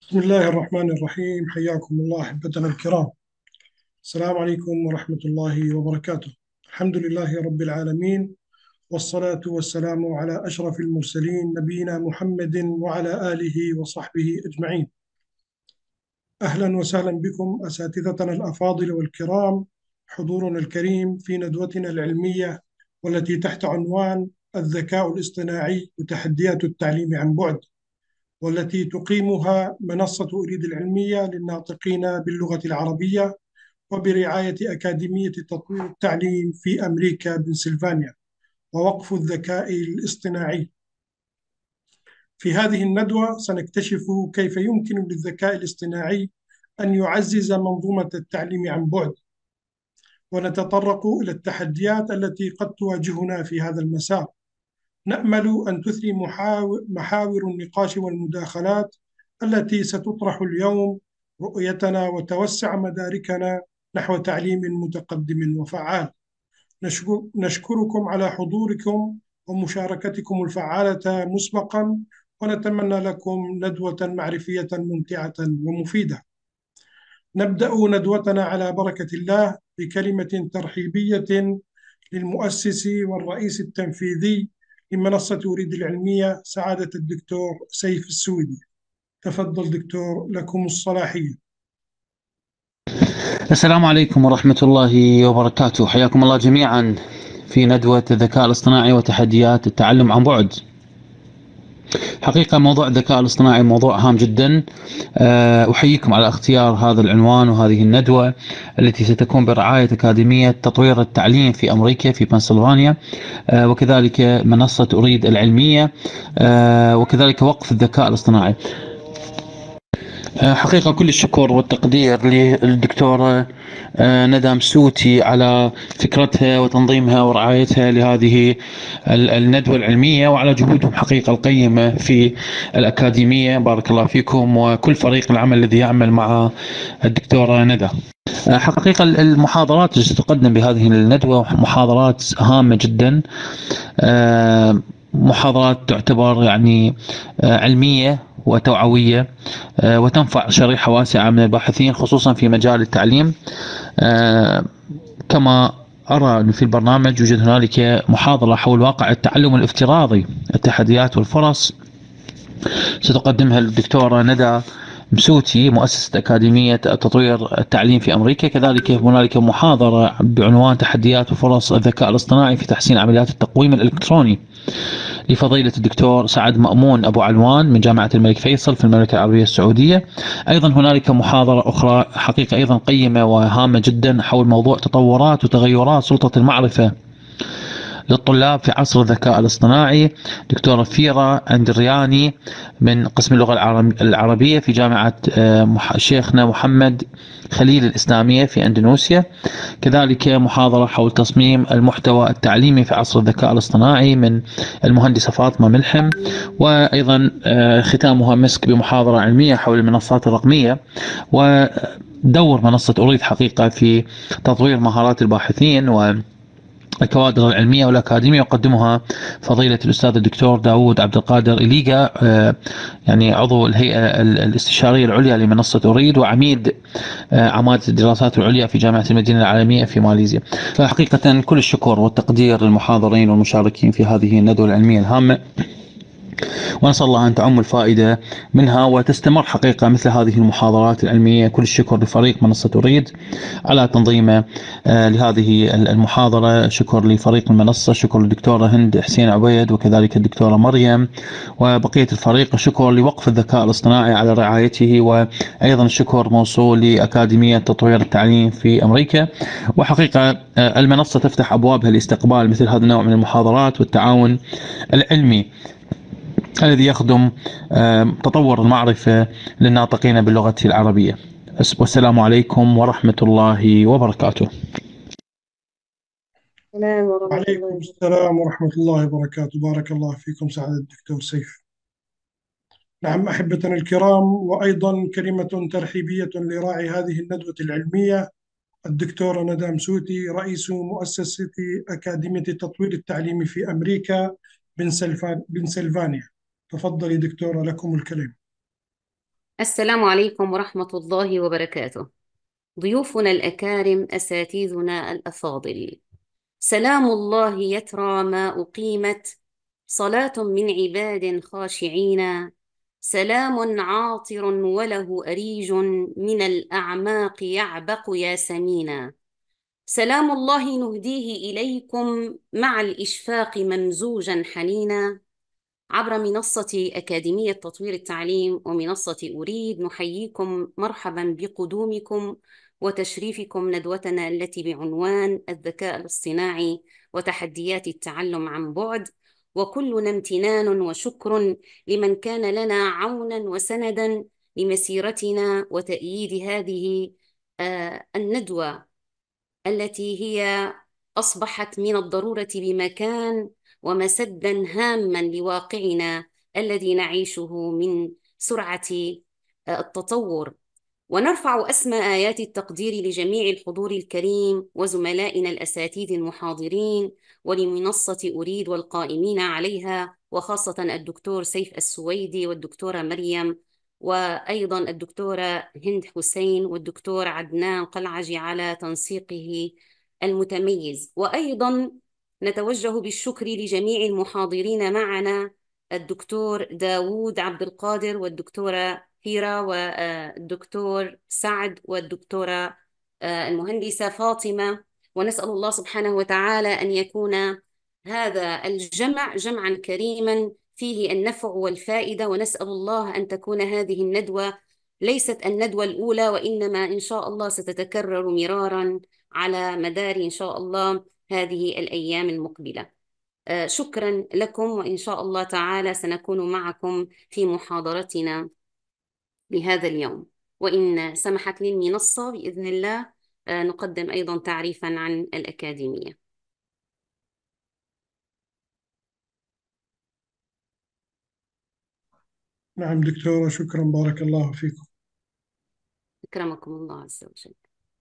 بسم الله الرحمن الرحيم. حياكم الله أحبتنا الكرام. السلام عليكم ورحمة الله وبركاته. الحمد لله رب العالمين، والصلاة والسلام على أشرف المرسلين نبينا محمد وعلى آله وصحبه أجمعين. أهلا وسهلا بكم أساتذتنا الأفاضل والكرام، حضورنا الكريم في ندوتنا العلمية والتي تحت عنوان الذكاء الاصطناعي وتحديات التعليم عن بعد، والتي تقيمها منصة أريد العلمية للناطقين باللغة العربية وبرعاية أكاديمية تطوير التعليم في أمريكا بنسلفانيا ووقف الذكاء الاصطناعي. في هذه الندوة سنكتشف كيف يمكن للذكاء الاصطناعي أن يعزز منظومة التعليم عن بعد، ونتطرق إلى التحديات التي قد تواجهنا في هذا المسار. نأمل أن تثري محاور النقاش والمداخلات التي ستطرح اليوم رؤيتنا وتوسع مداركنا نحو تعليم متقدم وفعال. نشكركم على حضوركم ومشاركتكم الفعالة مسبقا، ونتمنى لكم ندوة معرفية ممتعة ومفيدة. نبدأ ندوتنا على بركة الله بكلمة ترحيبية للمؤسس والرئيس التنفيذي لمنصة أريد العلمية، سعادة الدكتور سيف السويدي. تفضل دكتور، لكم الصلاحية. السلام عليكم ورحمة الله وبركاته. حياكم الله جميعا في ندوة الذكاء الاصطناعي وتحديات التعلم عن بعد. حقيقة موضوع الذكاء الاصطناعي موضوع هام جدا. أحييكم على اختيار هذا العنوان وهذه الندوة التي ستكون برعاية أكاديمية تطوير التعليم في أمريكا في بنسلفانيا، وكذلك منصة أريد العلمية، وكذلك وقف الذكاء الاصطناعي. حقيقة كل الشكر والتقدير للدكتورة ندى مسوتي على فكرتها وتنظيمها ورعايتها لهذه الندوة العلمية، وعلى جهودهم حقيقة القيمة في الأكاديمية. بارك الله فيكم وكل فريق العمل الذي يعمل مع الدكتورة ندى. حقيقة المحاضرات التي تقدم بهذه الندوة محاضرات هامة جدا، محاضرات تعتبر يعني علمية وتوعوية، وتنفع شريحة واسعة من الباحثين خصوصا في مجال التعليم. كما أرى أن في البرنامج يوجد هنالك محاضرة حول واقع التعلم الافتراضي، التحديات والفرص، ستقدمها الدكتورة ندى مسوتي مؤسسة أكاديمية تطوير التعليم في أمريكا. كذلك هنالك محاضرة بعنوان تحديات وفرص الذكاء الاصطناعي في تحسين عمليات التقويم الإلكتروني لفضيلة الدكتور سعد مأمون أبو علوان من جامعة الملك فيصل في المملكة العربية السعودية. أيضا هنالك محاضرة أخرى حقيقة أيضا قيمة وهامة جدا حول موضوع تطورات وتغيرات سلطة المعرفة للطلاب في عصر الذكاء الاصطناعي، دكتورة فيرا اندرياني من قسم اللغة العربية في جامعة شيخنا محمد خليل الإسلامية في أندونيسيا. كذلك محاضرة حول تصميم المحتوى التعليمي في عصر الذكاء الاصطناعي من المهندسة فاطمة ملحم. وأيضا ختامها مسك بمحاضرة علمية حول المنصات الرقمية ودور منصة أريد حقيقة في تطوير مهارات الباحثين الكوادر العلمية والأكاديمية، يقدمها فضيلة الأستاذ الدكتور داود عبد القادر إليغا، يعني عضو الهيئة الاستشارية العليا لمنصة أريد وعميد عمادة الدراسات العليا في جامعة المدينة العالمية في ماليزيا. فحقيقة كل الشكر والتقدير للمحاضرين والمشاركين في هذه الندوة العلمية الهامة، ونسأل الله أن تعم الفائدة منها وتستمر حقيقة مثل هذه المحاضرات العلمية. كل الشكر لفريق منصة أريد على تنظيمه لهذه المحاضرة. شكر لفريق المنصة، شكر للدكتورة هند حسين عبيد وكذلك الدكتورة مريم وبقية الفريق. شكر لوقف الذكاء الاصطناعي على رعايته، وأيضا الشكر موصول لأكاديمية تطوير التعليم في أمريكا. وحقيقة المنصة تفتح أبوابها لاستقبال مثل هذا النوع من المحاضرات والتعاون العلمي الذي يخدم تطور المعرفة للناطقين باللغة العربية. والسلام عليكم ورحمة الله وبركاته. السلام ورحمة الله وعليكم وبركاته. السلام ورحمة الله وبركاته. بارك الله فيكم سعادة الدكتور سيف. نعم أحبتنا الكرام، وأيضا كلمة ترحيبية لراعي هذه الندوة العلمية الدكتورة ندى مسوتي، رئيس مؤسسة أكاديمية تطوير التعليم في أمريكا بنسلفانيا. تفضلي دكتورة، لكم الكلام. السلام عليكم ورحمة الله وبركاته. ضيوفنا الأكارم، أساتذتنا الأفاضل، سلام الله يترى ما أقيمت، صلاة من عباد خاشعين، سلام عاطر وله أريج من الأعماق يعبق ياسمينا. سلام الله نهديه إليكم مع الإشفاق ممزوجا حنينا. عبر منصة أكاديمية تطوير التعليم ومنصة أريد نحييكم مرحبا بقدومكم وتشريفكم ندوتنا التي بعنوان الذكاء الاصطناعي وتحديات التعلم عن بعد. وكلنا امتنان وشكر لمن كان لنا عونا وسندا لمسيرتنا وتأييد هذه الندوة التي هي أصبحت من الضرورة بمكان ومسدا هاما لواقعنا الذي نعيشه من سرعة التطور. ونرفع أسمى آيات التقدير لجميع الحضور الكريم وزملائنا الأساتذة المحاضرين ولمنصة أريد والقائمين عليها، وخاصة الدكتور سيف السويدي والدكتورة مريم وأيضا الدكتورة هند حسين والدكتور عدنان قلعجي على تنسيقه المتميز. وأيضا نتوجه بالشكر لجميع المحاضرين معنا، الدكتور داوود عبد القادر والدكتورة هيرا والدكتور سعد والدكتورة المهندسة فاطمة. ونسأل الله سبحانه وتعالى أن يكون هذا الجمع جمعا كريما فيه النفع والفائدة. ونسأل الله أن تكون هذه الندوة ليست الندوة الأولى، وإنما إن شاء الله ستتكرر مرارا على مدار إن شاء الله هذه الأيام المقبلة. شكرا لكم، وإن شاء الله تعالى سنكون معكم في محاضرتنا لهذا اليوم. وإن سمحت لي المنصة بإذن الله نقدم أيضا تعريفا عن الأكاديمية. نعم دكتورة، شكرا، بارك الله فيكم. أكرمكم الله عز وجل.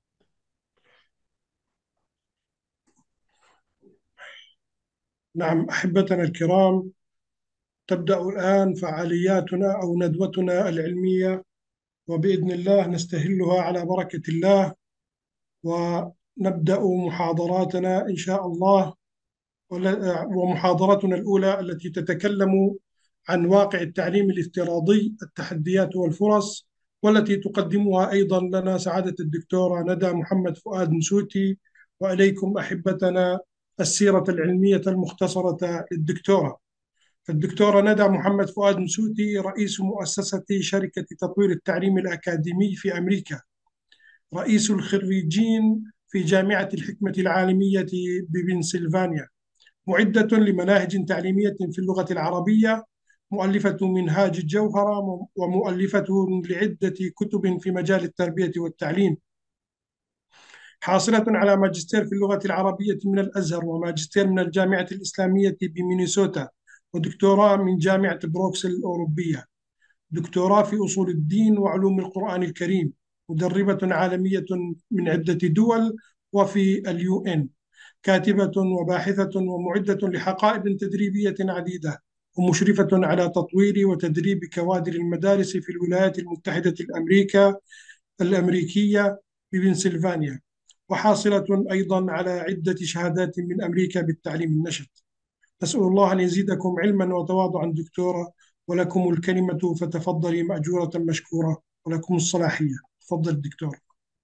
نعم أحبتنا الكرام، تبدأ الآن فعالياتنا أو ندوتنا العلمية، وبإذن الله نستهلها على بركة الله، ونبدأ محاضراتنا إن شاء الله. ومحاضرتنا الأولى التي تتكلم عن واقع التعليم الافتراضي، التحديات والفرص، والتي تقدمها أيضا لنا سعادة الدكتورة ندى محمد فؤاد نسوتي. وإليكم أحبتنا السيرة العلمية المختصرة للدكتورة. فالدكتورة ندى محمد فؤاد نسوتي رئيس مؤسسة شركة تطوير التعليم الأكاديمي في أمريكا، رئيس الخريجين في جامعة الحكمة العالمية ببنسلفانيا، معدة لمناهج تعليمية في اللغة العربية، مؤلفة منهاج الجوهرة، ومؤلفة لعدة كتب في مجال التربية والتعليم، حاصلة على ماجستير في اللغة العربية من الأزهر، وماجستير من الجامعة الإسلامية بمينيسوتا، ودكتوراه من جامعة بروكسل الأوروبية، دكتوراه في أصول الدين وعلوم القرآن الكريم، مدربة عالمية من عدة دول وفي اليو إن، كاتبة وباحثة ومعدة لحقائب تدريبية عديدة، ومشرفة على تطوير وتدريب كوادر المدارس في الولايات المتحدة الأمريكية ببنسلفانيا، وحاصلة أيضا على عدة شهادات من أمريكا بالتعليم النشط. نسأل الله أن يزيدكم علما وتواضعا دكتورة، ولكم الكلمة فتفضلي مأجورة مشكورة، ولكم الصلاحية. تفضل دكتور.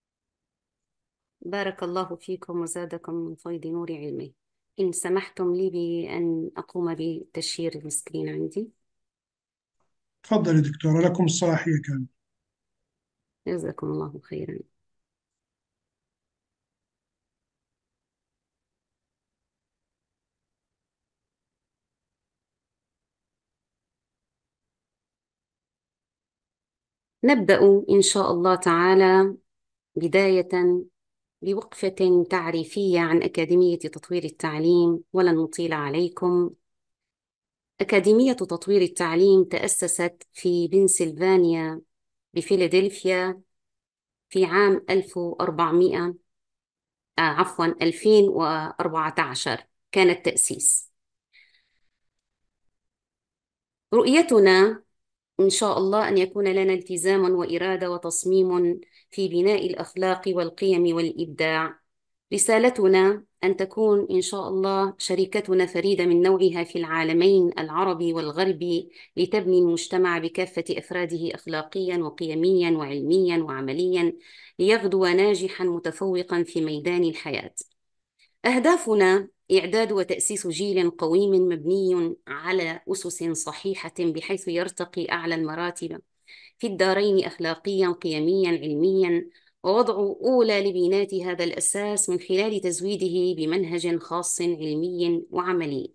بارك الله فيكم وزادكم من فيض نور علمه. إن سمحتم لي بأن أقوم بتشيير السكرين عندي. تفضلي دكتورة، لكم الصلاحية كاملة. جزاكم الله خيرا. نبدأ إن شاء الله تعالى بداية بوقفة تعريفية عن أكاديمية تطوير التعليم، ولن نطيل عليكم. أكاديمية تطوير التعليم تأسست في بنسلفانيا بفيلادلفيا في عام 2014 كان التأسيس. رؤيتنا إن شاء الله أن يكون لنا التزام وإرادة وتصميم في بناء الأخلاق والقيم والإبداع. رسالتنا أن تكون إن شاء الله شركتنا فريدة من نوعها في العالمين العربي والغربي، لتبني المجتمع بكافة أفراده أخلاقيا وقيميا وعلميا وعمليا، ليغدو ناجحا متفوقا في ميدان الحياة. أهدافنا إعداد وتأسيس جيل قويم مبني على أسس صحيحة، بحيث يرتقي أعلى المراتب في الدارين أخلاقيا قيميا علميا، ووضع أولى لبنات هذا الأساس من خلال تزويده بمنهج خاص علمي وعملي.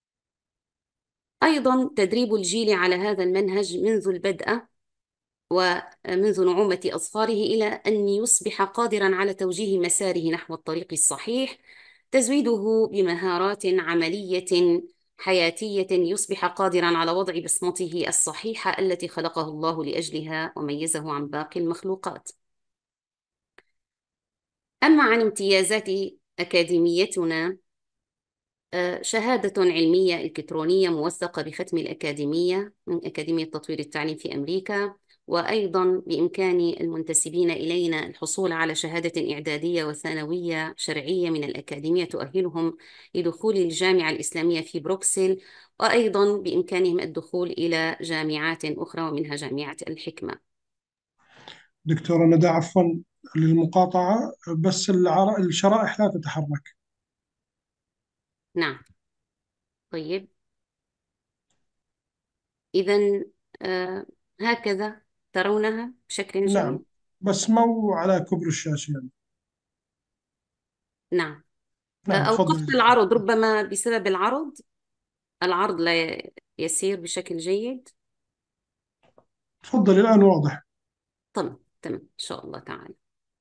أيضا تدريب الجيل على هذا المنهج منذ البدء ومنذ نعومة أظفاره، إلى أن يصبح قادرا على توجيه مساره نحو الطريق الصحيح، تزويده بمهارات عملية حياتية، يصبح قادرا على وضع بصمته الصحيحة التي خلقه الله لأجلها وميزه عن باقي المخلوقات. أما عن امتيازات أكاديميتنا، شهادة علمية إلكترونية موثقة بختم الأكاديمية من أكاديمية تطوير التعليم في أمريكا، وأيضا بإمكان المنتسبين إلينا الحصول على شهادة إعدادية وثانوية شرعية من الأكاديمية تؤهلهم لدخول الجامعة الإسلامية في بروكسل، وأيضا بإمكانهم الدخول إلى جامعات أخرى ومنها جامعة الحكمة. دكتورة ندى، عفوا للمقاطعة، بس الشرائح لا تتحرك. نعم. طيب، إذا آه هكذا ترونها بشكل نعم، جيد. بس مو على كبر الشاشة يعني. نعم. نعم، تفضلي أوقفت دكتور. العرض ربما بسبب العرض. العرض لا يسير بشكل جيد. تفضلي الآن واضح. تمام تمام إن شاء الله تعالى.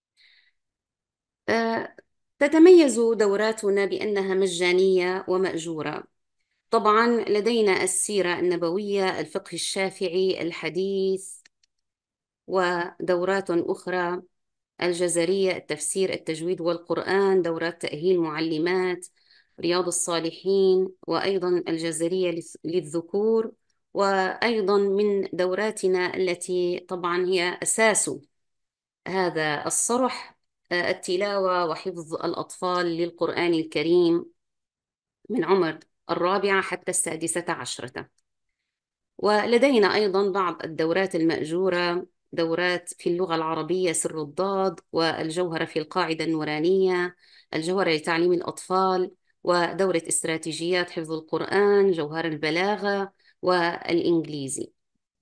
آه، تتميز دوراتنا بأنها مجانية ومأجورة. طبعا لدينا السيرة النبوية، الفقه الشافعي، الحديث، ودورات أخرى: الجزرية، التفسير، التجويد والقرآن، دورات تأهيل معلمات، رياض الصالحين، وأيضا الجزرية للذكور. وأيضا من دوراتنا التي طبعا هي أساس هذا الصرح التلاوة وحفظ الأطفال للقرآن الكريم من عمر الرابعة حتى السادسة عشرة. ولدينا أيضا بعض الدورات المأجورة: دورات في اللغة العربية سر الضاد، والجوهرة في القاعدة النورانية، الجوهرة لتعليم الأطفال، ودورة استراتيجيات حفظ القرآن، جوهر البلاغة، والإنجليزي.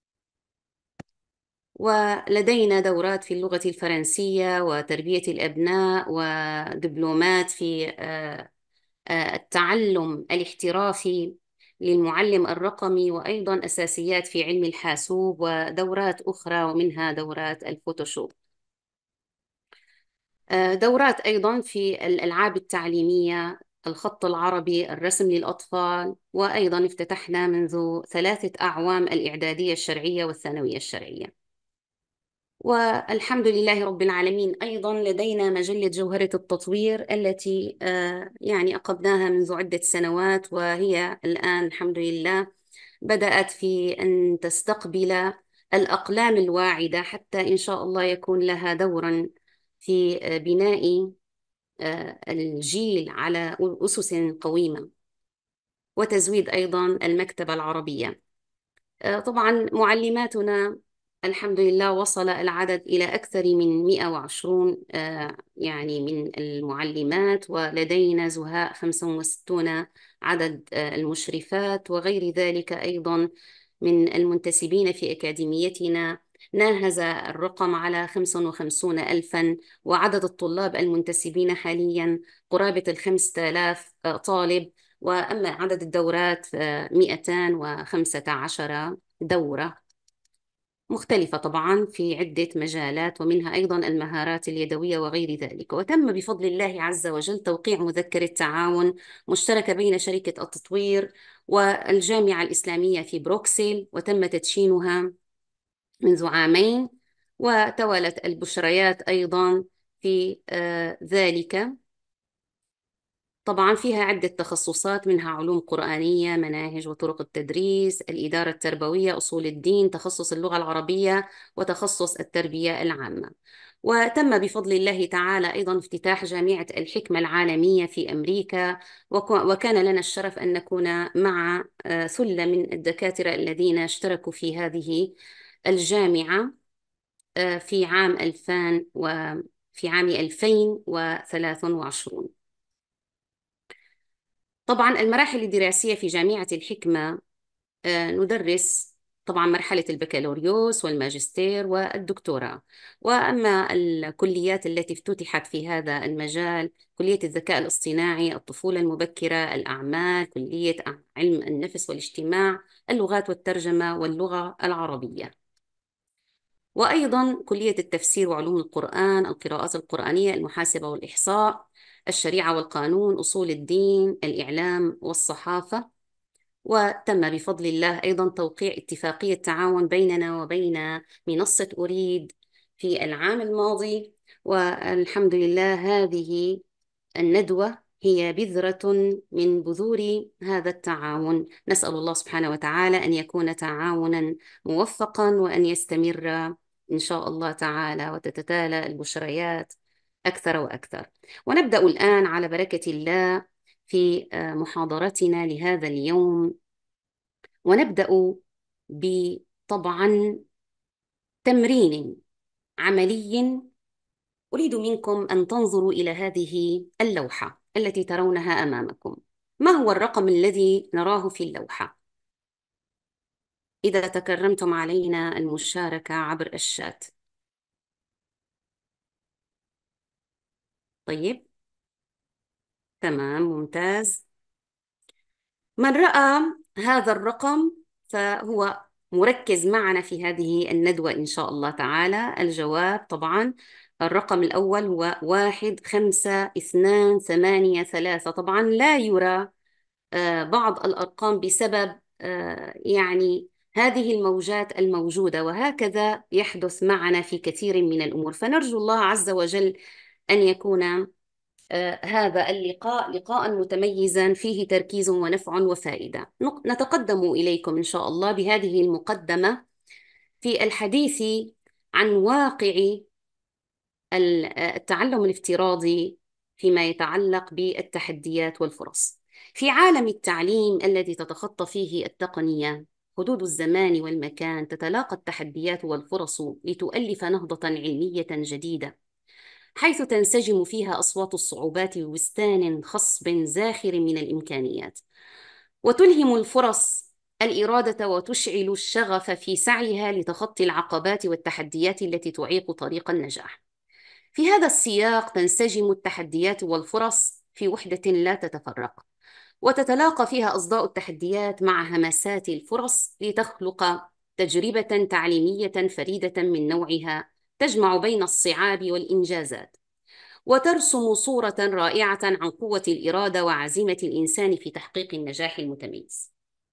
ولدينا دورات في اللغة الفرنسية وتربية الأبناء، ودبلومات في التعلم الاحترافي للمعلم الرقمي، وأيضا أساسيات في علم الحاسوب، ودورات أخرى ومنها دورات الفوتوشوب. دورات أيضا في الألعاب التعليمية، الخط العربي، الرسم للأطفال، وأيضا افتتحنا منذ 3 أعوام الإعدادية الشرعية والثانوية الشرعية. والحمد لله رب العالمين، أيضا لدينا مجلة جوهرة التطوير التي يعني أقمناها منذ عدة سنوات، وهي الآن الحمد لله بدأت في أن تستقبل الأقلام الواعدة، حتى إن شاء الله يكون لها دورا في بناء الجيل على أسس قويمة، وتزويد أيضا المكتبة العربية. طبعا معلماتنا الحمد لله وصل العدد إلى أكثر من 120 يعني من المعلمات، ولدينا زهاء 65 عدد المشرفات، وغير ذلك أيضا من المنتسبين في أكاديميتنا ناهز الرقم على 55 ألفا، وعدد الطلاب المنتسبين حاليا قرابة 5000 طالب. وأما عدد الدورات 215 دورة مختلفة طبعا في عدة مجالات، ومنها أيضا المهارات اليدوية وغير ذلك. وتم بفضل الله عز وجل توقيع مذكرة تعاون مشتركة بين شركة التطوير والجامعة الإسلامية في بروكسل، وتم تدشينها منذ عامين، وتوالت البشريات أيضا في ذلك. طبعا فيها عدة تخصصات، منها علوم قرآنية، مناهج وطرق التدريس، الإدارة التربوية، أصول الدين، تخصص اللغة العربية، وتخصص التربية العامة. وتم بفضل الله تعالى أيضا افتتاح جامعة الحكمة العالمية في أمريكا، وكان لنا الشرف أن نكون مع ثلة من الدكاترة الذين اشتركوا في هذه الجامعة في عام 2000 وفي عام 2023. طبعا المراحل الدراسية في جامعة الحكمة ندرس طبعا مرحلة البكالوريوس والماجستير والدكتوراه. وأما الكليات التي افتتحت في هذا المجال: كلية الذكاء الاصطناعي، الطفولة المبكرة، الأعمال، كلية علم النفس والاجتماع، اللغات والترجمة واللغة العربية، وأيضا كلية التفسير وعلوم القرآن، القراءات القرآنية، المحاسبة والإحصاء، الشريعة والقانون، أصول الدين، الإعلام والصحافة. وتم بفضل الله أيضا توقيع اتفاقية تعاون بيننا وبين منصة أريد في العام الماضي، والحمد لله هذه الندوة هي بذرة من بذور هذا التعاون. نسأل الله سبحانه وتعالى أن يكون تعاونا موفقا وأن يستمر إن شاء الله تعالى، وتتتالى البشريات أكثر وأكثر. ونبدأ الآن على بركة الله في محاضرتنا لهذا اليوم، ونبدأ بطبعا تمرين عملي. أريد منكم أن تنظروا إلى هذه اللوحة التي ترونها أمامكم. ما هو الرقم الذي نراه في اللوحة؟ إذا تكرمتم علينا المشاركة عبر الشات. طيب، تمام، ممتاز. من رأى هذا الرقم فهو مركز معنا في هذه الندوة إن شاء الله تعالى. الجواب طبعا الرقم الأول هو 15283. طبعا لا يرى بعض الأرقام بسبب يعني هذه الموجات الموجودة، وهكذا يحدث معنا في كثير من الأمور. فنرجو الله عز وجل أن يكون هذا اللقاء لقاء متميزا فيه تركيز ونفع وفائدة. نتقدم إليكم إن شاء الله بهذه المقدمة في الحديث عن واقع التعلم الافتراضي فيما يتعلق بالتحديات والفرص. في عالم التعليم الذي تتخطى فيه التقنية حدود الزمان والمكان، تتلاقى التحديات والفرص لتؤلف نهضة علمية جديدة، حيث تنسجم فيها أصوات الصعوبات بوستان خصب زاخر من الإمكانيات، وتلهم الفرص الإرادة وتشعل الشغف في سعيها لتخطي العقبات والتحديات التي تعيق طريق النجاح. في هذا السياق تنسجم التحديات والفرص في وحدة لا تتفرق، وتتلاقى فيها أصداء التحديات مع همسات الفرص لتخلق تجربة تعليمية فريدة من نوعها، تجمع بين الصعاب والإنجازات، وترسم صورة رائعة عن قوة الإرادة وعزيمة الإنسان في تحقيق النجاح المتميز.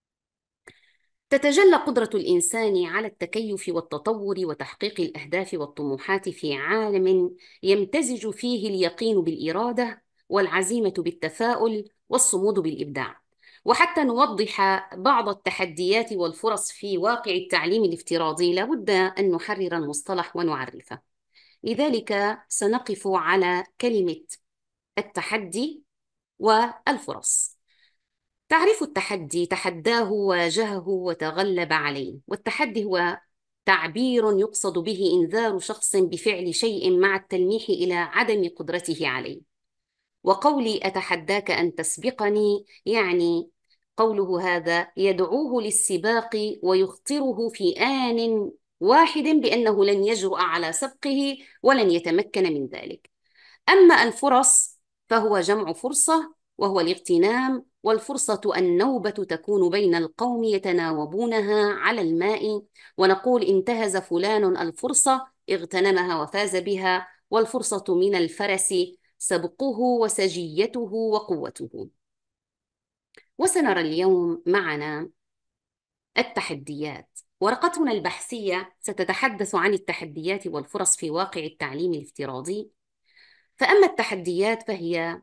تتجلى قدرة الإنسان على التكيف والتطور وتحقيق الأهداف والطموحات في عالم يمتزج فيه اليقين بالإرادة والعزيمة بالتفاؤل والصمود بالإبداع. وحتى نوضح بعض التحديات والفرص في واقع التعليم الافتراضي لابد أن نحرر المصطلح ونعرفه. لذلك سنقف على كلمة التحدي والفرص. تعريف التحدي: تحداه، واجهه، وتغلب عليه. والتحدي هو تعبير يقصد به إنذار شخص بفعل شيء مع التلميح إلى عدم قدرته عليه. وقولي أتحداك أن تسبقني، يعني قوله هذا يدعوه للسباق ويخطره في آن واحد بأنه لن يجرؤ على سبقه ولن يتمكن من ذلك. أما الفرص فهو جمع فرصة، وهو الاغتنام، والفرصة النوبة تكون بين القوم يتناوبونها على الماء، ونقول انتهز فلان الفرصة، اغتنمها وفاز بها. والفرصة من الفرس، سبقه وسجيته وقوته. وسنرى اليوم معنا التحديات. ورقتنا البحثية ستتحدث عن التحديات والفرص في واقع التعليم الافتراضي. فأما التحديات فهي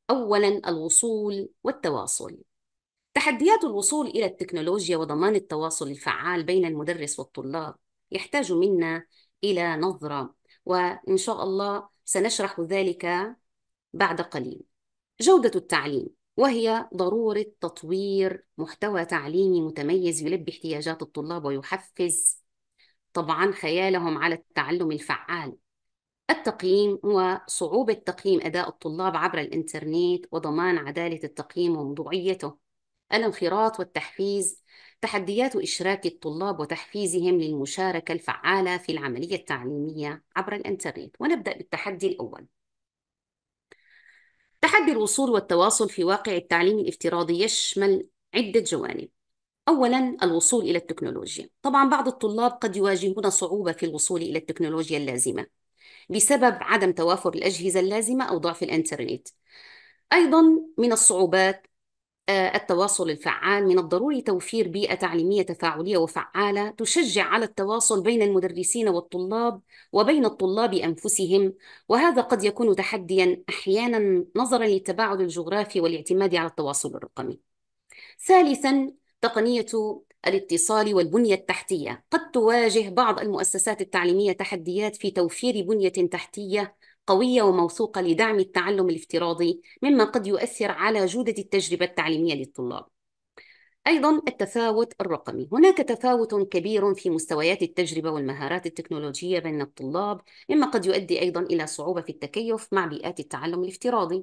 أولاً الوصول والتواصل. تحديات الوصول إلى التكنولوجيا وضمان التواصل الفعال بين المدرس والطلاب يحتاج منا إلى نظرة، وإن شاء الله سنشرح ذلك بعد قليل. جودة التعليم، وهي ضرورة تطوير محتوى تعليمي متميز يلبي احتياجات الطلاب ويحفز طبعا خيالهم على التعلم الفعال. التقييم هو صعوبة تقييم أداء الطلاب عبر الإنترنت وضمان عدالة التقييم وموضوعيته. الانخراط والتحفيز، تحديات إشراك الطلاب وتحفيزهم للمشاركة الفعالة في العملية التعليمية عبر الإنترنت. ونبدأ بالتحدي الأول. تحدي الوصول والتواصل في واقع التعليم الافتراضي يشمل عدة جوانب. أولاً الوصول إلى التكنولوجيا. طبعاً بعض الطلاب قد يواجهون صعوبة في الوصول إلى التكنولوجيا اللازمة بسبب عدم توافر الأجهزة اللازمة أو ضعف الإنترنت. أيضاً من الصعوبات التواصل الفعال. من الضروري توفير بيئة تعليمية تفاعلية وفعالة تشجع على التواصل بين المدرسين والطلاب وبين الطلاب أنفسهم، وهذا قد يكون تحدياً أحياناً نظراً للتباعد الجغرافي والاعتماد على التواصل الرقمي. ثالثاً تقنية الاتصال والبنية التحتية. قد تواجه بعض المؤسسات التعليمية تحديات في توفير بنية تحتية قوية وموثوقة لدعم التعلم الافتراضي، مما قد يؤثر على جودة التجربة التعليمية للطلاب. أيضاً التفاوت الرقمي. هناك تفاوت كبير في مستويات التجربة والمهارات التكنولوجية بين الطلاب، مما قد يؤدي أيضاً إلى صعوبة في التكيف مع بيئات التعلم الافتراضي.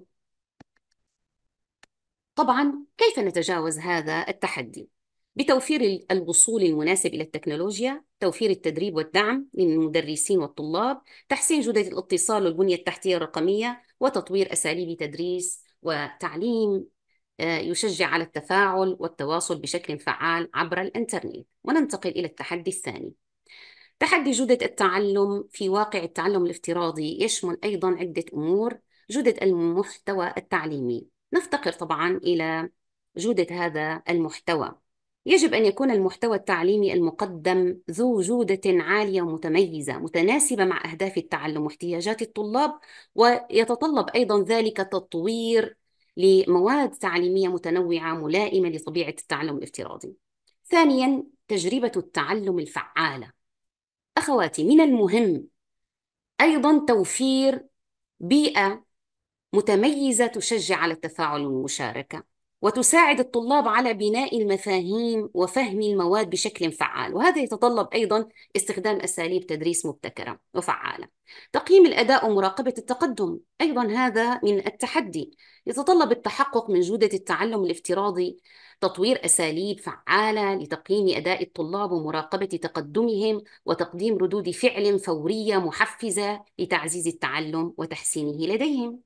طبعاً كيف نتجاوز هذا التحدي؟ بتوفير الوصول المناسب إلى التكنولوجيا، توفير التدريب والدعم للمدرسين والطلاب، تحسين جودة الاتصال والبنية التحتية الرقمية، وتطوير أساليب تدريس وتعليم يشجع على التفاعل والتواصل بشكل فعال عبر الإنترنت. وننتقل إلى التحدي الثاني. تحدي جودة التعلم في واقع التعلم الافتراضي يشمل أيضاً عدة أمور. جودة المحتوى التعليمي. نفتقر طبعاً إلى جودة هذا المحتوى. يجب أن يكون المحتوى التعليمي المقدم ذو جودة عالية ومتميزة متناسبة مع أهداف التعلم واحتياجات الطلاب، ويتطلب أيضاً ذلك تطوير لمواد تعليمية متنوعة ملائمة لطبيعة التعلم الافتراضي. ثانياً تجربة التعلم الفعالة. أخواتي، من المهم أيضاً توفير بيئة متميزة تشجع على التفاعل والمشاركة وتساعد الطلاب على بناء المفاهيم وفهم المواد بشكل فعال، وهذا يتطلب أيضاً استخدام أساليب تدريس مبتكرة وفعالة. تقييم الأداء ومراقبة التقدم، أيضاً هذا من التحدي. يتطلب التحقق من جودة التعلم الافتراضي، تطوير أساليب فعالة لتقييم أداء الطلاب ومراقبة تقدمهم، وتقديم ردود فعل فورية محفزة لتعزيز التعلم وتحسينه لديهم.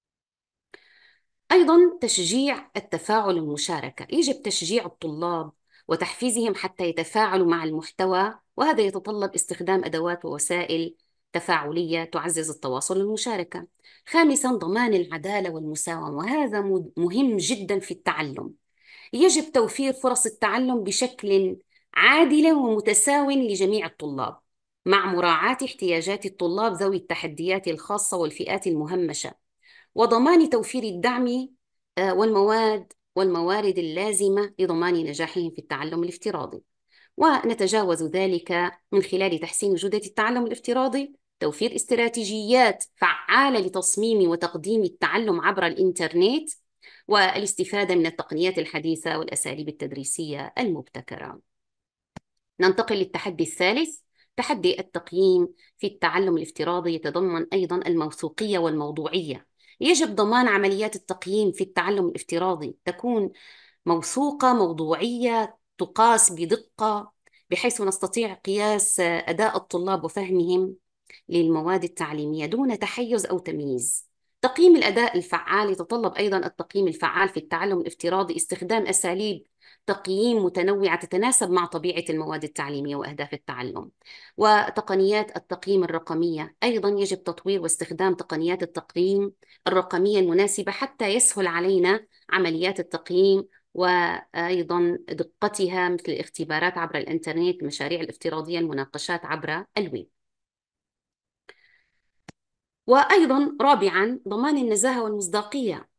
أيضاً تشجيع التفاعل والمشاركة. يجب تشجيع الطلاب وتحفيزهم حتى يتفاعلوا مع المحتوى، وهذا يتطلب استخدام أدوات ووسائل تفاعلية تعزز التواصل والمشاركة. خامساً ضمان العدالة والمساواة، وهذا مهم جداً في التعلم. يجب توفير فرص التعلم بشكل عادل ومتساو لجميع الطلاب، مع مراعاة احتياجات الطلاب ذوي التحديات الخاصة والفئات المهمشة، وضمان توفير الدعم والموارد اللازمة لضمان نجاحهم في التعلم الافتراضي. ونتجاوز ذلك من خلال تحسين جودة التعلم الافتراضي، توفير استراتيجيات فعالة لتصميم وتقديم التعلم عبر الإنترنت، والاستفادة من التقنيات الحديثة والأساليب التدريسية المبتكرة. ننتقل للتحدي الثالث. تحدي التقييم في التعلم الافتراضي يتضمن أيضا الموثوقية والموضوعية. يجب ضمان عمليات التقييم في التعلم الافتراضي تكون موثوقة، موضوعية، تقاس بدقة، بحيث نستطيع قياس أداء الطلاب وفهمهم للمواد التعليمية دون تحيز أو تمييز. تقييم الأداء الفعال يتطلب أيضا التقييم الفعال في التعلم الافتراضي استخدام أساليب تقييم متنوعة تتناسب مع طبيعة المواد التعليمية وأهداف التعلم. وتقنيات التقييم الرقمية، أيضا يجب تطوير واستخدام تقنيات التقييم الرقمية المناسبة حتى يسهل علينا عمليات التقييم وأيضا دقتها، مثل الاختبارات عبر الإنترنت، المشاريع الافتراضية، المناقشات عبر الويب. وأيضا رابعا ضمان النزاهة والمصداقية.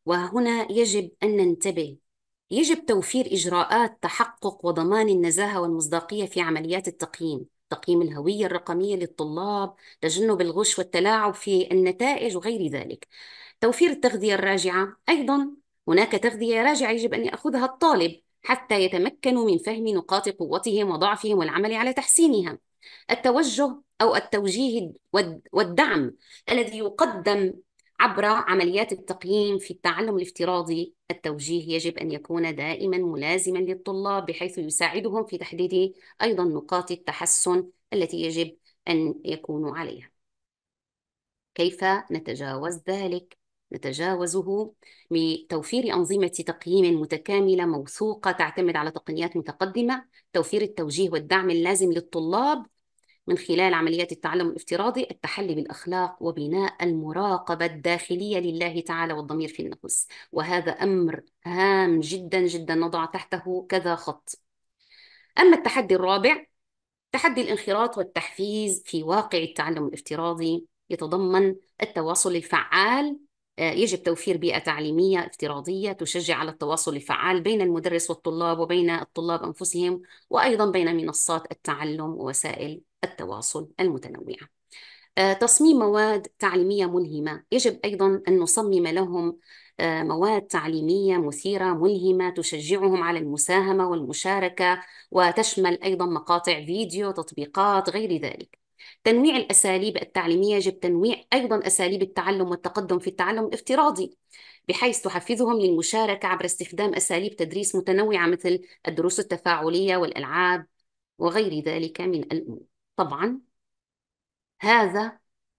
وهنا يجب أن ننتبه. يجب توفير إجراءات تحقق وضمان النزاهة والمصداقية في عمليات التقييم، تقييم الهوية الرقمية للطلاب، تجنب الغش والتلاعب في النتائج وغير ذلك. توفير التغذية الراجعة أيضا، هناك تغذية راجعة يجب أن يأخذها الطالب حتى يتمكنوا من فهم نقاط قوتهم وضعفهم والعمل على تحسينها. التوجه أو التوجيه والدعم الذي يقدم عبر عمليات التقييم في التعلم الافتراضي، التوجيه يجب أن يكون دائما ملازما للطلاب بحيث يساعدهم في تحديد أيضا نقاط التحسن التي يجب أن يكونوا عليها. كيف نتجاوز ذلك؟ نتجاوزه بتوفير أنظمة تقييم متكاملة موثوقة تعتمد على تقنيات متقدمة، توفير التوجيه والدعم اللازم للطلاب من خلال عمليات التعلم الافتراضي، التحلي بالأخلاق وبناء المراقبة الداخلية لله تعالى والضمير في النفس. وهذا أمر هام جدا جدا نضع تحته كذا خط. أما التحدي الرابع، تحدي الانخراط والتحفيز في واقع التعلم الافتراضي، يتضمن التواصل الفعال. يجب توفير بيئة تعليمية افتراضية تشجع على التواصل الفعال بين المدرس والطلاب وبين الطلاب أنفسهم، وأيضا بين منصات التعلم ووسائل التواصل المتنوعة. تصميم مواد تعليمية ملهمة، يجب أيضا أن نصمم لهم مواد تعليمية مثيرة ملهمة تشجعهم على المساهمة والمشاركة، وتشمل أيضا مقاطع فيديو، تطبيقات، غير ذلك. تنويع الأساليب التعليمية، يجب تنويع أيضا أساليب التعلم والتقدم في التعلم الافتراضي بحيث تحفزهم للمشاركة عبر استخدام أساليب تدريس متنوعة مثل الدروس التفاعلية والألعاب وغير ذلك من الأمور. طبعا هذا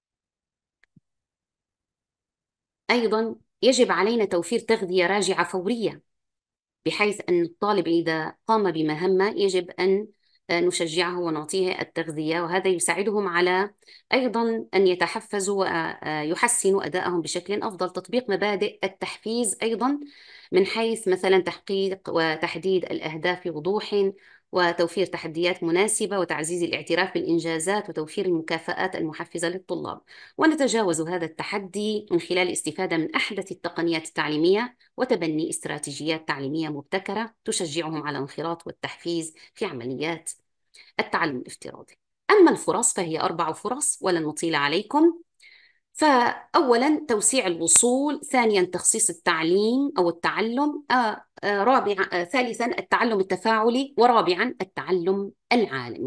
أيضا يجب علينا توفير تغذية راجعة فورية، بحيث أن الطالب إذا قام بمهمة يجب أن نشجعه ونعطيه التغذية، وهذا يساعدهم على أيضا أن يتحفزوا ويحسنوا أدائهم بشكل أفضل. تطبيق مبادئ التحفيز أيضا من حيث مثلا تحقيق وتحديد الأهداف بوضوح، وتوفير تحديات مناسبة، وتعزيز الاعتراف بالإنجازات، وتوفير المكافآت المحفزة للطلاب. ونتجاوز هذا التحدي من خلال الاستفادة من أحدث التقنيات التعليمية وتبني استراتيجيات تعليمية مبتكرة تشجعهم على الانخراط والتحفيز في عمليات التعلم الافتراضي. أما الفرص فهي 4 فرص ولن نطيل عليكم. فأولا توسيع الوصول، ثانيا تخصيص التعليم أو التعلم، ثالثا التعلم التفاعلي، ورابعا التعلم العالمي.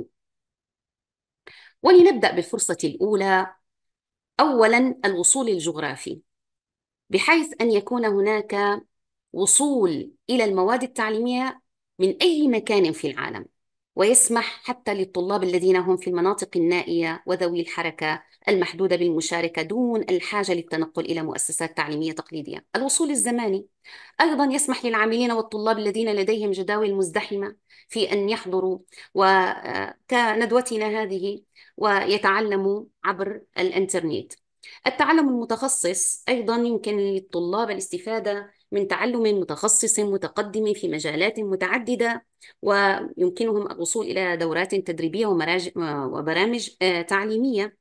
ولنبدأ بالفرصة الأولى. أولا الوصول الجغرافي، بحيث أن يكون هناك وصول إلى المواد التعليمية من أي مكان في العالم، ويسمح حتى للطلاب الذين هم في المناطق النائية وذوي الحركة المحدودة بالمشاركة دون الحاجة للتنقل إلى مؤسسات تعليمية تقليدية. الوصول الزماني أيضا يسمح للعاملين والطلاب الذين لديهم جداول مزدحمة في أن يحضروا وكندوتنا هذه ويتعلموا عبر الإنترنت. التعلم المتخصص أيضا يمكن للطلاب الاستفادة من تعلم متخصص متقدم في مجالات متعددة، ويمكنهم الوصول إلى دورات تدريبية وبرامج تعليمية.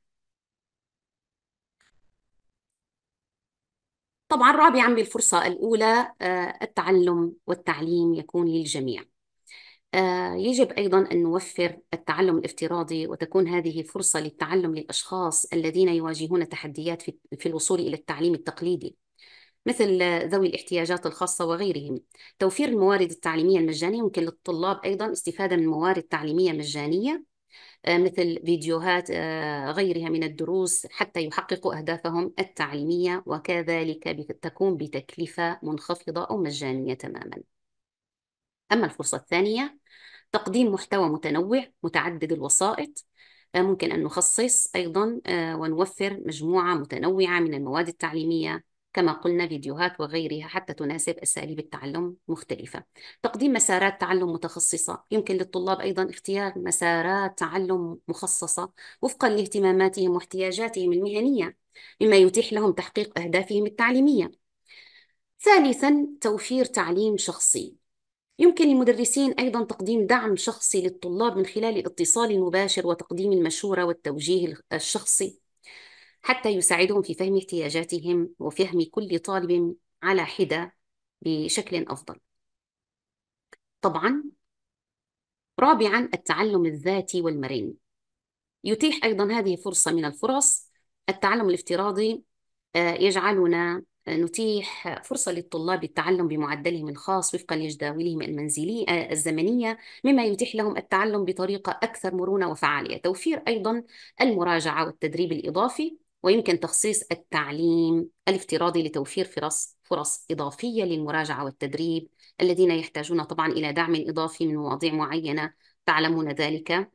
طبعا رابعا بالفرصة الأولى التعلم والتعليم يكون للجميع. يجب أيضا أن نوفر التعلم الافتراضي وتكون هذه فرصة للتعلم للأشخاص الذين يواجهون تحديات في الوصول إلى التعليم التقليدي مثل ذوي الاحتياجات الخاصة وغيرهم. توفير الموارد التعليمية المجانية، يمكن للطلاب أيضا استفادة من موارد تعليمية مجانية مثل فيديوهات غيرها من الدروس حتى يحققوا أهدافهم التعليمية، وكذلك تكون بتكلفة منخفضة أو مجانية تماما. أما الفرصة الثانية تقديم محتوى متنوع متعدد الوسائط، ممكن أن نخصص أيضا ونوفر مجموعة متنوعة من المواد التعليمية كما قلنا فيديوهات وغيرها حتى تناسب أساليب التعلم مختلفة. تقديم مسارات تعلم متخصصة، يمكن للطلاب أيضا اختيار مسارات تعلم مخصصة وفقا لاهتماماتهم واحتياجاتهم المهنية مما يتيح لهم تحقيق أهدافهم التعليمية. ثالثا توفير تعليم شخصي، يمكن للمدرسين أيضا تقديم دعم شخصي للطلاب من خلال الاتصال المباشر وتقديم المشورة والتوجيه الشخصي حتى يساعدهم في فهم احتياجاتهم وفهم كل طالب على حدة بشكل أفضل. طبعا رابعا التعلم الذاتي والمرن. يتيح أيضا هذه فرصة من الفرص. التعلم الافتراضي يجعلنا نتيح فرصة للطلاب للتعلم بمعدلهم الخاص وفقا لجداولهم المنزلي الزمنية، مما يتيح لهم التعلم بطريقة أكثر مرونة وفعالية. توفير أيضا المراجعة والتدريب الإضافي، ويمكن تخصيص التعليم الافتراضي لتوفير فرص إضافية للمراجعة والتدريب الذين يحتاجون طبعا إلى دعم إضافي من مواضيع معينة، تعلمون ذلك.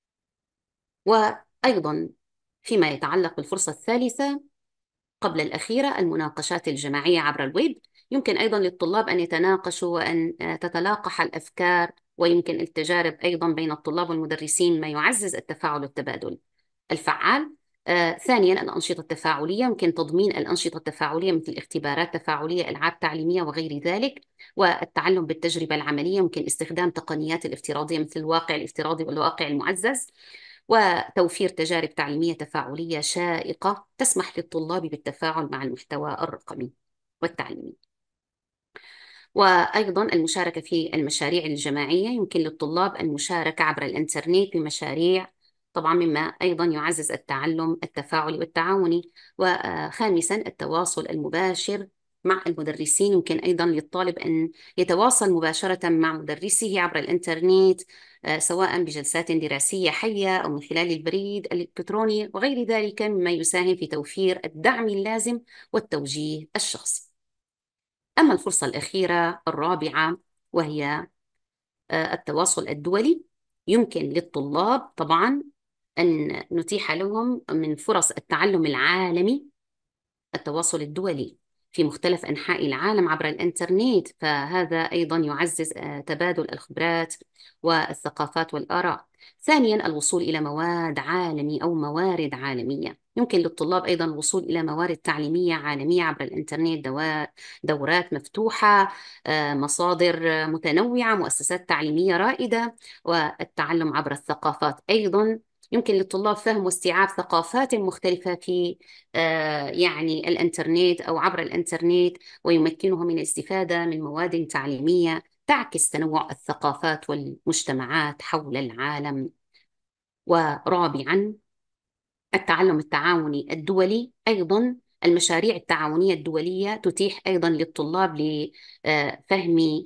وأيضا فيما يتعلق بالفرصة الثالثة قبل الأخيرة، المناقشات الجماعية عبر الويب. يمكن أيضا للطلاب أن يتناقشوا وأن تتلاقح الأفكار، ويمكن التجارب أيضا بين الطلاب والمدرسين، ما يعزز التفاعل والتبادل الفعال. ثانيا الأنشطة التفاعلية. يمكن تضمين الأنشطة التفاعلية مثل اختبارات تفاعلية، ألعاب تعليمية وغير ذلك. والتعلم بالتجربة العملية، يمكن استخدام تقنيات الافتراضية مثل الواقع الافتراضي والواقع المعزز. وتوفير تجارب تعليمية تفاعلية شائقة تسمح للطلاب بالتفاعل مع المحتوى الرقمي والتعليمي. وأيضا المشاركة في المشاريع الجماعية. يمكن للطلاب المشاركة عبر الإنترنت بمشاريع، طبعا مما أيضا يعزز التعلم التفاعلي والتعاوني. وخامسا التواصل المباشر مع المدرسين. يمكن أيضا للطالب أن يتواصل مباشرة مع مدرسه عبر الإنترنت، سواء بجلسات دراسية حية أو من خلال البريد الإلكتروني وغير ذلك، مما يساهم في توفير الدعم اللازم والتوجيه الشخصي. أما الفرصة الأخيرة الرابعة وهي التواصل الدولي. يمكن للطلاب طبعا أن نتيح لهم من فرص التعلم العالمي، التواصل الدولي في مختلف أنحاء العالم عبر الإنترنت، فهذا أيضا يعزز تبادل الخبرات والثقافات والآراء. ثانيا الوصول إلى موارد عالمية. يمكن للطلاب أيضا الوصول إلى موارد تعليمية عالمية عبر الإنترنت، دورات مفتوحة، مصادر متنوعة، مؤسسات تعليمية رائدة. والتعلم عبر الثقافات أيضا. يمكن للطلاب فهم واستيعاب ثقافات مختلفة في يعني الإنترنت أو عبر الإنترنت، ويمكنهم من الاستفادة من مواد تعليمية تعكس تنوع الثقافات والمجتمعات حول العالم. ورابعا التعلم التعاوني الدولي. أيضا المشاريع التعاونية الدولية تتيح أيضا للطلاب لفهم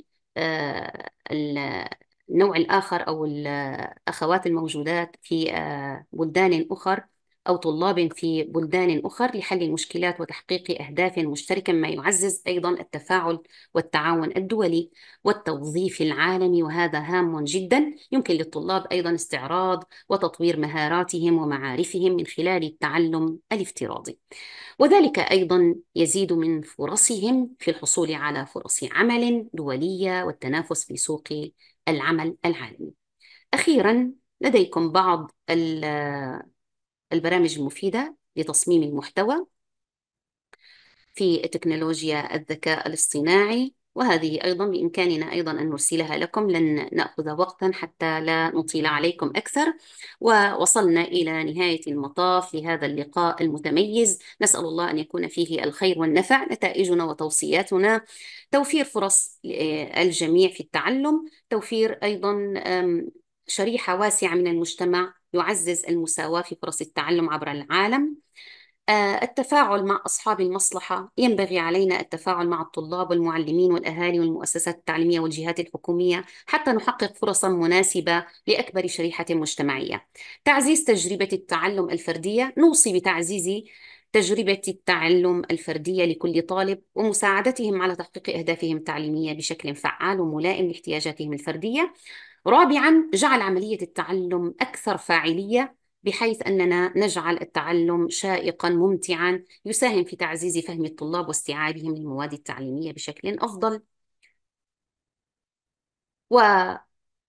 النوع الآخر أو الأخوات الموجودات في بلدان أخرى، أو طلاب في بلدان أخرى، لحل المشكلات وتحقيق أهداف مشتركة، ما يعزز أيضا التفاعل والتعاون الدولي والتوظيف العالمي، وهذا هام جدا. يمكن للطلاب أيضا استعراض وتطوير مهاراتهم ومعارفهم من خلال التعلم الافتراضي، وذلك أيضا يزيد من فرصهم في الحصول على فرص عمل دولية والتنافس في سوق العمل العالمي. أخيرا لديكم بعض البرامج المفيدة لتصميم المحتوى في تكنولوجيا الذكاء الاصطناعي، وهذه أيضا بإمكاننا أيضا أن نرسلها لكم، لن نأخذ وقتا حتى لا نطيل عليكم أكثر. ووصلنا إلى نهاية المطاف لهذا اللقاء المتميز. نسأل الله أن يكون فيه الخير والنفع. نتائجنا وتوصياتنا: توفير فرص الجميع في التعلم، توفير أيضا شريحة واسعة من المجتمع يعزز المساواة في فرص التعلم عبر العالم، التفاعل مع أصحاب المصلحة. ينبغي علينا التفاعل مع الطلاب والمعلمين والأهالي والمؤسسات التعليمية والجهات الحكومية حتى نحقق فرصا مناسبة لأكبر شريحة مجتمعية. تعزيز تجربة التعلم الفردية. نوصي بتعزيز تجربة التعلم الفردية لكل طالب ومساعدتهم على تحقيق أهدافهم التعليمية بشكل فعال وملائم لاحتياجاتهم الفردية. رابعا جعل عملية التعلم أكثر فاعلية، بحيث أننا نجعل التعلم شائقا ممتعا يساهم في تعزيز فهم الطلاب واستيعابهم للمواد التعليمية بشكل أفضل. وأيضا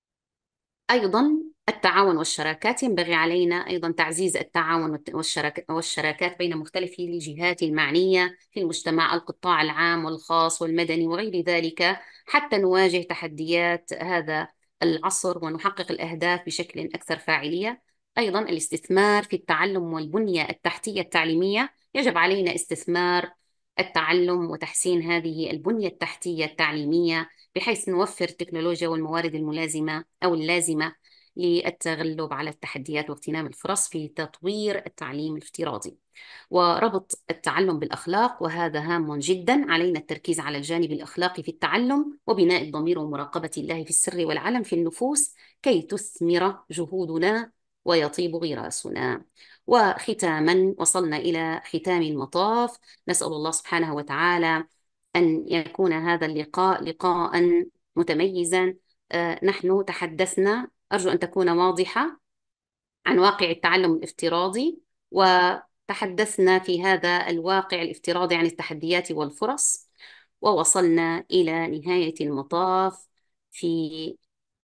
التعاون والشراكات. ينبغي علينا أيضا تعزيز التعاون والشراكات بين مختلف الجهات المعنية في المجتمع، القطاع العام والخاص والمدني وغير ذلك، حتى نواجه تحديات هذا العصر ونحقق الأهداف بشكل أكثر فاعلية. أيضا الاستثمار في التعلم والبنية التحتية التعليمية. يجب علينا استثمار التعلم وتحسين هذه البنية التحتية التعليمية، بحيث نوفر التكنولوجيا والموارد الملازمة أو اللازمة للتغلب على التحديات واغتنام الفرص في تطوير التعليم الافتراضي. وربط التعلم بالأخلاق، وهذا هام جدا. علينا التركيز على الجانب الأخلاقي في التعلم، وبناء الضمير ومراقبة الله في السر والعلن في النفوس، كي تثمر جهودنا ويطيب غراسنا. وختاما، وصلنا إلى ختام المطاف. نسأل الله سبحانه وتعالى أن يكون هذا اللقاء لقاء متميزا. نحن تحدثنا، أرجو أن تكون واضحة، عن واقع التعلم الافتراضي، وتحدثنا في هذا الواقع الافتراضي عن التحديات والفرص، ووصلنا إلى نهاية المطاف. في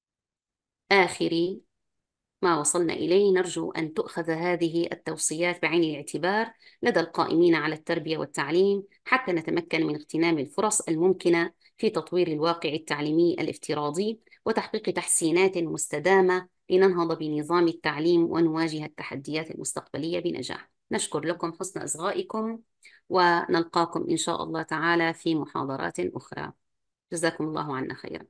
آخر ما وصلنا إليه، نرجو أن تؤخذ هذه التوصيات بعين الاعتبار لدى القائمين على التربية والتعليم، حتى نتمكن من اغتنام الفرص الممكنة في تطوير الواقع التعليمي الافتراضي وتحقيق تحسينات مستدامة لننهض بنظام التعليم ونواجه التحديات المستقبلية بنجاح. نشكر لكم حسن إصغائكم، ونلقاكم إن شاء الله تعالى في محاضرات أخرى. جزاكم الله عنا خيرا.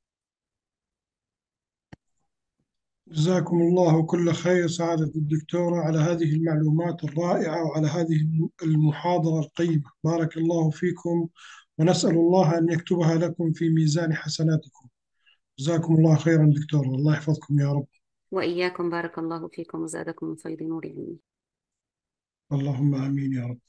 جزاكم الله كل خير سعادة الدكتورة على هذه المعلومات الرائعة وعلى هذه المحاضرة القيمة. بارك الله فيكم، ونسأل الله أن يكتبها لكم في ميزان حسناتكم. جزاكم الله خيرا دكتورة، الله يحفظكم يا رب. وإياكم، بارك الله فيكم وزادكم من فيض نور علمه. اللهم آمين يا رب.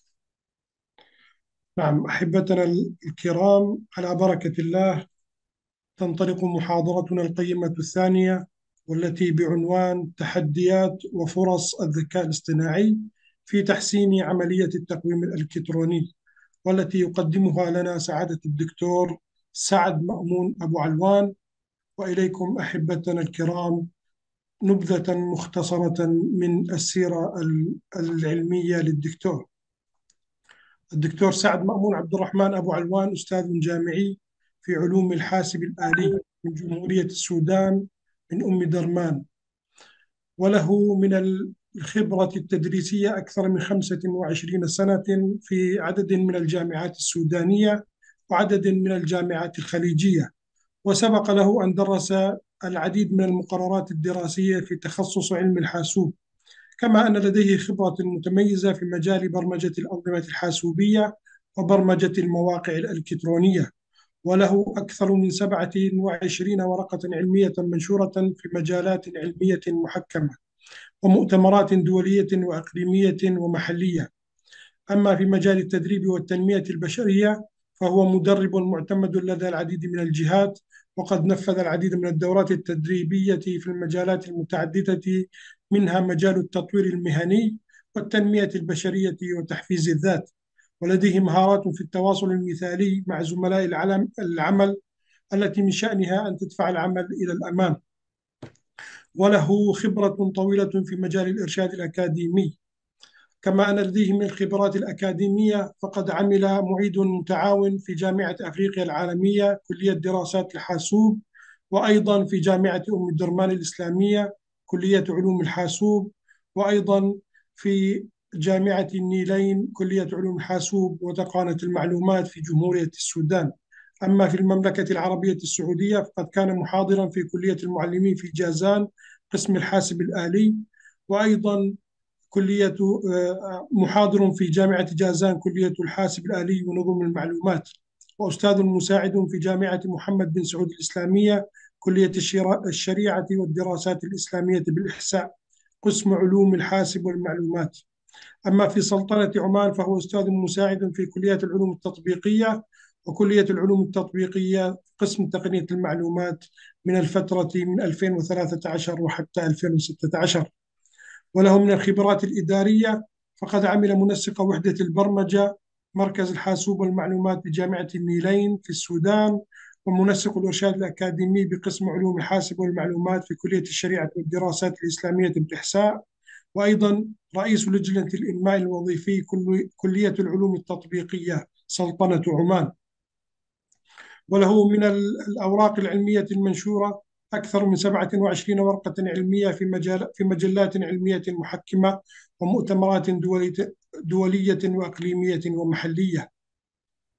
نعم أحبتنا الكرام، على بركة الله تنطلق محاضرتنا القيمة الثانية، والتي بعنوان تحديات وفرص الذكاء الاصطناعي في تحسين عملية التقويم الإلكتروني، والتي يقدمها لنا سعادة الدكتور سعد مأمون أبو علوان. وإليكم أحبتنا الكرام نبذة مختصرة من السيرة العلمية للدكتور. الدكتور سعد مأمون عبد الرحمن أبو علوان أستاذ جامعي في علوم الحاسب الآلي من جمهورية السودان من أم درمان، وله من الخبرة التدريسية أكثر من 25 سنة في عدد من الجامعات السودانية وعدد من الجامعات الخليجية، وسبق له أن درس العديد من المقررات الدراسية في تخصص علم الحاسوب، كما أن لديه خبرة متميزة في مجال برمجة الأنظمة الحاسوبية وبرمجة المواقع الإلكترونية، وله أكثر من 27 ورقة علمية منشورة في مجالات علمية محكمة ومؤتمرات دولية وإقليمية ومحلية. أما في مجال التدريب والتنمية البشرية فهو مدرب معتمد لدى العديد من الجهات، وقد نفذ العديد من الدورات التدريبية في المجالات المتعددة، منها مجال التطوير المهني والتنمية البشرية وتحفيز الذات، ولديه مهارات في التواصل المثالي مع زملاء العمل التي من شأنها أن تدفع العمل إلى الأمام، وله خبرة طويلة في مجال الإرشاد الأكاديمي. كما أن لديه من الخبرات الأكاديمية فقد عمل معيد متعاون في جامعة أفريقيا العالمية كلية دراسات الحاسوب، وأيضا في جامعة أم درمان الإسلامية كلية علوم الحاسوب، وأيضا في جامعة النيلين كلية علوم الحاسوب وتقنية المعلومات في جمهورية السودان. أما في المملكة العربية السعودية فقد كان محاضرا في كلية المعلمين في جازان قسم الحاسب الآلي، وأيضا كلية محاضر في جامعة جازان كلية الحاسب الآلي ونظم المعلومات، وأستاذ مساعد في جامعة محمد بن سعود الإسلامية كلية الشريعة والدراسات الإسلامية بالإحساء قسم علوم الحاسب والمعلومات. أما في سلطنة عمان فهو أستاذ مساعد في كلية العلوم التطبيقية وكلية العلوم التطبيقية قسم تقنية المعلومات من الفترة من 2013 وحتى 2016. وله من الخبرات الإدارية فقد عمل منسق وحدة البرمجة مركز الحاسوب والمعلومات بجامعة النيلين في السودان، ومنسق الإرشاد الأكاديمي بقسم علوم الحاسب والمعلومات في كلية الشريعة والدراسات الإسلامية بالإحساء، وأيضا رئيس لجنة الإنماء الوظيفي كلية العلوم التطبيقية سلطنة عمان. وله من الأوراق العلمية المنشورة أكثر من 27 ورقة علمية في مجلات علمية محكمة ومؤتمرات دولية وإقليمية ومحلية.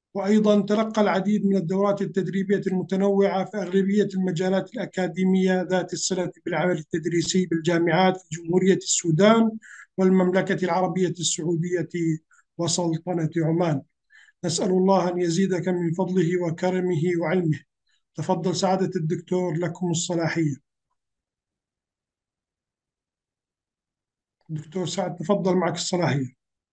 وأيضا تلقى العديد من الدورات التدريبية المتنوعة في أغلبية المجالات الأكاديمية ذات الصلة بالعمل التدريسي بالجامعات في جمهورية السودان والمملكة العربية السعودية وسلطنة عمان. نسأل الله أن يزيدك من فضله وكرمه وعلمه. تفضل سعادة الدكتور، لكم الصلاحية. دكتور سعد، تفضل، معك الصلاحية.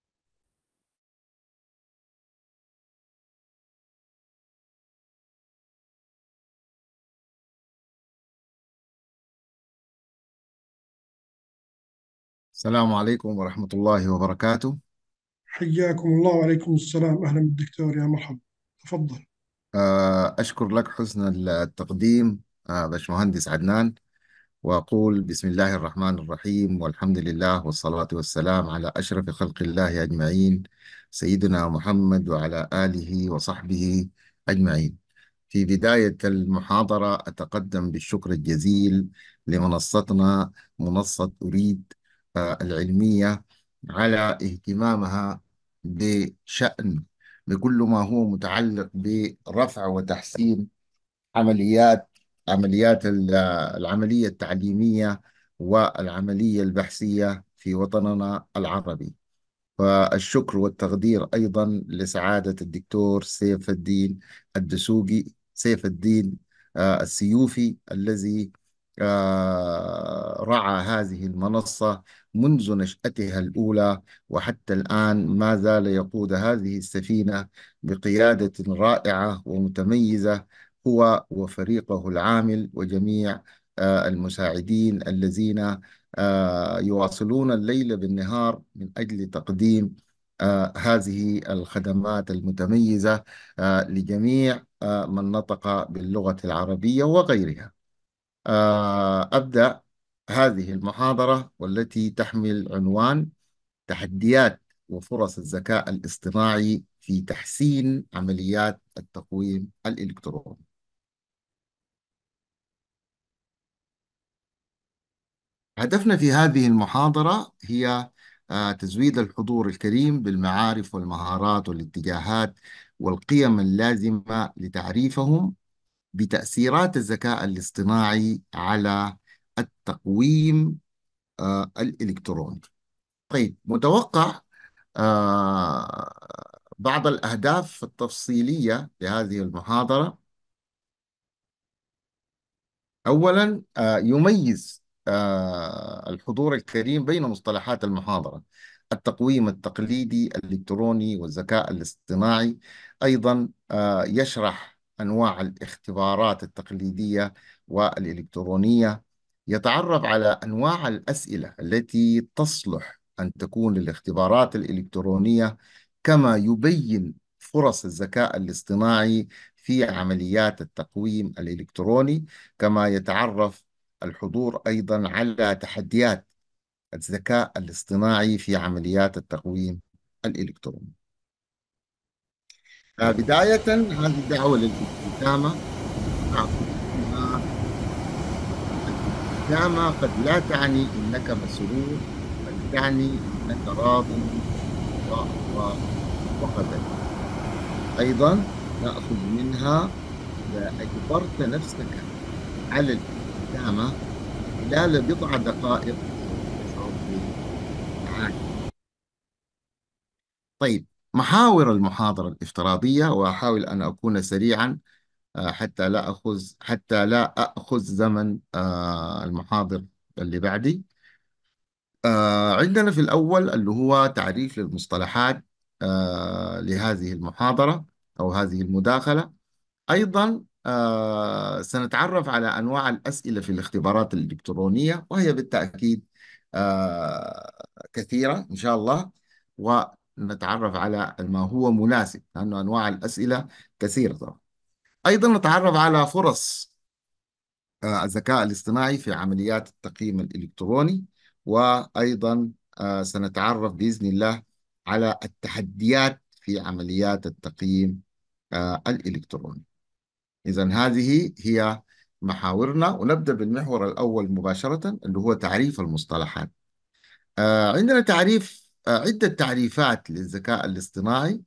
السلام عليكم ورحمة الله وبركاته. حياكم الله، وعليكم السلام. أهلا بالدكتور، يا مرحبا. تفضل. أشكر لك حسن التقديم باشمهندس عدنان، وأقول بسم الله الرحمن الرحيم والحمد لله والصلاة والسلام على أشرف خلق الله أجمعين، سيدنا محمد وعلى آله وصحبه أجمعين. في بداية المحاضرة أتقدم بالشكر الجزيل لمنصتنا، منصة أريد العلمية، على اهتمامها بشأن بكل ما هو متعلق برفع وتحسين عمليات العملية التعليمية والعملية البحثية في وطننا العربي. والشكر والتقدير أيضا لسعادة الدكتور سيف الدين الدسوقي، سيف الدين السيوفي، الذي رعى هذه المنصة منذ نشأتها الأولى وحتى الآن ما زال يقود هذه السفينة بقيادة رائعة ومتميزة، هو وفريقه العامل وجميع المساعدين الذين يواصلون الليل بالنهار من أجل تقديم هذه الخدمات المتميزة لجميع من نطق باللغة العربية وغيرها. أبدأ هذه المحاضرة والتي تحمل عنوان تحديات وفرص الذكاء الاصطناعي في تحسين عمليات التقويم الإلكتروني. هدفنا في هذه المحاضرة هي تزويد الحضور الكريم بالمعارف والمهارات والاتجاهات والقيم اللازمة لتعريفهم بتأثيرات الذكاء الاصطناعي على التقويم الإلكتروني. طيب، متوقع بعض الأهداف التفصيلية لهذه المحاضرة. أولا، يميز الحضور الكريم بين مصطلحات المحاضرة: التقويم التقليدي الإلكتروني والذكاء الاصطناعي. أيضا يشرح أنواع الاختبارات التقليدية والإلكترونية، يتعرف على أنواع الأسئلة التي تصلح أن تكون الاختبارات الإلكترونية، كما يبين فرص الذكاء الاصطناعي في عمليات التقويم الإلكتروني. كما يتعرف الحضور أيضا على تحديات الذكاء الاصطناعي في عمليات التقويم الإلكتروني. بداية، هذه الدعوة للاستدامة. الاستدامة قد لا تعني أنك مسرور، بل تعني أنك راض وقدر. أيضا نأخذ منها: إذا أجبرت نفسك على الاستدامة خلال بضع دقائق تشعر بالسعادة. طيب، محاور المحاضرة الافتراضية، وأحاول أن أكون سريعا حتى لا أخذ زمن المحاضر اللي بعدي. عندنا في الأول اللي هو تعريف للمصطلحات لهذه المحاضرة أو هذه المداخلة. أيضا سنتعرف على أنواع الأسئلة في الاختبارات الإلكترونية، وهي بالتأكيد كثيرة إن شاء الله، ونتعرف على ما هو مناسب، لأن أنواع الأسئلة كثيرة طبعا. أيضا نتعرف على فرص الذكاء الاصطناعي في عمليات التقييم الإلكتروني، وأيضا سنتعرف بإذن الله على التحديات في عمليات التقييم الإلكتروني. إذن هذه هي محاورنا، ونبدأ بالمحور الأول مباشرة اللي هو تعريف المصطلحات. عندنا عدة تعريفات للذكاء الاصطناعي.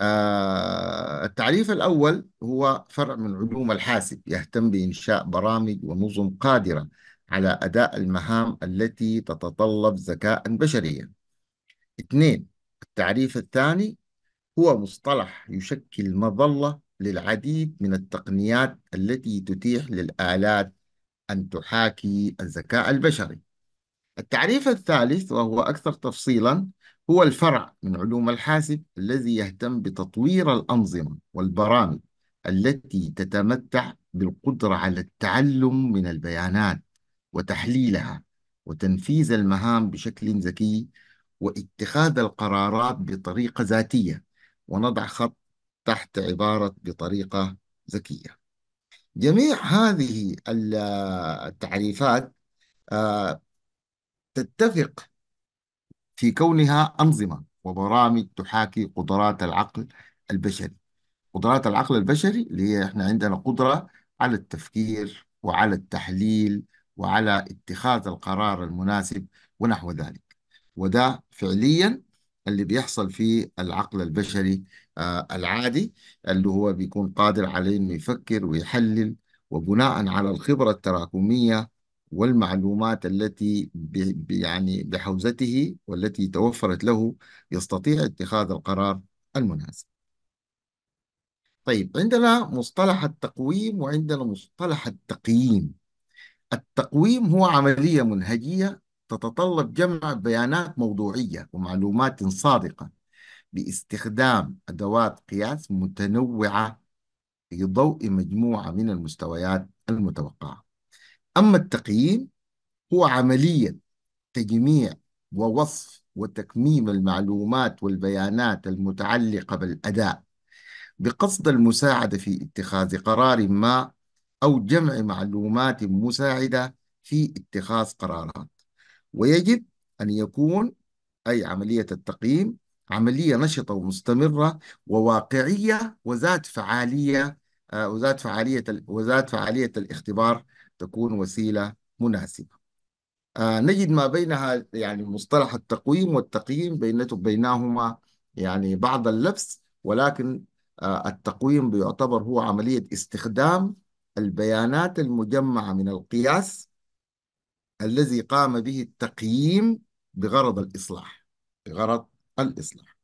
التعريف الأول هو فرع من علوم الحاسب، يهتم بإنشاء برامج ونظم قادرة على أداء المهام التي تتطلب ذكاء بشريا. اثنين، التعريف الثاني هو مصطلح يشكل مظلة للعديد من التقنيات التي تتيح للآلات أن تحاكي الذكاء البشري. التعريف الثالث وهو أكثر تفصيلا هو الفرع من علوم الحاسب الذي يهتم بتطوير الأنظمة والبرامج التي تتمتع بالقدرة على التعلم من البيانات وتحليلها وتنفيذ المهام بشكل ذكي واتخاذ القرارات بطريقة ذاتية، ونضع خط تحت عبارة بطريقة ذكية. جميع هذه التعريفات آه، تتفق في كونها أنظمة وبرامج تحاكي قدرات العقل البشري. قدرات العقل البشري اللي هي احنا عندنا قدرة على التفكير وعلى التحليل وعلى اتخاذ القرار المناسب ونحو ذلك. وده فعليا اللي بيحصل في العقل البشري العادي، اللي هو بيكون قادر على انه يفكر ويحلل، وبناء على الخبرة التراكمية والمعلومات التي يعني بحوزته والتي توفرت له يستطيع اتخاذ القرار المناسب. طيب، عندنا مصطلح التقويم وعندنا مصطلح التقييم. التقويم هو عملية منهجية تتطلب جمع بيانات موضوعية ومعلومات صادقة باستخدام أدوات قياس متنوعة في ضوء مجموعة من المستويات المتوقعة. أما التقييم هو عملية تجميع ووصف وتكميم المعلومات والبيانات المتعلقة بالأداء بقصد المساعدة في اتخاذ قرار ما أو جمع معلومات مساعدة في اتخاذ قرارات. ويجب أن يكون أي عملية التقييم عملية نشطة ومستمرة وواقعية وذات فعالية، وذات فعالية الاختبار تكون وسيلة مناسبة. نجد ما بينها يعني مصطلح التقويم والتقييم بينهما يعني بعض اللبس، ولكن التقويم بيعتبر هو عملية استخدام البيانات المجمعة من القياس الذي قام به التقييم بغرض الإصلاح، بغرض الإصلاح.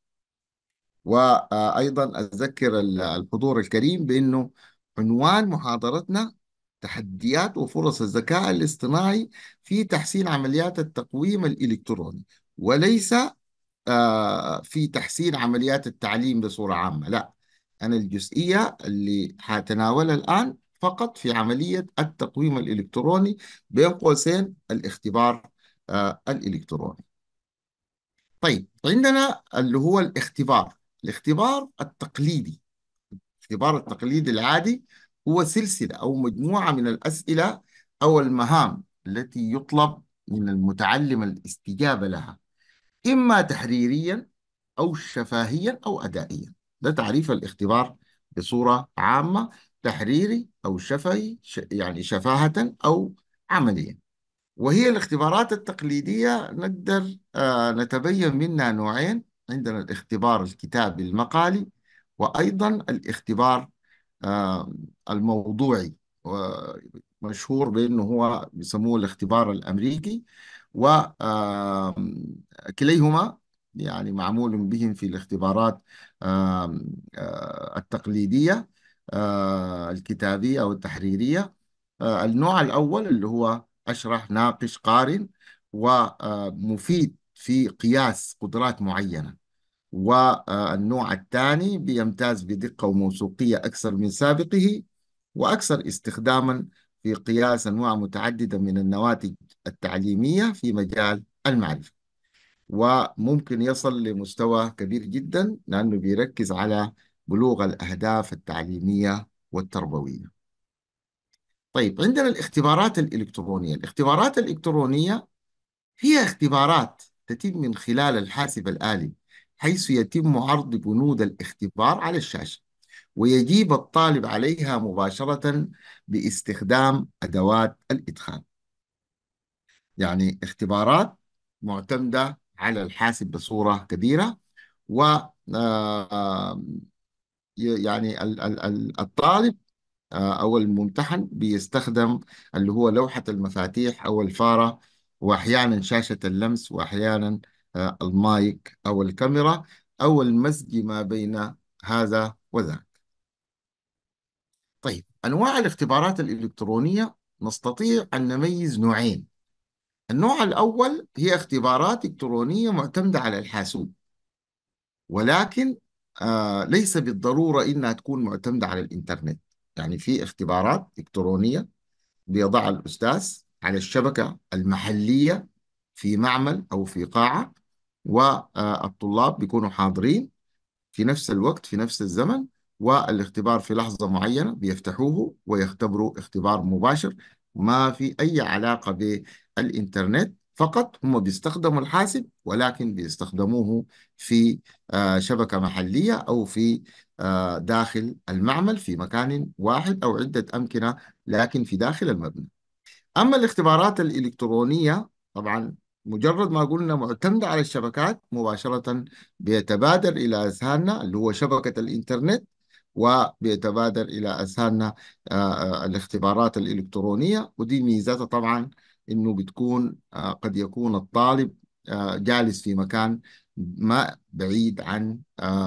وأيضا أذكر الحضور الكريم بأنه عنوان محاضرتنا تحديات وفرص الذكاء الاصطناعي في تحسين عمليات التقويم الإلكتروني، وليس في تحسين عمليات التعليم بصورة عامة. لا، أنا الجزئية اللي حتناولها الآن فقط في عملية التقويم الإلكتروني، بين قوسين الاختبار الإلكتروني. طيب، عندنا اللي هو الاختبار التقليدي. الاختبار التقليدي العادي هو سلسلة أو مجموعة من الأسئلة أو المهام التي يطلب من المتعلم الاستجابة لها، إما تحريريا أو شفهيا أو أدائيا. ده تعريف الاختبار بصورة عامة: تحريري أو شفهي، يعني شفاهة أو عمليا. وهي الاختبارات التقليدية نقدر نتبين منها نوعين: عندنا الاختبار الكتابي المقالي، وأيضا الاختبار آه، الموضوعي، ومشهور بأنه هو بيسموه الاختبار الأمريكي. وكليهما يعني معمول بهم في الاختبارات التقليدية الكتابية أو التحريرية. النوع الأول اللي هو أشرح ناقش قارن ومفيد في قياس قدرات معينة، والنوع الثاني بيمتاز بدقة وموثوقية أكثر من سابقه وأكثر استخداما في قياس أنواع متعددة من النواتج التعليمية في مجال المعرفة، وممكن يصل لمستوى كبير جدا لأنه بيركز على بلوغ الأهداف التعليمية والتربوية. طيب، عندنا الاختبارات الإلكترونية. الاختبارات الإلكترونية هي اختبارات تتم من خلال الحاسب الآلي، حيث يتم عرض بنود الاختبار على الشاشة، ويجيب الطالب عليها مباشرة باستخدام أدوات الإدخال. يعني اختبارات معتمدة على الحاسب بصورة كبيرة، و يعني الطالب أو الممتحن بيستخدم اللي هو لوحة المفاتيح أو الفارة، وأحيانا شاشة اللمس، وأحيانا المايك أو الكاميرا، أو المزج ما بين هذا وذاك. طيب، أنواع الاختبارات الإلكترونية نستطيع أن نميز نوعين. النوع الأول هي اختبارات إلكترونية معتمدة على الحاسوب، ولكن ليس بالضرورة إنها تكون معتمدة على الإنترنت. يعني في اختبارات إلكترونية بيضع الأستاذ على الشبكة المحلية في معمل أو في قاعة، والطلاب بيكونوا حاضرين في نفس الوقت في نفس الزمن، والاختبار في لحظة معينة بيفتحوه ويختبروا اختبار مباشر، ما في أي علاقة بالإنترنت. فقط هم بيستخدموا الحاسب، ولكن بيستخدموه في شبكة محلية أو في داخل المعمل في مكان واحد أو عدة أمكنة، لكن في داخل المبنى. أما الاختبارات الإلكترونية طبعا مجرد ما قلنا معتمدة على الشبكات مباشرة، بيتبادر إلى أذهاننا اللي هو شبكة الإنترنت، وبيتبادر إلى أذهاننا الاختبارات الإلكترونية. ودي ميزتها طبعا إنه بتكون قد يكون الطالب جالس في مكان ما بعيد عن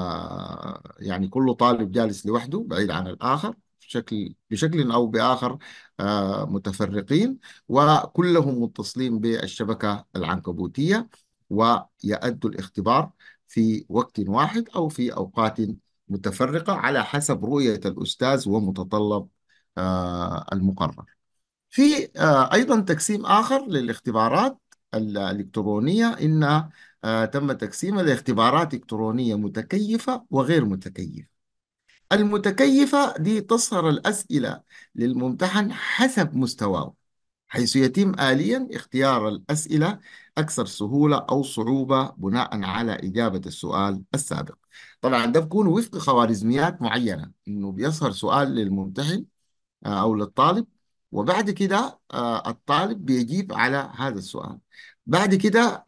يعني كل طالب جالس لوحده بعيد عن الآخر بشكل أو بآخر، متفرقين، وكلهم متصلين بالشبكة العنكبوتية، ويأدوا الاختبار في وقت واحد أو في أوقات متفرقة على حسب رؤية الأستاذ ومتطلب المقرر. في أيضا تقسيم آخر للاختبارات الإلكترونية، إن تم تقسيمها لاختبارات إلكترونية متكيفة وغير متكيفة. المتكيفة دي تصهر الأسئلة للممتحن حسب مستواه، حيث يتم آليا اختيار الأسئلة أكثر سهولة أو صعوبة بناء على إجابة السؤال السابق. طبعا ده بيكون وفق خوارزميات معينة، إنه بيظهر سؤال للممتحن أو للطالب، وبعد كده الطالب بيجيب على هذا السؤال. بعد كده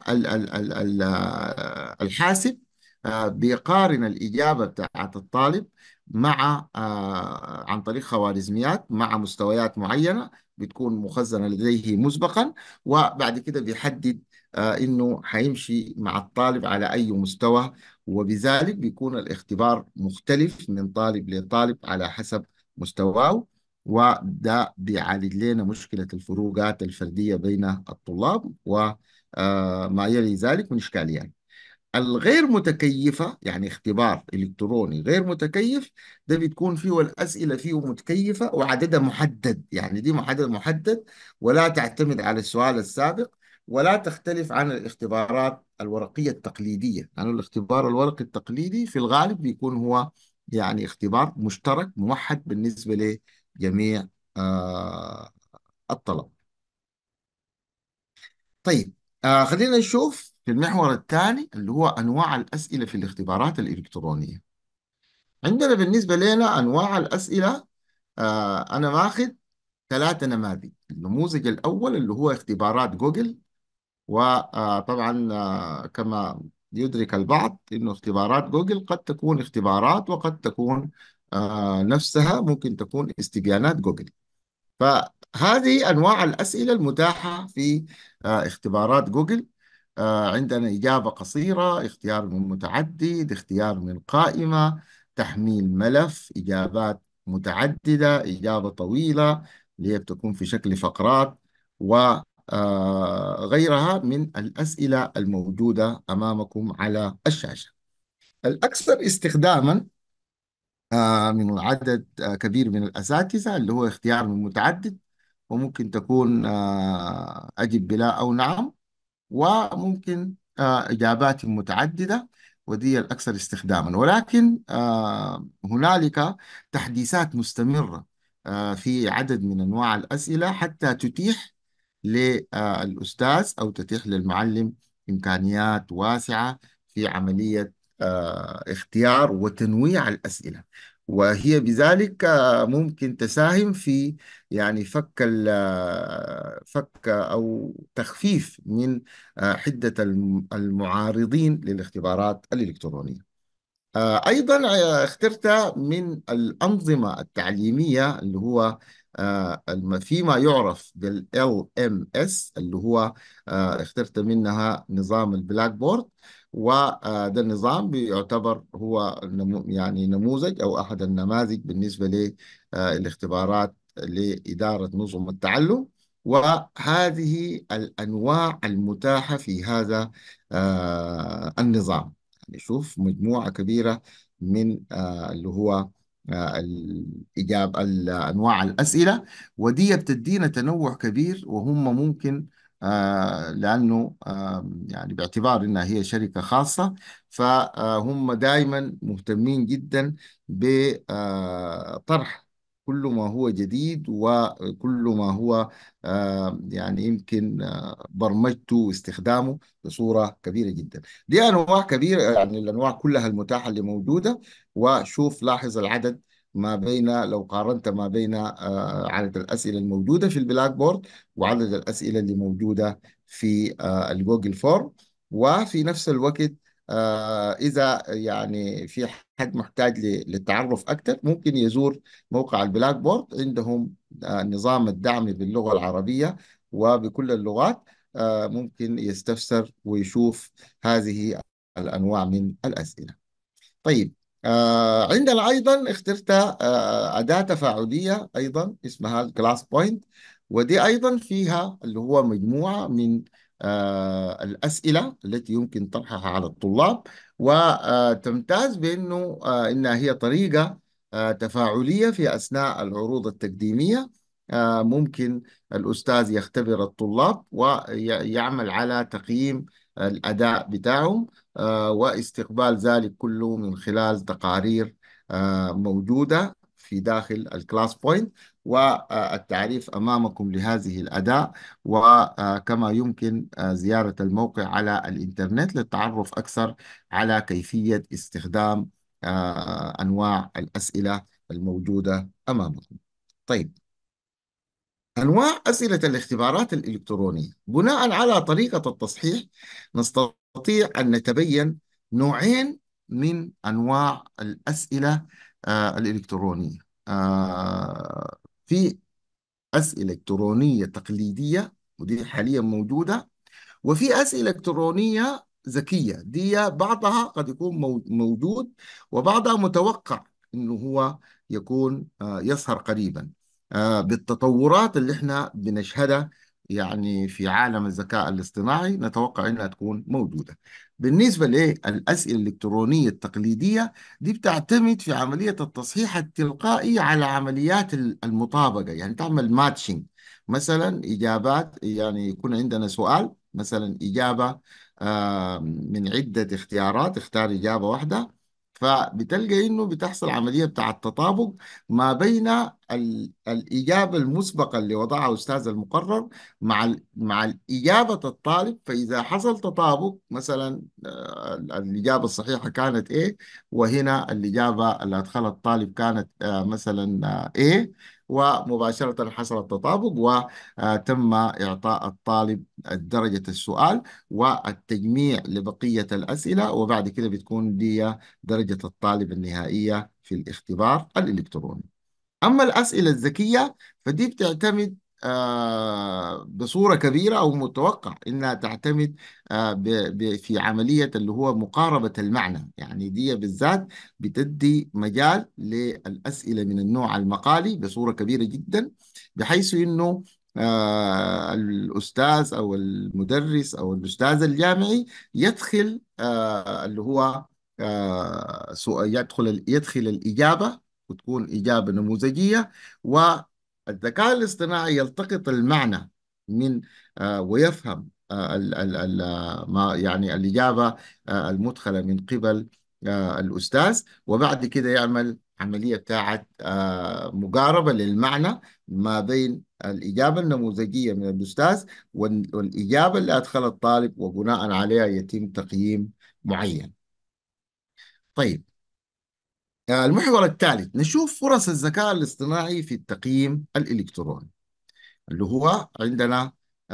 الحاسب بيقارن الإجابة بتاعت الطالب مع عن طريق خوارزميات مع مستويات معينة بتكون مخزنة لديه مسبقا، وبعد كده بيحدد إنه حيمشي مع الطالب على أي مستوى. وبذلك بيكون الاختبار مختلف من طالب لطالب على حسب مستواه، وده بيعالج لنا مشكلة الفروقات الفردية بين الطلاب وما يلي ذلك من إشكاليات. الغير متكيفة يعني اختبار إلكتروني غير متكيف، ده بتكون فيه الأسئلة فيه متكيفة وعددها محدد، يعني دي عدد محدد، ولا تعتمد على السؤال السابق، ولا تختلف عن الاختبارات الورقية التقليدية. يعني الاختبار الورقي التقليدي في الغالب بيكون هو يعني اختبار مشترك موحد بالنسبة لجميع الطلبة. طيب، خلينا نشوف في المحور الثاني اللي هو أنواع الأسئلة في الاختبارات الإلكترونية. عندنا بالنسبة لنا أنواع الأسئلة، أنا ماخذ 3 نماذج. النموذج الأول اللي هو اختبارات جوجل، وطبعا كما يدرك البعض إنه اختبارات جوجل قد تكون اختبارات وقد تكون نفسها ممكن تكون استبيانات جوجل. فهذه أنواع الأسئلة المتاحة في اختبارات جوجل. عندنا إجابة قصيرة، اختيار من متعدد، اختيار من قائمة، تحميل ملف، إجابات متعددة، إجابة طويلة اللي هي بتكون في شكل فقرات، وغيرها من الأسئلة الموجودة أمامكم على الشاشة. الأكثر استخداما من عدد كبير من الأساتذة اللي هو اختيار من متعدد، وممكن تكون أجب بلا أو نعم، وممكن إجابات متعددة، ودي الأكثر استخداما. ولكن هنالك تحديثات مستمرة في عدد من أنواع الأسئلة حتى تتيح للأستاذ أو تتيح للمعلم إمكانيات واسعة في عملية اختيار وتنويع الأسئلة. وهي بذلك ممكن تساهم في يعني فك أو تخفيف من حدة المعارضين للاختبارات الإلكترونية. أيضا اخترت من الأنظمة التعليمية اللي هو فيما يعرف بال LMS، اللي هو اخترت منها نظام البلاك بورد. وده النظام بيعتبر هو يعني نموذج أو أحد النماذج بالنسبة للاختبارات لإدارة نظم التعلم. وهذه الأنواع المتاحة في هذا النظام. يعني شوف مجموعة كبيرة من اللي هو الإجابة أنواع الأسئلة. ودي بتدينا تنوع كبير، وهم ممكن لأنه يعني باعتبار إنها هي شركة خاصة، فهم دائما مهتمين جدا بطرح كل ما هو جديد، وكل ما هو يعني يمكن برمجته واستخدامه بصورة كبيرة جدا. دي انواع كبيره، يعني الانواع كلها المتاحه اللي موجوده. وشوف لاحظ العدد ما بين، لو قارنت ما بين عدد الاسئله الموجوده في البلاك بورد وعدد الاسئله اللي موجوده في الجوجل فورم. وفي نفس الوقت اذا يعني في حد محتاج للتعرف اكثر، ممكن يزور موقع البلاك بورد. عندهم نظام الدعم باللغه العربيه وبكل اللغات. ممكن يستفسر ويشوف هذه الأنواع من الأسئلة. طيب، عندنا أيضا اخترت أداة تفاعلية أيضا اسمها الكلاس بوينت. ودي أيضا فيها اللي هو مجموعة من الأسئلة التي يمكن طرحها على الطلاب. وتمتاز بأنه إنها هي طريقة تفاعلية في أثناء العروض التقديمية. ممكن الأستاذ يختبر الطلاب ويعمل على تقييم الأداء بتاعهم، واستقبال ذلك كله من خلال تقارير موجودة في داخل الكلاس بوينت، والتعريف أمامكم لهذه الأداة. وكما يمكن زيارة الموقع على الإنترنت للتعرف أكثر على كيفية استخدام أنواع الأسئلة الموجودة أمامكم. طيب، أنواع أسئلة الاختبارات الإلكترونية بناء على طريقة التصحيح نستطيع أن نتبين نوعين من أنواع الأسئلة الإلكترونية. في أسئلة إلكترونية تقليدية، ودي حاليا موجودة. وفي أسئلة إلكترونية ذكية، دي بعضها قد يكون موجود، وبعضها متوقع أنه هو يكون يظهر قريبا بالتطورات اللي احنا بنشهدها يعني في عالم الذكاء الاصطناعي. نتوقع أنها تكون موجودة. بالنسبة للأسئلة الإلكترونية التقليدية، دي بتعتمد في عملية التصحيح التلقائي على عمليات المطابقة، يعني تعمل ماتشنج. مثلا إجابات، يعني يكون عندنا سؤال مثلا إجابة من عدة اختيارات، اختار إجابة واحدة. فبتلقى إنه بتحصل عملية بتاع التطابق ما بين الإجابة المسبقة اللي وضعها أستاذ المقرر مع الإجابة الطالب. فإذا حصل تطابق، مثلا الإجابة الصحيحة كانت A، وهنا الإجابة اللي أدخلها الطالب كانت مثلا A، ومباشرة حصل التطابق وتم إعطاء الطالب درجة السؤال والتجميع لبقية الأسئلة، وبعد كده بتكون دي درجة الطالب النهائية في الاختبار الإلكتروني. أما الأسئلة الذكية فدي بتعتمد بصورة كبيرة، أو متوقع إنها تعتمد في عملية اللي هو مقاربة المعنى. يعني دي بالذات بتدي مجال للأسئلة من النوع المقالي بصورة كبيرة جدا، بحيث إنه الأستاذ أو المدرس أو الأستاذ الجامعي يدخل اللي هو يدخل الإجابة، وتكون إجابة نموذجية. والذكاء الاصطناعي يلتقط المعنى من ويفهم ما يعني الإجابة المدخلة من قبل الأستاذ، وبعد كده يعمل عملية بتاعت مقاربة للمعنى ما بين الإجابة النموذجية من الأستاذ والإجابة اللي أدخل الطالب، وبناء عليها يتم تقييم معين. طيب، المحور الثالث نشوف فرص الذكاء الاصطناعي في التقييم الإلكتروني، اللي هو عندنا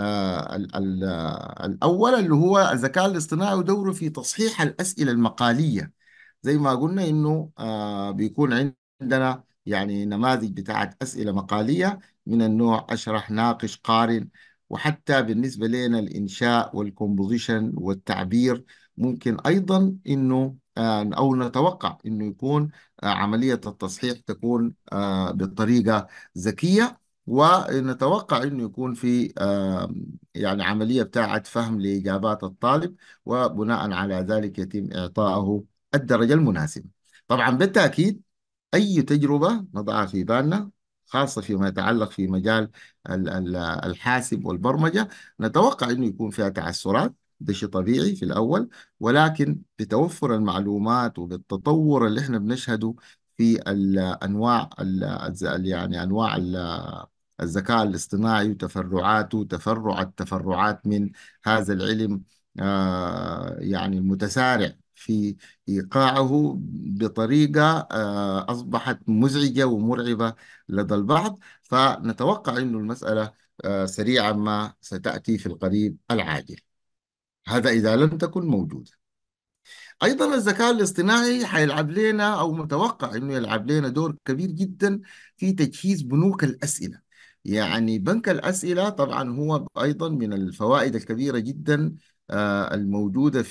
الأول اللي هو الذكاء الاصطناعي ودوره في تصحيح الأسئلة المقالية. زي ما قلنا إنه بيكون عندنا يعني نماذج بتاعت أسئلة مقالية من النوع أشرح ناقش قارن، وحتى بالنسبة لنا الإنشاء والكومبوزيشن والتعبير ممكن أيضا إنه أو نتوقع إنه يكون عملية التصحيح تكون بطريقة ذكية، ونتوقع انه يكون في يعني عمليه بتاعه فهم لاجابات الطالب، وبناء على ذلك يتم اعطائه الدرجه المناسبه. طبعا بالتاكيد اي تجربه نضعها في بالنا خاصه فيما يتعلق في مجال الحاسب والبرمجه نتوقع انه يكون فيها تعثرات. ده شيء طبيعي في الاول، ولكن بتوفر المعلومات وبالتطور اللي احنا بنشهده في الانواع يعني انواع الذكاء الاصطناعي وتفرعاته، تفرع التفرعات من هذا العلم يعني المتسارع في إيقاعه بطريقة أصبحت مزعجة ومرعبة لدى البعض. فنتوقع أن المسألة سريعا ما ستأتي في القريب العاجل، هذا إذا لم تكن موجودة. ايضا الذكاء الاصطناعي حيلعب لنا او متوقع انه يلعب لنا دور كبير جدا في تجهيز بنوك الاسئله. يعني بنك الاسئله طبعا هو ايضا من الفوائد الكبيره جدا الموجوده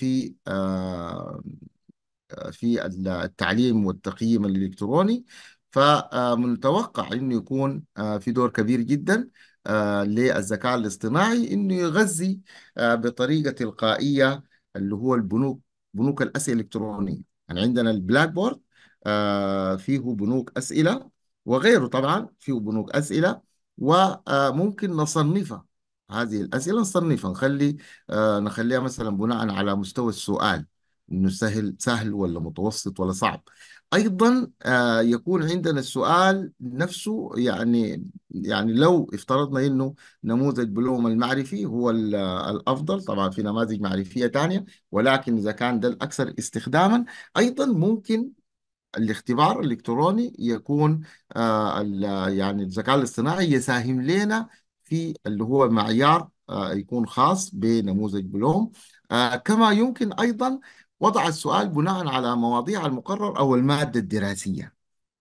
في التعليم والتقييم الإلكتروني. فمنتوقع أنه يكون في دور كبير جدا للذكاء الاصطناعي أنه يغذي بطريقة تلقائية اللي هو بنوك الأسئلة الإلكترونية. يعني عندنا البلاك بورد فيه بنوك أسئلة، وغيره طبعا فيه بنوك أسئلة، وممكن نصنفها. هذه الأسئلة نصنفها نخليها مثلا بناء على مستوى السؤال، انه سهل ولا متوسط ولا صعب. ايضا يكون عندنا السؤال نفسه، يعني لو افترضنا انه نموذج بلوم المعرفي هو الافضل، طبعا في نماذج معرفيه تانية، ولكن اذا كان ده الاكثر استخداما ايضا ممكن الاختبار الإلكتروني يكون يعني الذكاء الاصطناعي يساهم لنا في اللي هو معيار يكون خاص بنموذج بلوم. كما يمكن أيضا وضع السؤال بناء على مواضيع المقرر أو المادة الدراسية.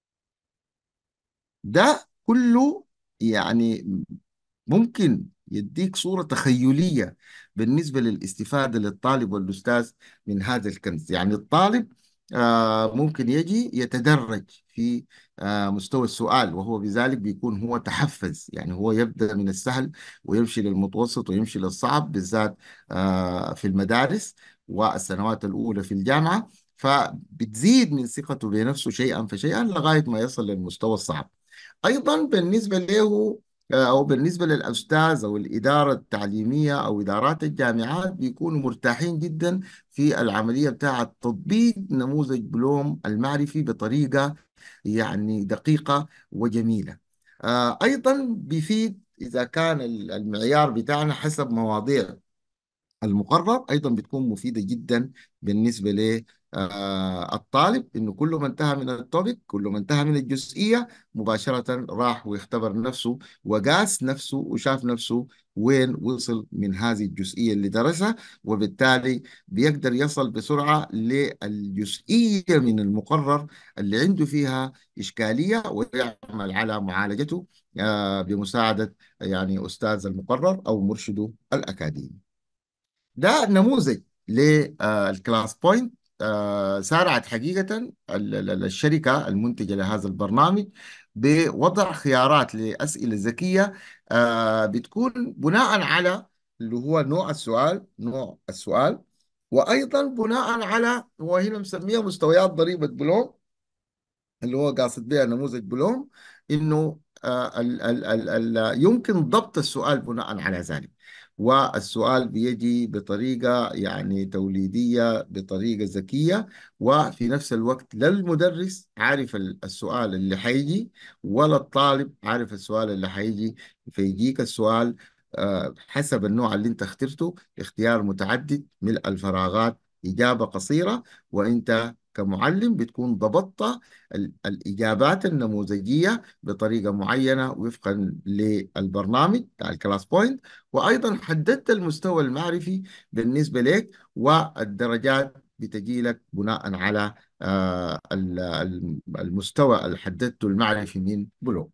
ده كله يعني ممكن يديك صورة تخيلية بالنسبة للاستفادة للطالب والأستاذ من هذا الكنز. يعني الطالب ممكن يجي يتدرج في مستوى السؤال، وهو بذلك بيكون هو تحفز. يعني هو يبدأ من السهل ويمشي للمتوسط ويمشي للصعب، بالذات في المدارس والسنوات الأولى في الجامعة. فبتزيد من ثقته بنفسه شيئا فشيئا لغاية ما يصل للمستوى الصعب. أيضا بالنسبة له أو بالنسبة للأستاذ أو الإدارة التعليمية أو إدارات الجامعات بيكونوا مرتاحين جدا في العملية بتاعة تطبيق نموذج بلوم المعرفي بطريقة يعني دقيقة وجميلة. أيضا بيفيد إذا كان المعيار بتاعنا حسب مواضيع المقرر، أيضا بتكون مفيدة جدا بالنسبة للطالب، إنه كل ما انتهى من التوبيك، كل ما انتهى من الجزئية مباشرة راح ويختبر نفسه وقاس نفسه وشاف نفسه وين وصل من هذه الجزئية اللي درسها، وبالتالي بيقدر يصل بسرعة للجزئية من المقرر اللي عنده فيها إشكالية ويعمل على معالجته بمساعدة يعني أستاذ المقرر أو مرشده الأكاديمي. ده نموذج للكلاس بوينت. سارعت حقيقة الشركة المنتجة لهذا البرنامج بوضع خيارات لأسئلة ذكية بتكون بناء على اللي هو نوع السؤال، وأيضا بناء على هو هنا مسميها مستويات ضريبة بلوم، اللي هو قاصد بها نموذج بلوم، انه يمكن ضبط السؤال بناء على ذلك. والسؤال بيجي بطريقة يعني توليدية، بطريقة ذكية، وفي نفس الوقت لا المدرس عارف السؤال اللي حيجي ولا الطالب عارف السؤال اللي حيجي. فيجيك السؤال حسب النوع اللي انت اخترته، اختيار متعدد، ملء الفراغات، إجابة قصيرة، وانت كمعلم بتكون ضبطت الإجابات النموذجية بطريقة معينة وفقا للبرنامج بتاع الكلاس بوينت، وأيضا حددت المستوى المعرفي بالنسبة لك، والدرجات بتجي لك بناء على المستوى اللي حددته المعرفي من بلوغ.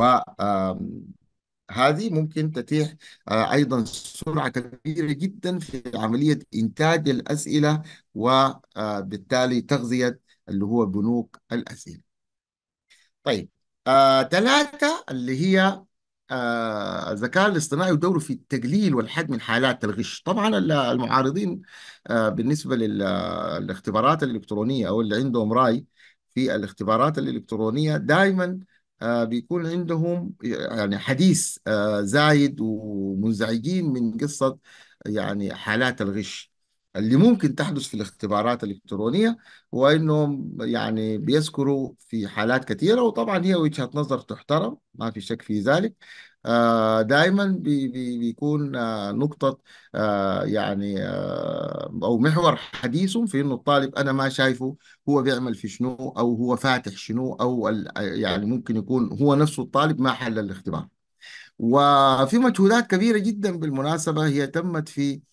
هذه ممكن تتيح أيضا سرعة كبيرة جدا في عملية إنتاج الأسئلة، وبالتالي تغذية اللي هو بنوك الأسئلة. طيب، ثلاثة اللي هي الذكاء الاصطناعي ودوره في التقليل والحد من حالات الغش. طبعا المعارضين بالنسبة للاختبارات الإلكترونية أو اللي عندهم رأي في الاختبارات الإلكترونية دائما بيكون عندهم يعني حديث زايد ومنزعجين من قصة يعني حالات الغش اللي ممكن تحدث في الاختبارات الإلكترونية، وإنهم يعني بيذكروا في حالات كثيرة، وطبعا هي وجهة نظر تحترم ما في شك في ذلك. دائما بيكون نقطة يعني أو محور حديثهم في إنه الطالب أنا ما شايفه هو بيعمل في شنو، أو هو فاتح شنو، أو يعني ممكن يكون هو نفسه الطالب ما حل الاختبار. وفي مجهودات كبيرة جدا بالمناسبة هي تمت في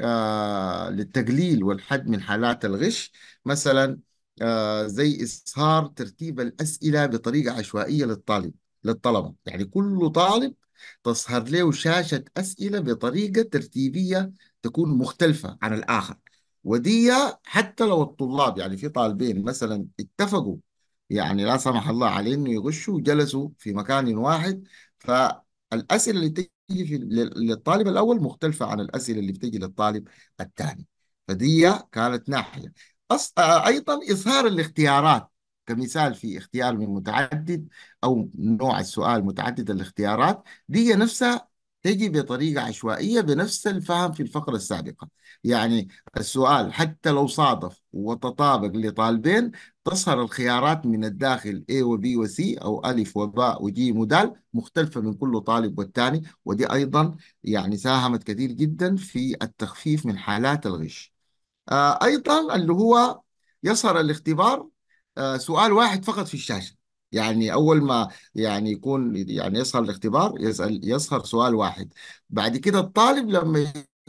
للتقليل والحد من حالات الغش. مثلا زي إظهار ترتيب الأسئلة بطريقة عشوائية للطلبة، يعني كل طالب تظهر له شاشة أسئلة بطريقة ترتيبية تكون مختلفة عن الآخر. ودي حتى لو الطلاب يعني في طالبين مثلا اتفقوا يعني لا سمح الله عليه انه يغشوا وجلسوا في مكان واحد، الأسئلة اللي بتيجي للطالب الأول مختلفة عن الأسئلة اللي بتيجي للطالب الثاني. فدي كانت ناحية. أيضا إظهار الاختيارات كمثال في اختيار من متعدد، أو نوع السؤال متعدد الاختيارات، دي نفسها تجي بطريقة عشوائية بنفس الفهم في الفقرة السابقة. يعني السؤال حتى لو صادف وتطابق لطالبين تظهر الخيارات من الداخل A و B و C أو ألف وباء وجيم ودال مختلفة من كل طالب والتاني، ودي أيضا يعني ساهمت كثير جدا في التخفيف من حالات الغش. أيضا اللي هو يظهر الاختبار سؤال واحد فقط في الشاشة. يعني أول ما يعني يكون يعني يظهر الاختبار يظهر سؤال واحد، بعد كده الطالب لما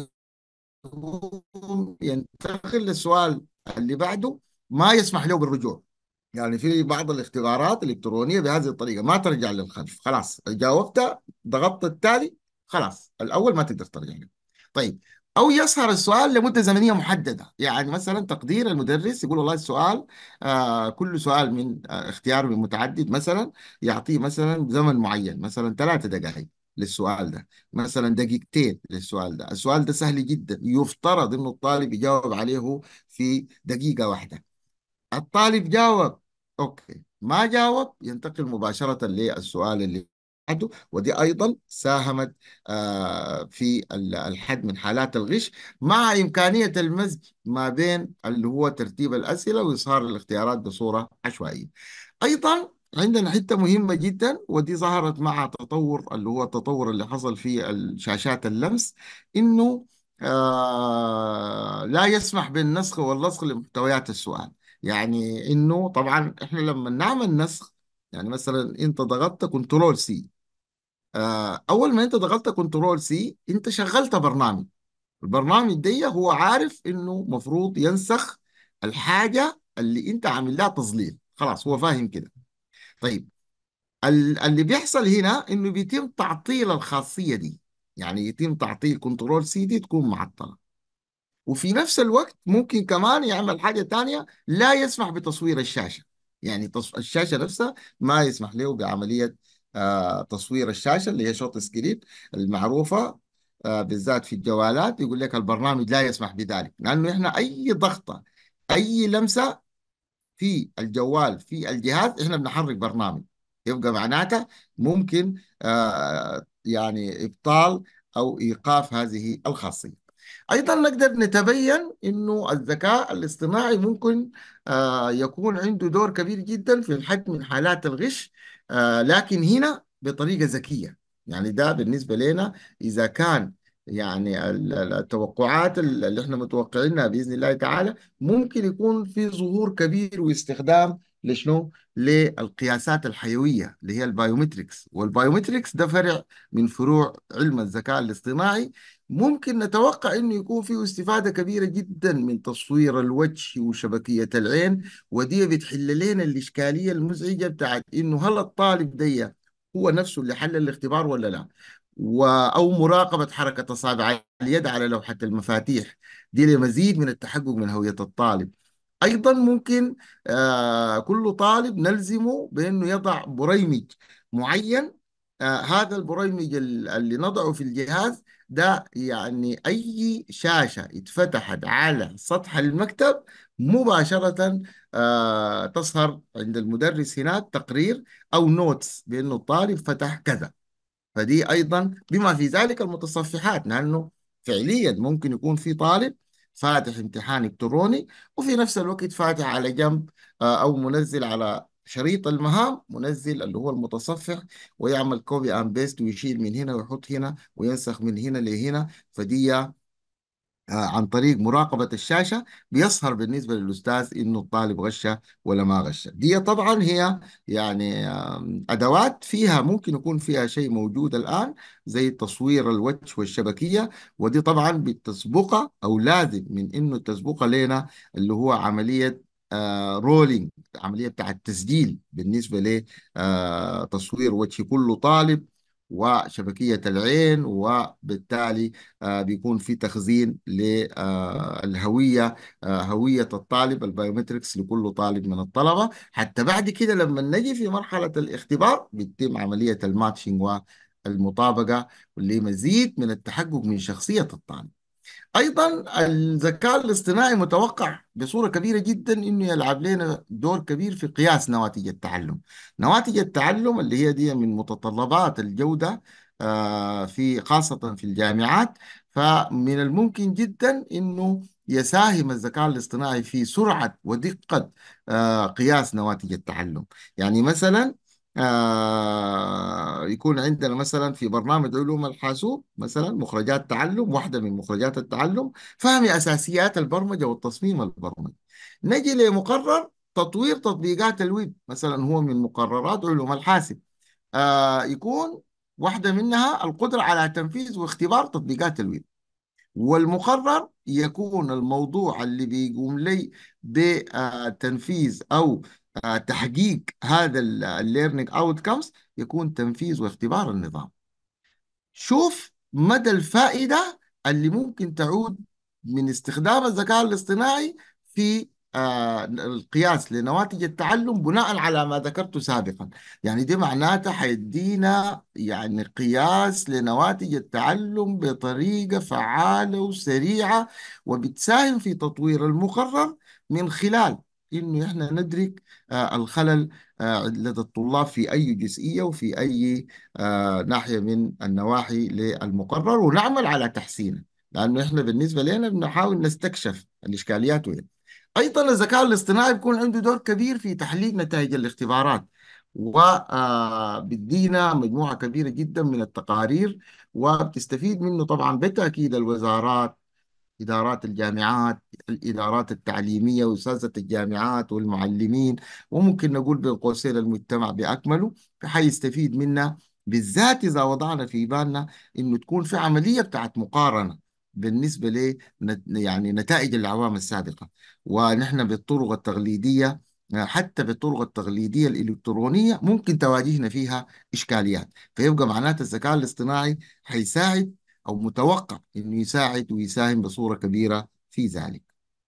يقوم ينتقل للسؤال اللي بعده ما يسمح له بالرجوع. يعني في بعض الاختبارات الإلكترونية بهذه الطريقة ما ترجع للخلف، خلاص جاوبت ضغطت التالي خلاص الأول ما تقدر ترجع له. طيب، أو يسهر السؤال لمدة زمنية محددة، يعني مثلا تقدير المدرس يقول والله السؤال كل سؤال من اختيار من متعدد مثلا يعطيه مثلا زمن معين، مثلا 3 دقائق للسؤال ده، مثلا دقيقتين للسؤال ده. السؤال ده سهل جدا، يفترض انه الطالب يجاوب عليه في دقيقة واحدة. الطالب جاوب اوكي، ما جاوب ينتقل مباشرة للسؤال اللي بعده. ودي ايضا ساهمت في الحد من حالات الغش، مع امكانية المزج ما بين اللي هو ترتيب الاسئلة واظهار الاختيارات بصورة عشوائية. ايضا عندنا حتة مهمة جدا، ودي ظهرت مع تطور اللي هو التطور اللي حصل في الشاشات اللمس، انه لا يسمح بالنسخ واللصق لمحتويات السؤال. يعني انه طبعا احنا لما نعمل نسخ، يعني مثلا انت ضغطت كنترول سي، اول ما انت ضغطت كنترول سي انت شغلت برنامج. البرنامج دي هو عارف انه مفروض ينسخ الحاجة اللي انت عامل لها تظليل، خلاص هو فاهم كده. طيب، اللي بيحصل هنا انه بيتم تعطيل الخاصية دي، يعني يتم تعطيل كنترول سي دي تكون معطلة. وفي نفس الوقت ممكن كمان يعمل حاجة تانية، لا يسمح بتصوير الشاشة. يعني الشاشة نفسها ما يسمح له بعملية تصوير الشاشة اللي هي شوت سكرين المعروفة. بالذات في الجوالات يقول لك البرنامج لا يسمح بذلك، لأنه إحنا أي ضغطة أي لمسة في الجوال في الجهاز إحنا بنحرك برنامج، يبقى معناته ممكن يعني إبطال أو إيقاف هذه الخاصية. أيضا نقدر نتبين أنه الذكاء الاصطناعي ممكن يكون عنده دور كبير جدا في الحد من حالات الغش، لكن هنا بطريقة ذكية. يعني ده بالنسبة لنا إذا كان يعني التوقعات اللي احنا متوقعينها بإذن الله تعالى، ممكن يكون في ظهور كبير واستخدام لشنو؟ للقياسات الحيوية اللي هي البايومتريكس. والبايومتريكس ده فرع من فروع علم الذكاء الاصطناعي. ممكن نتوقع انه يكون فيه استفادة كبيرة جدا من تصوير الوجه وشبكية العين، ودي بتحل لنا الإشكالية المزعجة بتاعت انه هل الطالب ده هو نفسه اللي حل الاختبار ولا لا. أو مراقبة حركة أصابع اليد على لوحة المفاتيح، دي لمزيد من التحقق من هوية الطالب. أيضا ممكن كل طالب نلزمه بأنه يضع بريمج معين. هذا البريمج اللي نضعه في الجهاز ده، يعني أي شاشة اتفتحت على سطح المكتب مباشرة تظهر عند المدرس هناك تقرير أو نوتس بأنه الطالب فتح كذا. فدي أيضا بما في ذلك المتصفحات، لأنه فعليا ممكن يكون في طالب فاتح امتحان إلكتروني وفي نفس الوقت فاتح على جنب أو منزل على شريط المهام، منزل اللي هو المتصفح، ويعمل كوبي أند بيست ويشيل من هنا ويحط هنا وينسخ من هنا لهنا. فدي عن طريق مراقبة الشاشة بيظهر بالنسبة للأستاذ إنه الطالب غشة ولا ما غشة. دي طبعا هي يعني أدوات فيها ممكن يكون فيها شيء موجود الآن زي تصوير الوجه والشبكية، ودي طبعا بتسبقها أو لازم من إنه تسبقها لنا اللي هو عملية رولينج، عملية بتاع التسجيل بالنسبة لتصوير وجه كل طالب وشبكية العين. وبالتالي بيكون في تخزين للهوية، هوية الطالب، البايومتريكس لكل طالب من الطلبة. حتى بعد كده لما نجي في مرحلة الاختبار بيتم عملية الماتشنج والمطابقة لمزيد من التحقق من شخصية الطالب. ايضا الذكاء الاصطناعي متوقع بصوره كبيره جدا انه يلعب لنا دور كبير في قياس نواتج التعلم. نواتج التعلم اللي هي دي من متطلبات الجوده في خاصه في الجامعات. فمن الممكن جدا انه يساهم الذكاء الاصطناعي في سرعه ودقه قياس نواتج التعلم. يعني مثلا يكون عندنا مثلا في برنامج علوم الحاسوب مثلا مخرجات تعلم، واحدة من مخرجات التعلم فهم أساسيات البرمجة والتصميم البرمجي. نجي لمقرر تطوير تطبيقات الويب مثلا، هو من مقررات علوم الحاسب. يكون واحدة منها القدرة على تنفيذ واختبار تطبيقات الويب. والمقرر يكون الموضوع اللي بيقوم لي بتنفيذ أو تحقيق هذا الليرنينج اوتكمز يكون تنفيذ واختبار النظام. شوف مدى الفائدة اللي ممكن تعود من استخدام الذكاء الاصطناعي في القياس لنواتج التعلم بناء على ما ذكرت سابقا. يعني دي معناتها حيدينا يعني قياس لنواتج التعلم بطريقة فعالة وسريعة، وبتساهم في تطوير المقرر من خلال إنه إحنا ندرك الخلل لدى الطلاب في أي جزئية وفي أي ناحية من النواحي للمقرر، ونعمل على تحسينه. لأنه إحنا بالنسبة لنا بنحاول نستكشف الإشكاليات وين. أيضا الذكاء الاصطناعي بيكون عنده دور كبير في تحليل نتائج الاختبارات، وبدينا مجموعة كبيرة جدا من التقارير، وبتستفيد منه طبعا بالتأكيد الوزارات، إدارات الجامعات، الإدارات التعليمية وأساتذة الجامعات والمعلمين، وممكن نقول بين قوسين المجتمع بأكمله. حيستفيد منا بالذات إذا وضعنا في بالنا إنه تكون في عملية بتاعت مقارنة بالنسبة ل يعني نتائج الأعوام السابقة. ونحن بالطرق التقليدية، حتى بالطرق التقليدية الإلكترونية ممكن تواجهنا فيها إشكاليات. فيبقى معناته الذكاء الاصطناعي حيساعد أو متوقع أنه يساعد ويساهم بصورة كبيرة في ذلك.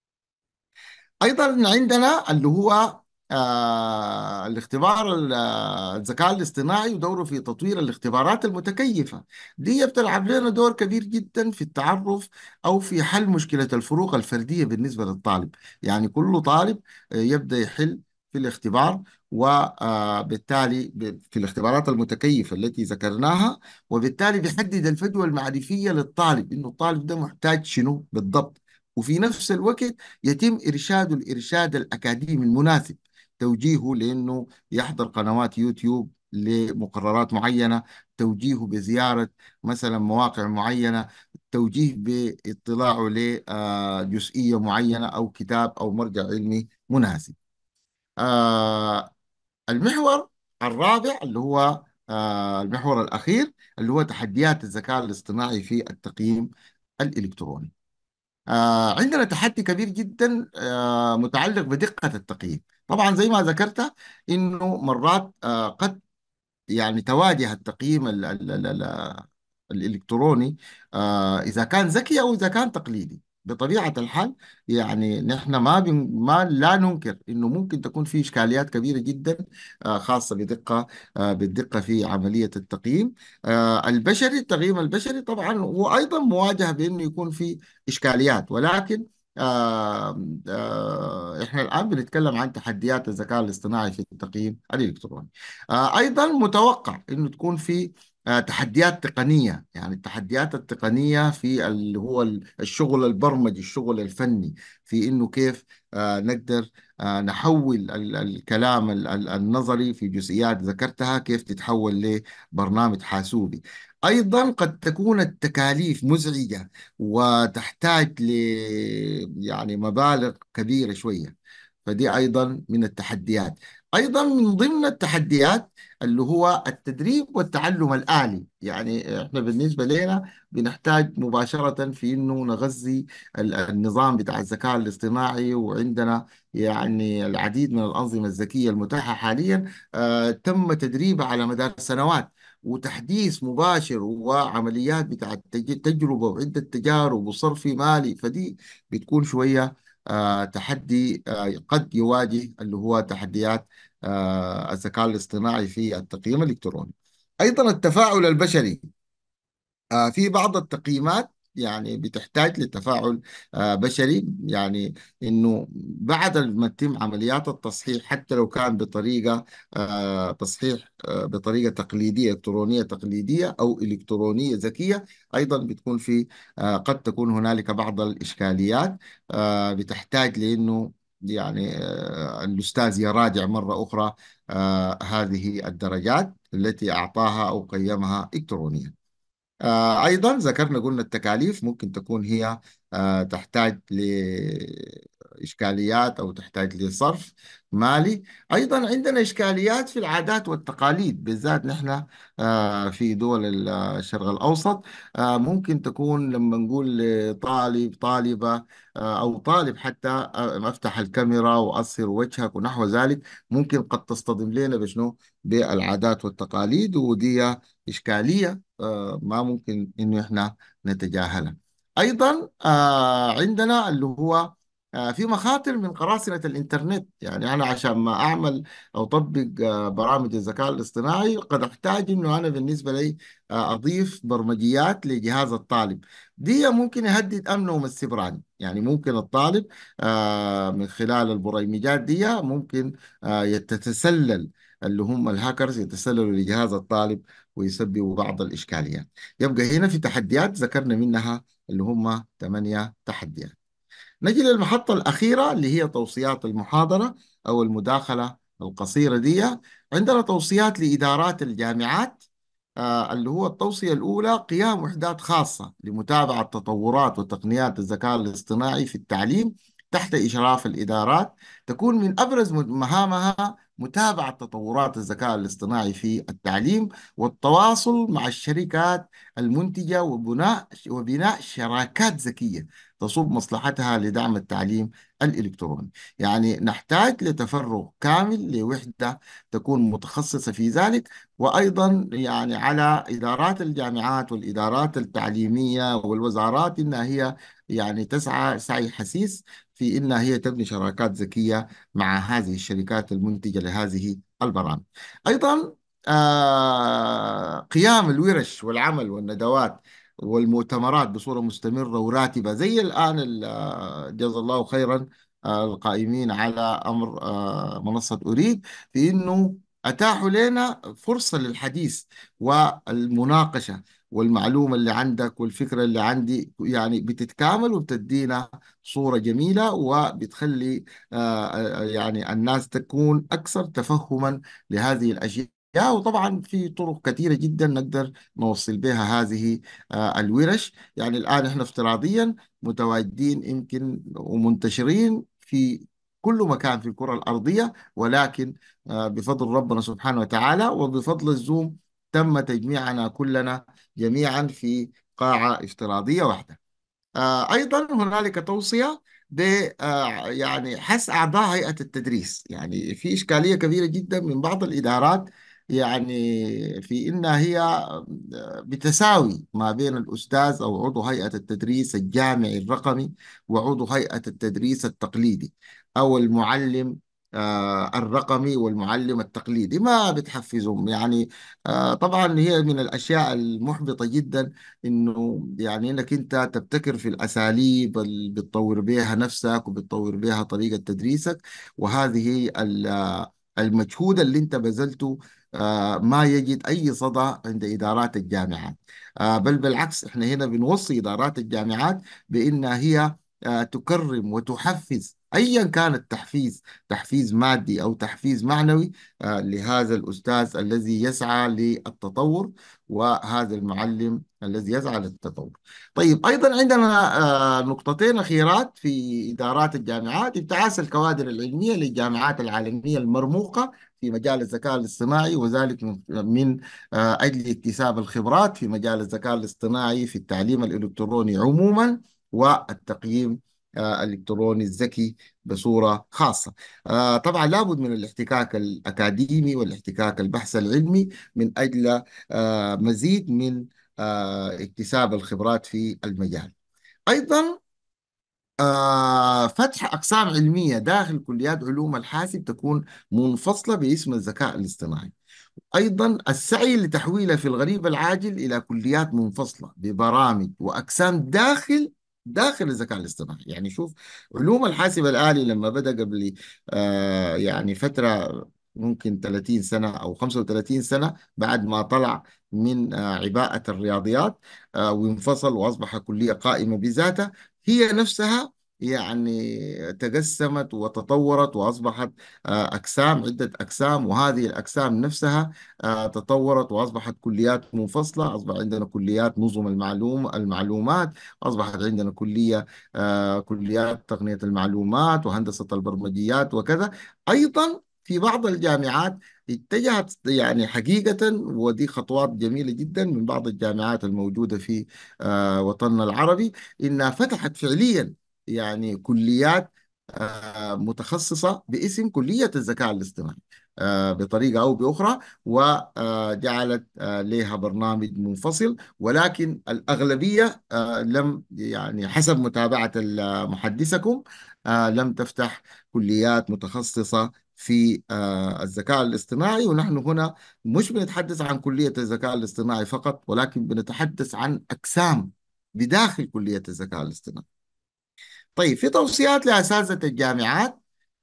أيضا عندنا اللي هو الاختبار الذكاء الاصطناعي ودوره في تطوير الاختبارات المتكيفة. دي بتلعب لنا دور كبير جدا في التعرف أو في حل مشكلة الفروق الفردية بالنسبة للطالب. يعني كل طالب يبدأ يحل في الاختبار، وبالتالي في الاختبارات المتكيفة التي ذكرناها، وبالتالي بيحدد الفجوة المعرفية للطالب إنه الطالب ده محتاج شنو بالضبط. وفي نفس الوقت يتم إرشاده الإرشاد الأكاديمي المناسب، توجيهه لأنه يحضر قنوات يوتيوب لمقررات معينة، توجيهه بزيارة مثلا مواقع معينة، توجيه باطلاعه لجزئية معينة أو كتاب أو مرجع علمي مناسب. آه، المحور الرابع اللي هو المحور الأخير اللي هو تحديات الذكاء الاصطناعي في التقييم الإلكتروني. عندنا تحدي كبير جدا متعلق بدقة التقييم. طبعا زي ما ذكرت إنه مرات قد يعني تواجه التقييم الإلكتروني إذا كان ذكي أو إذا كان تقليدي. بطبيعة الحال يعني نحن ما لا ننكر إنه ممكن تكون في إشكاليات كبيرة جدا خاصة بالدقة في عملية التقييم البشري. التقييم البشري طبعا هو أيضا مواجه بأنه يكون في إشكاليات، ولكن إحنا الآن بنتكلم عن تحديات الذكاء الاصطناعي في التقييم الإلكتروني. أيضا متوقع إنه تكون في تحديات تقنية، يعني التحديات التقنية في اللي هو الشغل البرمجي، الشغل الفني، في إنه كيف نقدر نحول الكلام النظري في جزئيات ذكرتها كيف تتحول لبرنامج حاسوبي. أيضا قد تكون التكاليف مزعجة وتحتاج يعني مبالغ كبيرة شوية، فدي أيضا من التحديات. أيضا من ضمن التحديات اللي هو التدريب والتعلم الآلي. يعني إحنا بالنسبة لنا بنحتاج مباشرة في إنه نغذي النظام بتاع الذكاء الاصطناعي، وعندنا يعني العديد من الأنظمة الذكية المتاحة حاليا تم تدريبها على مدار سنوات، وتحديث مباشر وعمليات بتاع تجربة وعدة تجارب وصرف مالي. فدي بتكون شوية تحدي قد يواجه اللي هو تحديات الذكاء الاصطناعي في التقييم الإلكتروني. أيضا التفاعل البشري في بعض التقييمات يعني بتحتاج لتفاعل بشري، يعني انه بعد ما تتم عمليات التصحيح حتى لو كان بطريقه تصحيح بطريقه تقليديه الكترونيه تقليديه او الكترونيه ذكيه، ايضا بتكون في قد تكون هنالك بعض الاشكاليات بتحتاج لانه يعني الاستاذ يراجع مره اخرى هذه الدرجات التي اعطاها او قيمها الكترونيا. أيضا ذكرنا قلنا التكاليف ممكن تكون هي تحتاج لإشكاليات أو تحتاج لصرف مالي. أيضا عندنا إشكاليات في العادات والتقاليد، بالذات نحن في دول الشرق الأوسط. ممكن تكون لما نقول لطالب طالبة أو طالب حتى أفتح الكاميرا وأصهر وجهك ونحو ذلك، ممكن قد تصطدم لنا بشنو بالعادات والتقاليد، ودي إشكالية ما ممكن إنه إحنا نتجاهلها. أيضا عندنا اللي هو في مخاطر من قراصنة الإنترنت. يعني أنا عشان ما أعمل أو أطبق برامج الذكاء الاصطناعي قد أحتاج إنه أنا بالنسبة لي أضيف برمجيات لجهاز الطالب. دي ممكن يهدد أمنهم السيبراني. يعني ممكن الطالب من خلال البرمجيات دي ممكن يتسلل اللي هم الهاكرز يتسللوا لجهاز الطالب ويسببوا بعض الإشكاليات. يبقى هنا في تحديات ذكرنا منها اللي هم 8 تحديات. نجي للمحطة الأخيرة اللي هي توصيات المحاضرة أو المداخلة القصيرة دي. عندنا توصيات لإدارات الجامعات اللي هو التوصية الأولى قيام وحدات خاصة لمتابعة تطورات وتقنيات الذكاء الاصطناعي في التعليم تحت إشراف الإدارات. تكون من أبرز مهامها متابعة تطورات الذكاء الاصطناعي في التعليم والتواصل مع الشركات المنتجة وبناء شراكات ذكية تصب مصلحتها لدعم التعليم الإلكتروني. يعني نحتاج لتفرغ كامل لوحدة تكون متخصصة في ذلك. وأيضا يعني على إدارات الجامعات والإدارات التعليمية والوزارات إنها هي يعني تسعى سعي حثيث في إنها هي تبني شراكات ذكية مع هذه الشركات المنتجة لهذه البرامج. أيضا قيام الورش والعمل والندوات والمؤتمرات بصورة مستمرة وراتبة زي الآن جزا الله خيرا القائمين على أمر منصة أريد، في أنه أتاحوا لنا فرصة للحديث والمناقشة، والمعلومة اللي عندك والفكرة اللي عندي يعني بتتكامل وبتدينا صورة جميلة، وبتخلي يعني الناس تكون أكثر تفهما لهذه الأشياء وطبعا في طرق كثيرة جدا نقدر نوصل بها هذه الورش. يعني الآن احنا افتراضيا متواجدين يمكن ومنتشرين في كل مكان في الكرة الأرضية، ولكن بفضل ربنا سبحانه وتعالى وبفضل الزوم تم تجميعنا كلنا جميعا في قاعة افتراضية واحدة. أيضا هنالك توصية ب يعني حث أعضاء هيئة التدريس. يعني في إشكالية كبيرة جدا من بعض الإدارات، يعني في إنها هي بتساوي ما بين الأستاذ أو عضو هيئة التدريس الجامعي الرقمي وعضو هيئة التدريس التقليدي، أو المعلم الرقمي والمعلم التقليدي، ما بتحفزهم. يعني طبعا هي من الأشياء المحبطة جدا انه يعني انك انت تبتكر في الاساليب اللي بتطور بها نفسك وبتطور بها طريقة تدريسك، وهذه المجهود اللي انت بذلته ما يجد اي صدى عند ادارات الجامعات. بل بالعكس، احنا هنا بنوصي ادارات الجامعات بانها هي تكرم وتحفز ايا كان التحفيز، تحفيز مادي او تحفيز معنوي، لهذا الاستاذ الذي يسعى للتطور وهذا المعلم الذي يسعى للتطور. طيب، أيضا عندنا نقطتين أخيرات في إدارات الجامعات: ابتعاث الكوادر العلمية للجامعات العالمية المرموقة في مجال الذكاء الاصطناعي، وذلك من أجل اكتساب الخبرات في مجال الذكاء الاصطناعي في التعليم الإلكتروني عموما والتقييم الإلكتروني الذكي بصورة خاصة. طبعا لابد من الاحتكاك الأكاديمي والاحتكاك البحث العلمي من أجل مزيد من اكتساب الخبرات في المجال. أيضا فتح أقسام علمية داخل كليات علوم الحاسب تكون منفصلة باسم الذكاء الاصطناعي. أيضا السعي لتحويله في الغريب العاجل إلى كليات منفصلة ببرامج وأقسام داخل الذكاء الاصطناعي. يعني شوف، علوم الحاسب الآلي لما بدأ قبل يعني فترة ممكن 30 سنة أو 35 سنة بعد ما طلع من عباءة الرياضيات، وانفصل وأصبح كلية قائمة بذاتها، هي نفسها يعني تقسمت وتطورت وأصبحت أقسام، عدة أقسام، وهذه الأقسام نفسها تطورت وأصبحت كليات منفصلة. أصبح عندنا كليات نظم المعلومات، أصبحت عندنا كليات تقنية المعلومات وهندسة البرمجيات وكذا. أيضا في بعض الجامعات اتجهت يعني حقيقة، ودي خطوات جميلة جدا من بعض الجامعات الموجودة في وطننا العربي، إنها فتحت فعليا يعني كليات متخصصة باسم كلية الذكاء الاصطناعي بطريقة أو بأخرى، وجعلت لها برنامج منفصل. ولكن الأغلبية لم يعني حسب متابعة محدثكم لم تفتح كليات متخصصة في الذكاء الاصطناعي. ونحن هنا مش بنتحدث عن كلية الذكاء الاصطناعي فقط، ولكن بنتحدث عن أقسام بداخل كلية الذكاء الاصطناعي. طيب، في توصيات لأساتذة الجامعات: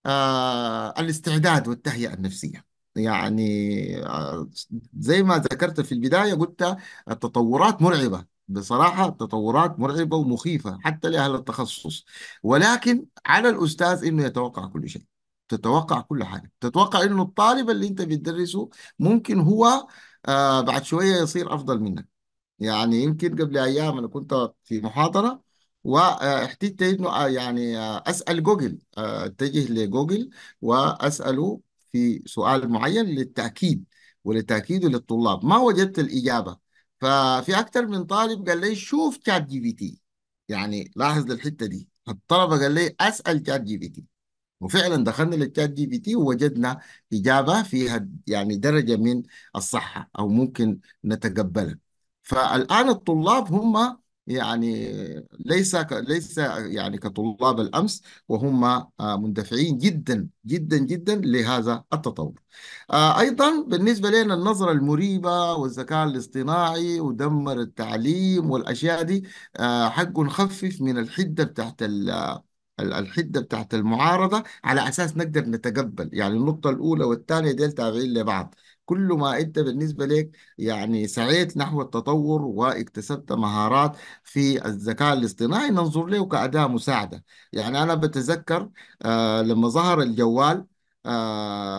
الاستعداد والتهيئة النفسية. يعني زي ما ذكرت في البداية، قلت التطورات مرعبة بصراحة، التطورات مرعبة ومخيفة حتى لأهل التخصص، ولكن على الأستاذ إنه يتوقع كل شيء. تتوقع كل حاجة، تتوقع إنه الطالب اللي أنت بتدرسه ممكن هو بعد شوية يصير أفضل منك. يعني يمكن قبل أيام أنا كنت في محاضرة واحتجت إنه يعني أسأل جوجل، أتجه لجوجل وأسأله في سؤال معين للتأكيد ولتأكيده للطلاب. ما وجدت الإجابة، ففي أكثر من طالب قال لي شوف شات جي بي تي. يعني لاحظ الحتة دي، الطلبة قال لي أسأل شات جي بي تي، وفعلا دخلنا للشات جي بي تي ووجدنا إجابة فيها يعني درجة من الصحة أو ممكن نتقبلها. فالآن الطلاب هم يعني ليس يعني كطلاب الأمس، وهم مندفعين جدا جدا جدا لهذا التطور. أيضا بالنسبة لنا النظرة المريبة والذكاء الاصطناعي ودمر التعليم والأشياء دي، حق نخفف من الحدة بتاعت الحدة بتاعت المعارضة على أساس نقدر نتقبل. يعني النقطة الأولى والثانية ديل تابعين لبعض. كل ما أنت بالنسبة لك يعني سعيت نحو التطور واكتسبت مهارات في الذكاء الاصطناعي، ننظر له كأداة مساعدة. يعني أنا بتذكر لما ظهر الجوال،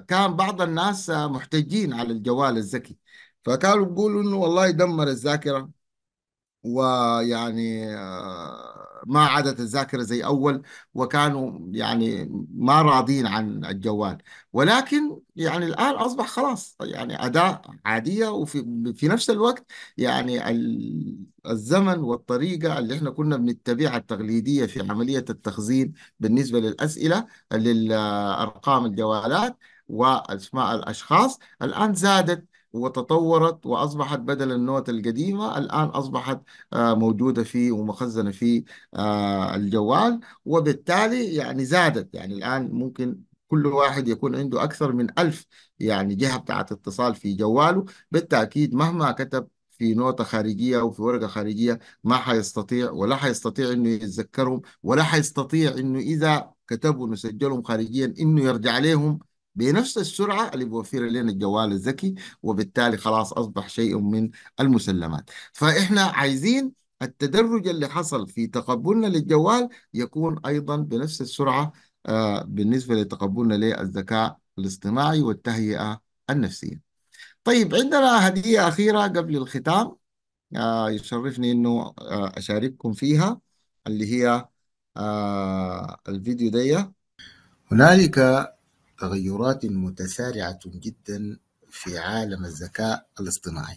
كان بعض الناس محتجين على الجوال الذكي، فكانوا بيقولوا إنه والله دمر الذاكرة، ويعني ما عادت الذاكرة زي أول، وكانوا يعني ما راضين عن الجوال. ولكن يعني الآن أصبح خلاص يعني أداة عادية، وفي نفس الوقت يعني الزمن والطريقة اللي احنا كنا بنتبعها التقليدية في عملية التخزين بالنسبة للأسئلة، للأرقام الجوالات وأسماء الأشخاص، الآن زادت وتطورت، وأصبحت بدل النوت القديمة الآن أصبحت موجودة في ومخزنة في الجوال. وبالتالي يعني زادت، يعني الآن ممكن كل واحد يكون عنده أكثر من 1000 يعني جهة بتاعت اتصال في جواله. بالتأكيد مهما كتب في نوتة خارجية أو في ورقة خارجية ما حيستطيع، ولا حيستطيع إنه يتذكرهم، ولا حيستطيع إنه إذا كتبوا نسجلهم خارجيا إنه يرجع لهم بنفس السرعة اللي بيوفرها لنا الجوال الذكي. وبالتالي خلاص أصبح شيء من المسلمات. فإحنا عايزين التدرج اللي حصل في تقبلنا للجوال يكون أيضا بنفس السرعة بالنسبة لتقبلنا للذكاء الاصطناعي والتهيئة النفسية. طيب عندنا هدية أخيرة قبل الختام، يشرفني أنه أشارككم فيها، اللي هي الفيديو دي. هنالك تغيرات متسارعة جدا في عالم الذكاء الاصطناعي،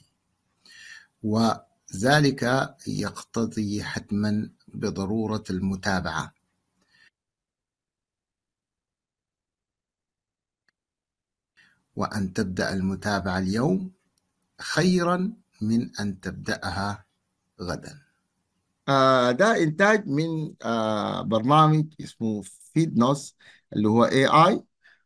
وذلك يقتضي حتما بضرورة المتابعة، وأن تبدأ المتابعة اليوم خيرا من أن تبدأها غدا. ده إنتاج من برنامج اسمه فيد نوس اللي هو AI.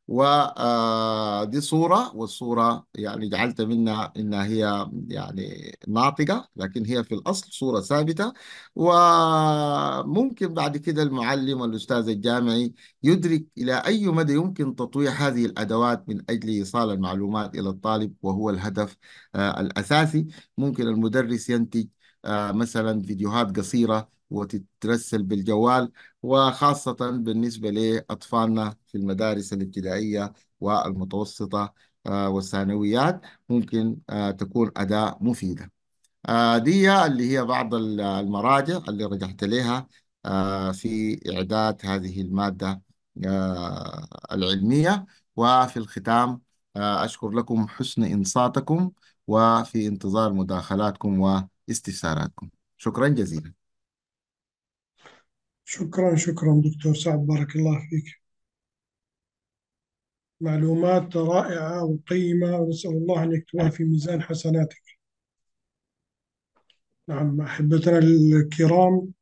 ودي صورة، والصورة يعني جعلت منها إنها هي يعني ناطقة، لكن هي في الأصل صورة ثابتة. وممكن بعد كده المعلم والأستاذ الجامعي يدرك إلى أي مدى يمكن تطوير هذه الأدوات من أجل إيصال المعلومات إلى الطالب، وهو الهدف الأساسي. ممكن المدرس ينتج مثلا فيديوهات قصيرة وتترسل بالجوال، وخاصة بالنسبة لأطفالنا في المدارس الابتدائية والمتوسطة والثانويات، ممكن تكون أداة مفيدة. دي اللي هي بعض المراجع اللي رجعت لها في إعداد هذه المادة العلمية. وفي الختام أشكر لكم حسن إنصاتكم، وفي انتظار مداخلاتكم واستفساراتكم. شكرا جزيلا. شكرا شكرا دكتور سعد، بارك الله فيك. معلومات رائعة وقيمة، ونسأل الله أن يكتبها في ميزان حسناتك. نعم أحبتنا الكرام،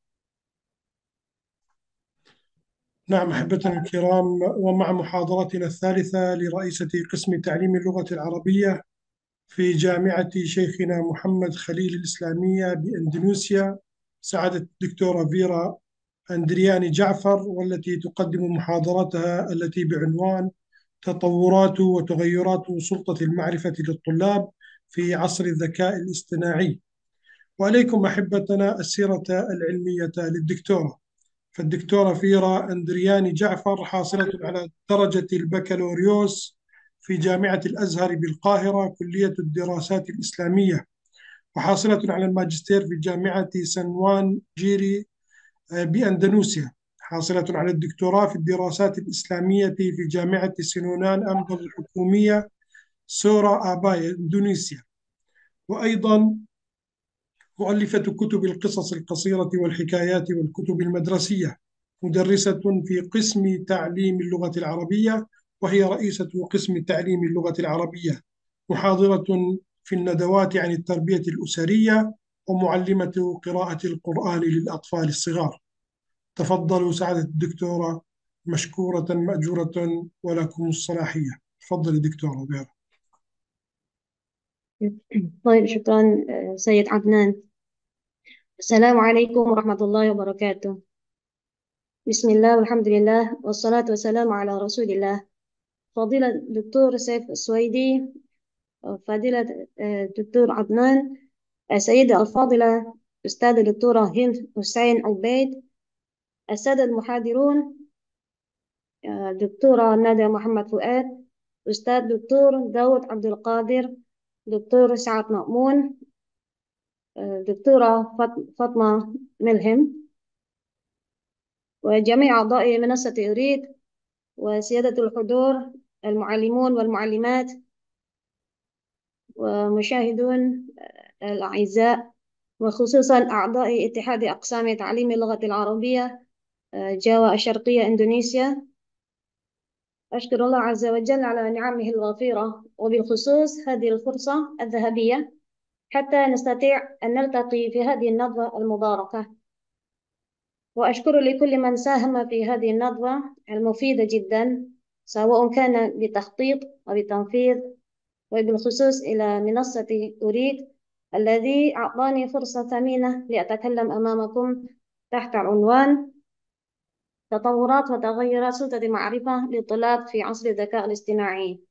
نعم أحبتنا الكرام، ومع محاضرتنا الثالثة لرئيسة قسم تعليم اللغة العربية في جامعة شيخنا محمد خليل الإسلامية بإندونيسيا، سعادة الدكتورة فيرا أندرياني جعفر، والتي تقدم محاضرتها التي بعنوان تطورات وتغيرات سلطة المعرفة للطلاب في عصر الذكاء الاصطناعي. وعليكم أحبتنا السيرة العلمية للدكتورة. فالدكتورة فيرا أندرياني جعفر حاصلة على درجة البكالوريوس في جامعة الأزهر بالقاهرة كلية الدراسات الإسلامية، وحاصلة على الماجستير في جامعة سنوان جيري بأندونيسيا، حاصلة على الدكتوراه في الدراسات الإسلامية في جامعة سنونان أمبل الحكومية سورا آبايا إندونيسيا. وأيضا مؤلفة كتب القصص القصيرة والحكايات والكتب المدرسية، مدرسة في قسم تعليم اللغة العربية، وهي رئيسة قسم تعليم اللغة العربية، محاضرة في الندوات عن التربية الأسرية، ومعلمة قراءة القرآن للأطفال الصغار. تفضلوا سعادة الدكتورة مشكورة مأجورة، ولكم الصلاحية. تفضلي دكتورة بيرا. طيب شكرا سيد عدنان. السلام عليكم ورحمة الله وبركاته. بسم الله والحمد لله والصلاة والسلام على رسول الله. فضيلة الدكتور سيف السويدي، فضيلة الدكتور عدنان، السيدة الفاضلة أستاذة الدكتورة هند حسين عبيد، السادة المحاضرون، دكتورة ندى محمد فؤاد، أستاذ دكتور داود عبد القادر، دكتور سعد مأمون، دكتورة فاطمة ملهم، وجميع أعضاء منصة أريد، وسيادة الحضور المعلمون والمعلمات ومشاهدون الأعزاء، وخصوصا أعضاء اتحاد أقسام تعليم اللغة العربية جاوا الشرقية إندونيسيا. أشكر الله عز وجل على نعمه الغفيرة، وبالخصوص هذه الفرصة الذهبية حتى نستطيع أن نلتقي في هذه الندوة المباركة. وأشكر لكل من ساهم في هذه الندوة المفيدة جدا، سواء كان بتخطيط أو بتنفيذ، وبالخصوص إلى منصة أريد الذي أعطاني فرصة ثمينة لأتكلم أمامكم تحت عنوان تطورات وتغيرات سلطة المعرفة للطلاب في عصر الذكاء الاصطناعي.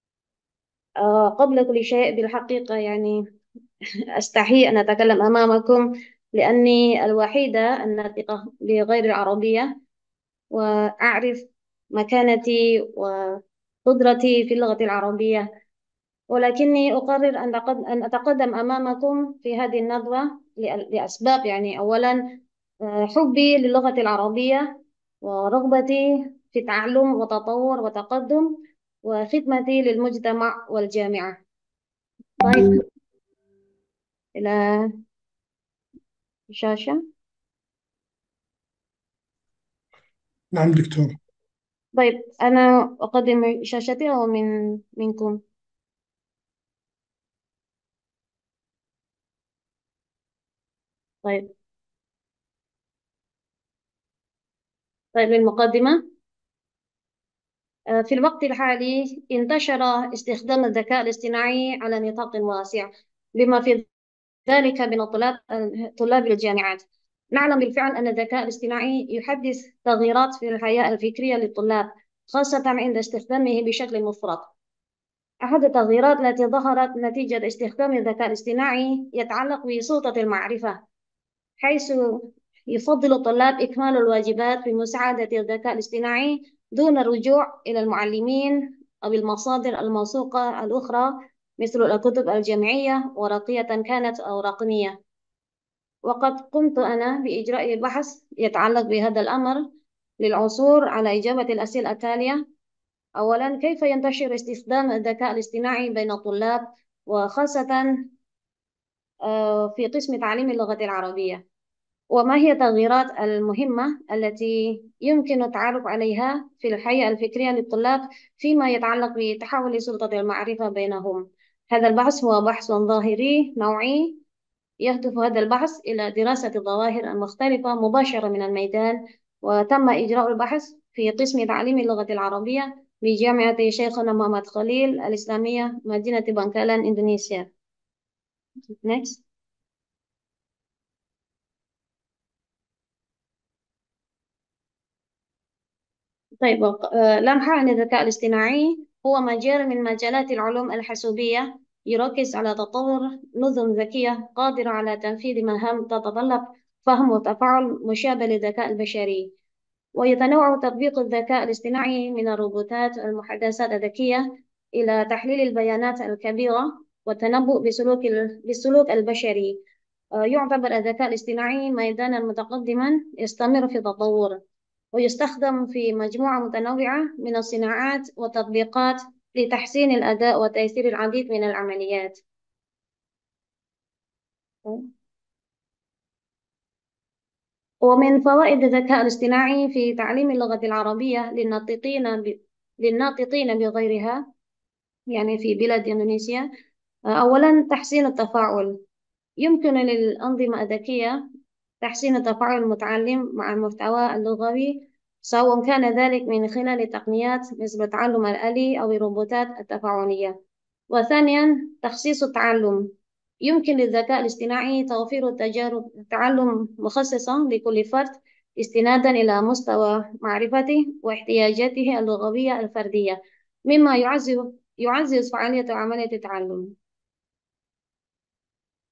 قبل كل شيء بالحقيقة يعني أستحي أن أتكلم أمامكم لأني الوحيدة الناطقة بغير العربية، وأعرف مكانتي وقدرتي في اللغة العربية، ولكني أقرر أن أتقدم أمامكم في هذه الندوة لأسباب. يعني أولا حبي للغة العربية، ورغبتي في تعلم وتطور وتقدم، وخدمتي للمجتمع والجامعة. طيب، إلى الشاشة. نعم دكتور. طيب، أنا أقدم شاشتي أو منكم؟ طيب. طيب، المقدمة. في الوقت الحالي انتشر استخدام الذكاء الاصطناعي على نطاق واسع، بما في ذلك بين طلاب الجامعات. نعلم بالفعل أن الذكاء الاصطناعي يحدث تغييرات في الحياة الفكرية للطلاب، خاصة عند استخدامه بشكل مفرط. أحد التغييرات التي ظهرت نتيجة استخدام الذكاء الاصطناعي يتعلق بسلطة المعرفة، حيث يفضل الطلاب إكمال الواجبات بمساعدة الذكاء الاصطناعي دون الرجوع إلى المعلمين أو المصادر الموثوقة الأخرى، مثل الكتب الجامعية ورقية كانت أو رقمية. وقد قمت أنا بإجراء بحث يتعلق بهذا الأمر للعثور على إجابة الأسئلة التالية. أولاً، كيف ينتشر استخدام الذكاء الاصطناعي بين الطلاب، وخاصة في قسم تعليم اللغة العربية؟ وما هي التغييرات المهمة التي يمكن التعرف عليها في الحياة الفكرية للطلاب فيما يتعلق بتحول سلطة المعرفة بينهم؟ هذا البحث هو بحث ظاهري نوعي، يهدف هذا البحث إلى دراسة الظواهر المختلفة مباشرة من الميدان، وتم إجراء البحث في قسم تعليم اللغة العربية بجامعة شيخنا محمد خليل الإسلامية، مدينة بنكالان، إندونيسيا. Next. طيب، لمحة عن الذكاء الاصطناعي هو مجال من مجالات العلوم الحاسوبية يركز على تطور نظم ذكية قادرة على تنفيذ مهام تتطلب فهم وتفاعل مشابه للذكاء البشري. ويتنوع تطبيق الذكاء الاصطناعي من الروبوتات المحادثات الذكية إلى تحليل البيانات الكبيرة والتنبؤ بالسلوك البشري. يعتبر الذكاء الاصطناعي ميدانا متقدما يستمر في تطوره، ويستخدم في مجموعة متنوعة من الصناعات والتطبيقات لتحسين الأداء وتيسير العديد من العمليات. ومن فوائد الذكاء الاصطناعي في تعليم اللغة العربية للناطقين بغيرها، يعني في بلاد إندونيسيا. أولا، تحسين التفاعل. يمكن للأنظمة الذكية تحسين تفاعل المتعلم مع المحتوى اللغوي، سواء كان ذلك من خلال تقنيات مثل التعلم الآلي أو الروبوتات التفاعلية. وثانيا، تخصيص التعلم. يمكن للذكاء الاصطناعي توفير تجارب تعلم مخصصة لكل فرد استنادا إلى مستوى معرفته واحتياجاته اللغوية الفردية، مما يعزز فعالية عملية التعلم.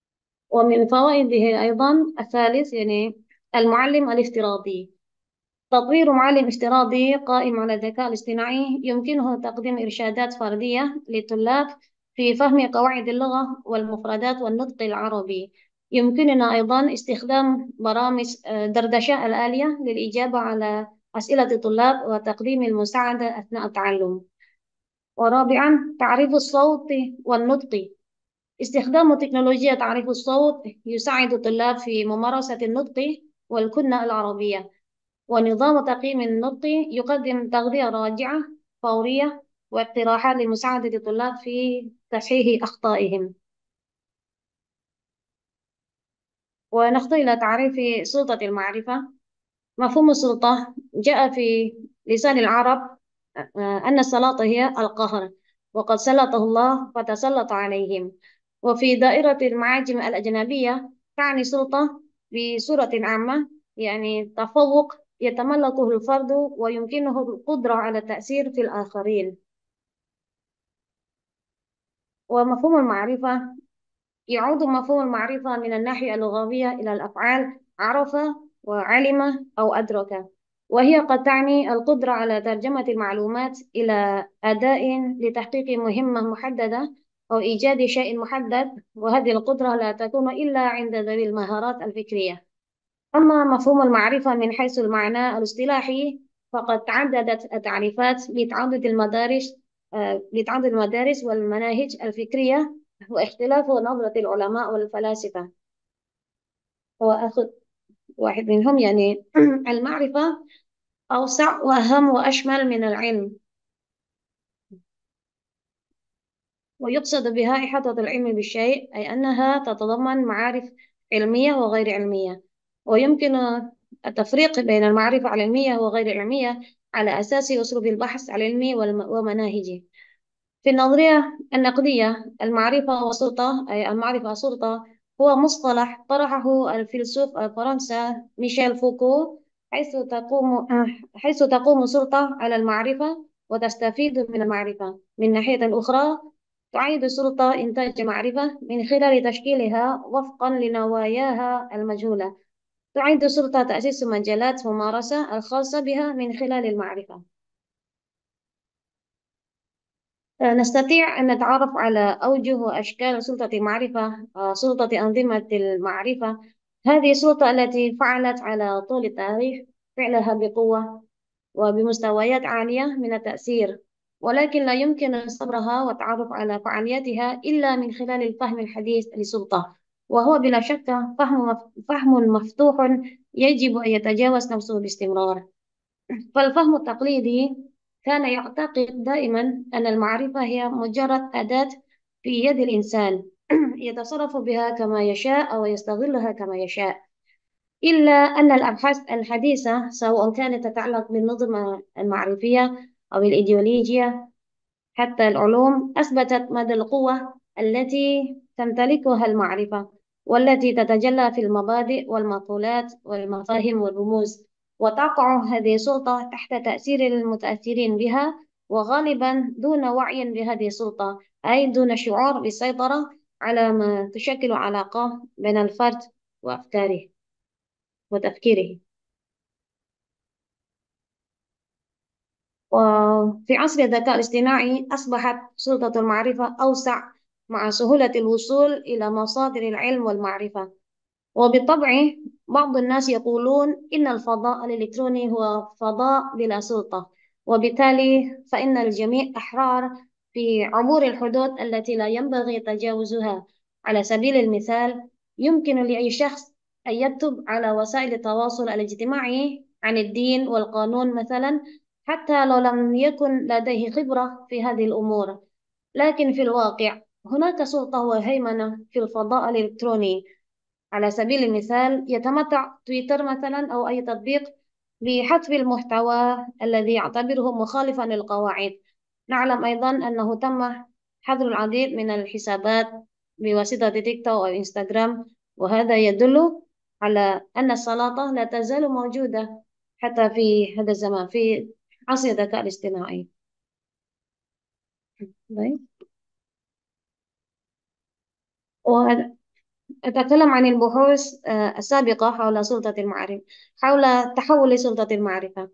ومن فوائده أيضا الثالث، يعني المعلم الافتراضي. تطوير معلم افتراضي قائم على الذكاء الاصطناعي يمكنه تقديم إرشادات فردية للطلاب في فهم قواعد اللغة والمفردات والنطق العربي. يمكننا أيضا استخدام برامج دردشة الآلية للإجابة على أسئلة الطلاب وتقديم المساعدة أثناء التعلم. ورابعا، تعريف الصوت والنطق. استخدام تكنولوجيا تعريف الصوت يساعد الطلاب في ممارسة النطق والكتابة العربية. ونظام تقييم النطق يقدم تغذية راجعة فورية واقتراحات لمساعدة الطلاب في تصحيح أخطائهم. ونخطو إلى تعريف سلطة المعرفة. مفهوم السلطة جاء في لسان العرب أن السلاطة هي القهر، وقد سلطه الله فتسلط عليهم. وفي دائرة المعاجم الأجنبية تعني سلطة بصورة عامة يعني تفوق يتملكه الفرد ويمكنه القدرة على التأثير في الآخرين. ومفهوم المعرفة يعود مفهوم المعرفة من الناحية اللغوية إلى الأفعال عرف وعلم أو أدرك، وهي قد تعني القدرة على ترجمة المعلومات إلى أداء لتحقيق مهمة محددة أو إيجاد شيء محدد، وهذه القدرة لا تكون إلا عند ذوي المهارات الفكرية. أما مفهوم المعرفة من حيث المعنى الاصطلاحي فقد تعددت التعريفات لتعدد المدارس والمناهج الفكرية واختلاف نظرة العلماء والفلاسفة. وأخذ واحد منهم يعني المعرفة أوسع وأهم وأشمل من العلم، ويقصد بها إحاطة العلم بالشيء، أي أنها تتضمن معارف علمية وغير علمية. ويمكن التفريق بين المعرفة العلمية وغير العلمية على أساس أسلوب البحث العلمي ومناهجه. في النظرية النقدية المعرفة والسلطة أي المعرفة والسلطة هو مصطلح طرحه الفيلسوف الفرنسي ميشيل فوكو، حيث تقوم السلطة على المعرفة وتستفيد من المعرفة. من ناحية أخرى تعيد السلطة إنتاج معرفة من خلال تشكيلها وفقا لنواياها المجهولة. تعيد السلطة تأسيس مجالات ممارسة الخاصة بها من خلال المعرفة. نستطيع أن نتعرف على أوجه وأشكال سلطة المعرفة. سلطة أنظمة المعرفة هذه السلطة التي فعلت على طول التاريخ فعلها بقوة وبمستويات عالية من التأثير، ولكن لا يمكن صبرها والتعرف على فعالياتها إلا من خلال الفهم الحديث للسلطة، وهو بلا شك فهم مفتوح يجب أن يتجاوز نفسه باستمرار. فالفهم التقليدي كان يعتقد دائما أن المعرفة هي مجرد أداة في يد الإنسان يتصرف بها كما يشاء أو يستغلها كما يشاء. إلا أن الأبحاث الحديثة سواء كانت تتعلق بالنظم المعرفية أو الإيديولوجيا حتى العلوم أثبتت مدى القوة التي تمتلكها المعرفة، والتي تتجلى في المبادئ والمقولات والمفاهيم والرموز. وتقع هذه السلطة تحت تأثير المتأثرين بها، وغالبا دون وعي بهذه السلطة، أي دون شعور بالسيطرة على ما تشكل علاقة بين الفرد وأفكاره وتفكيره. وفي عصر الذكاء الاصطناعي أصبحت سلطة المعرفة أوسع مع سهولة الوصول إلى مصادر العلم والمعرفة. وبالطبع بعض الناس يقولون إن الفضاء الإلكتروني هو فضاء بلا سلطة، وبالتالي فإن الجميع أحرار في عبور الحدود التي لا ينبغي تجاوزها. على سبيل المثال يمكن لأي شخص أن يكتب على وسائل التواصل الاجتماعي عن الدين والقانون مثلا، حتى لو لم يكن لديه خبرة في هذه الأمور. لكن في الواقع هناك سلطة وهيمنة في الفضاء الإلكتروني. على سبيل المثال يتمتع تويتر مثلا أو أي تطبيق بحذف المحتوى الذي يعتبره مخالفا للقواعد. نعلم أيضا أنه تم حظر العديد من الحسابات بواسطة تيك توك أو إنستغرام، وهذا يدل على أن السلطة لا تزال موجودة حتى في هذا الزمان في عصر الذكاء الاصطناعي. طيب. أتكلم عن البحوث السابقة حول سلطة المعرفة، حول تحول سلطة المعرفة.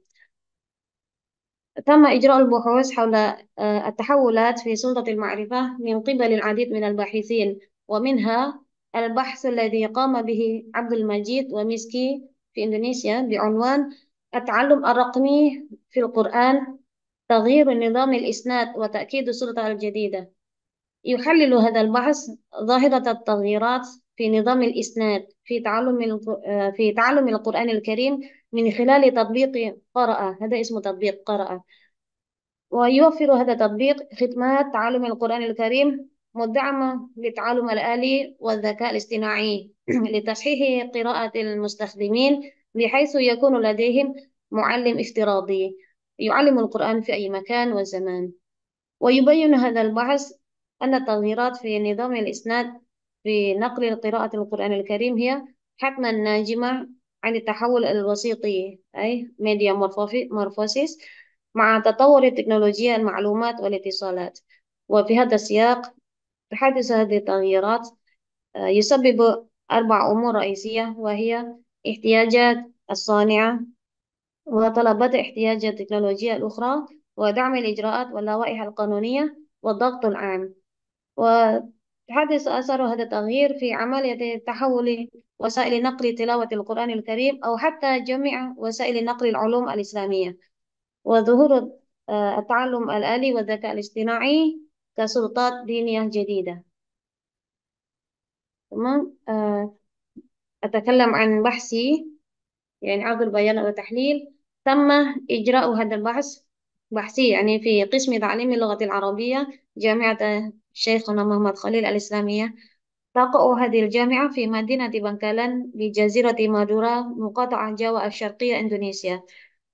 تم إجراء البحوث حول التحولات في سلطة المعرفة من قبل العديد من الباحثين، ومنها البحث الذي قام به عبد المجيد وميسكي في إندونيسيا بعنوان التعلم الرقمي في القرآن، تغيير نظام الإسناد وتأكيد السلطة الجديدة. يحلل هذا البحث ظاهرة التغييرات في نظام الإسناد في تعلم القرآن الكريم من خلال تطبيق قرأ. هذا اسمه تطبيق قرأ. ويوفر هذا التطبيق خدمات تعلم القرآن الكريم مدعمة للتعلم الآلي والذكاء الاصطناعي لتصحيح قراءة المستخدمين، بحيث يكون لديهم معلم افتراضي يعلم القرآن في أي مكان وزمان. ويبين هذا البحث أن التغييرات في نظام الإسناد في نقل قراءة القرآن الكريم هي حتما ناجمة عن التحول الوسيطي أي media morphosis مع تطور تكنولوجيا المعلومات والاتصالات. وفي هذا السياق تحدث هذه التغييرات يسبب 4 أمور رئيسية، وهي احتياجات الصانعة وطلبات احتياج التكنولوجيا الأخرى ودعم الإجراءات واللوائح القانونية والضغط العام. وتحدث أثر هذا التغيير في عملية تحول وسائل نقل تلاوة القرآن الكريم أو حتى جميع وسائل نقل العلوم الإسلامية، وظهور التعلم الآلي والذكاء الاصطناعي كسلطات دينية جديدة. تمام. أتكلم عن بحثي، يعني عرض البيان والتحليل. تم إجراء هذا بحثي يعني في قسم تعليم اللغة العربية جامعة شيخنا محمد خليل الإسلامية. تقع هذه الجامعة في مدينة بنكالان بجزيرة مادورا مقاطعة جاوا الشرقية إندونيسيا.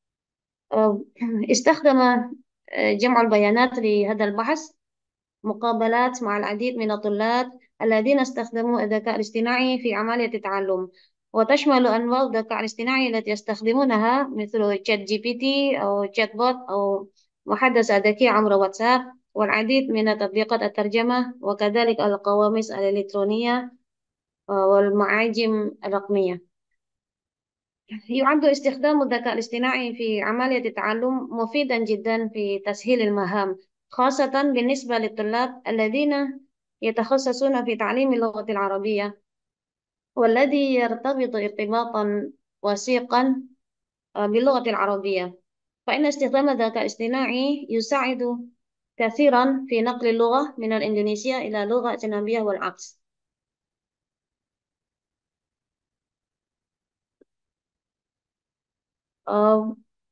استخدم جمع البيانات لهذا البحث مقابلات مع العديد من الطلاب الذين استخدموا الذكاء الاصطناعي في عملية التعلم، وتشمل أنواع الذكاء الاصطناعي التي يستخدمونها مثل شات جي بي تي أو شات بوت أو محادثة ذكية عبر واتساب، والعديد من تطبيقات الترجمة، وكذلك القواميس الإلكترونية والمعاجم الرقمية. يعد استخدام الذكاء الاصطناعي في عملية التعلم مفيدا جدا في تسهيل المهام، خاصة بالنسبة للطلاب الذين يتخصصون في تعليم اللغة العربية، والذي يرتبط ارتباطا وثيقا باللغة العربية. فإن استخدام الذكاء الاصطناعي يساعد كثيرا في نقل اللغة من الإندونيسية إلى لغة أجنبية والعكس. آه،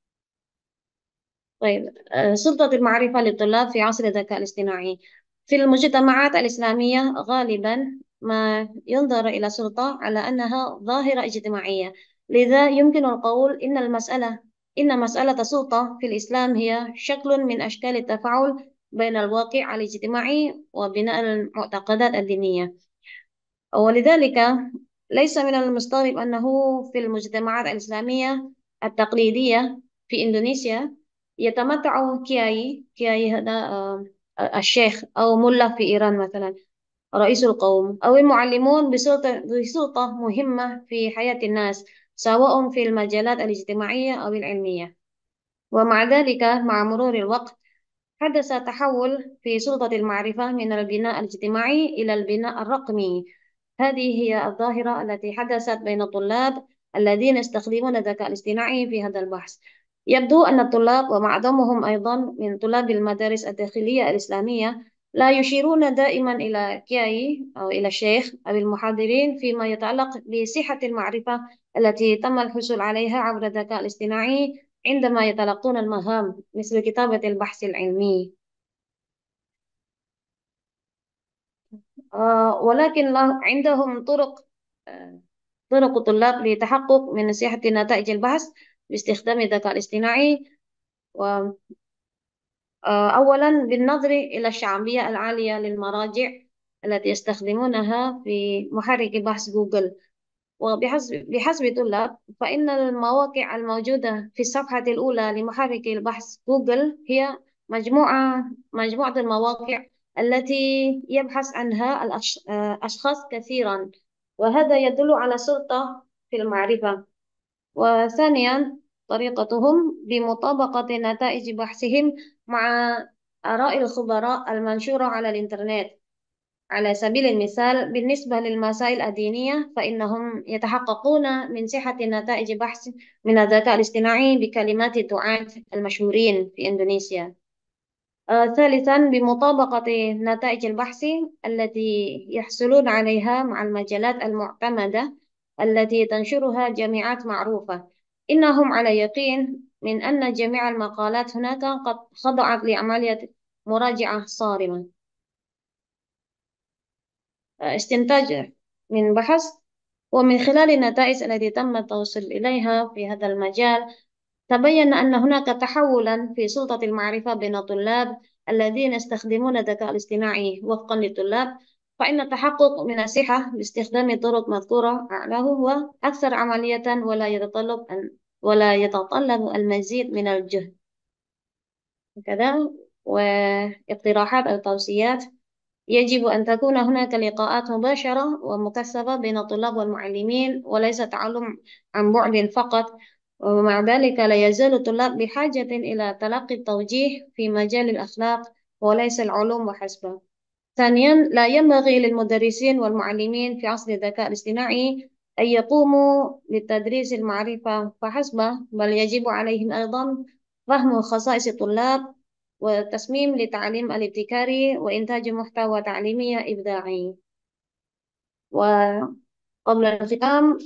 طيب، سلطة المعرفة للطلاب في عصر الذكاء الاصطناعي. في المجتمعات الإسلامية غالبا ما ينظر إلى السلطة على أنها ظاهرة اجتماعية، لذا يمكن القول إن مسألة السلطة في الإسلام هي شكل من أشكال التفاعل بين الواقع الاجتماعي وبناء المعتقدات الدينية. ولذلك ليس من المستغرب أنه في المجتمعات الإسلامية التقليدية في إندونيسيا يتمتع كياي هذا الشيخ أو ملا في إيران مثلا رئيس القوم أو المعلمون بسلطة مهمة في حياة الناس، سواء في المجالات الاجتماعية أو العلمية. ومع ذلك مع مرور الوقت حدث تحول في سلطة المعرفة من البناء الاجتماعي إلى البناء الرقمي. هذه هي الظاهرة التي حدثت بين الطلاب الذين يستخدمون الذكاء الاصطناعي في هذا البحث. يبدو أن الطلاب ومعظمهم أيضا من طلاب المدارس الداخلية الإسلامية لا يشيرون دائما إلى كياي أو إلى الشيخ أو المحاضرين فيما يتعلق بصحة المعرفة التي تم الحصول عليها عبر الذكاء الاصطناعي عندما يتلقون المهام مثل كتابة البحث العلمي. ولكن عندهم طرق الطلاب للتحقق من صحة نتائج البحث باستخدام الذكاء الاصطناعي. أولا بالنظر إلى الشعبية العالية للمراجع التي يستخدمونها في محرك بحث جوجل. وبحسب الطلاب فإن المواقع الموجودة في الصفحة الأولى لمحرك البحث جوجل هي مجموعة المواقع التي يبحث عنها أشخاص كثيرا وهذا يدل على سلطة في المعرفة. وثانيا طريقتهم بمطابقة نتائج بحثهم مع آراء الخبراء المنشورة على الإنترنت. على سبيل المثال بالنسبة للمسائل الدينية فإنهم يتحققون من صحة نتائج بحث من الذكاء الاصطناعي بكلمات الدعاة المشهورين في إندونيسيا. ثالثا بمطابقة نتائج البحث التي يحصلون عليها مع المجالات المعتمدة التي تنشرها جامعات معروفة. إنهم على يقين من أن جميع المقالات هناك قد خضعت لعملية مراجعة صارمة. استنتاج من بحث، ومن خلال النتائج التي تم التوصل إليها في هذا المجال تبين أن هناك تحولا في سلطة المعرفة بين الطلاب الذين يستخدمون الذكاء الاصطناعي وفقا للطلاب. فإن التحقق من الصحة باستخدام طرق مذكورة أعلاه هو أكثر عملية ولا يتطلب المزيد من الجهد. كذا واقتراحات أو توصيات: يجب أن تكون هناك لقاءات مباشرة ومكثفة بين الطلاب والمعلمين وليس تعلم عن بعد فقط. ومع ذلك لا يزال الطلاب بحاجة إلى تلقي التوجيه في مجال الأخلاق وليس العلوم وحسب. ثانيا لا ينبغي للمدرسين والمعلمين في عصر الذكاء الاصطناعي أن يقوموا بتدريس المعرفة فحسب، بل يجب عليهم أيضا فهم خصائص الطلاب وتصميم لتعليم الابتكاري وإنتاج محتوى تعليمي إبداعي. وقبل الختام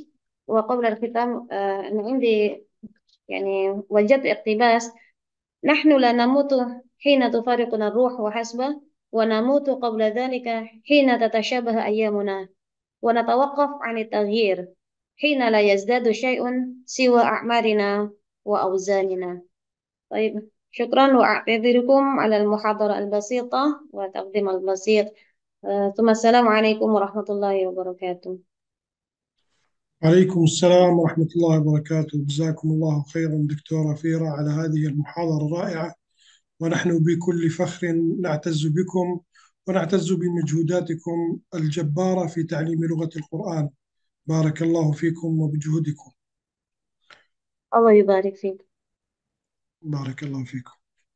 أنا عندي وجدت اقتباس: نحن لا نموت حين تفارقنا الروح وحسبه، ونموت قبل ذلك حين تتشابه أيامنا، ونتوقف عن التغيير حين لا يزداد شيء سوى أعمارنا وأوزاننا. طيب، شكرا، وأعتذركم على المحاضرة البسيطة والتقديم البسيط. ثم السلام عليكم ورحمة الله وبركاته. عليكم السلام ورحمة الله وبركاته. جزاكم الله خيرا دكتورة فيرا على هذه المحاضرة الرائعة، ونحن بكل فخر نعتز بكم ونعتز بمجهوداتكم الجبارة في تعليم لغة القرآن. بارك الله فيكم وبجهودكم. الله يبارك فيك. بارك الله فيكم.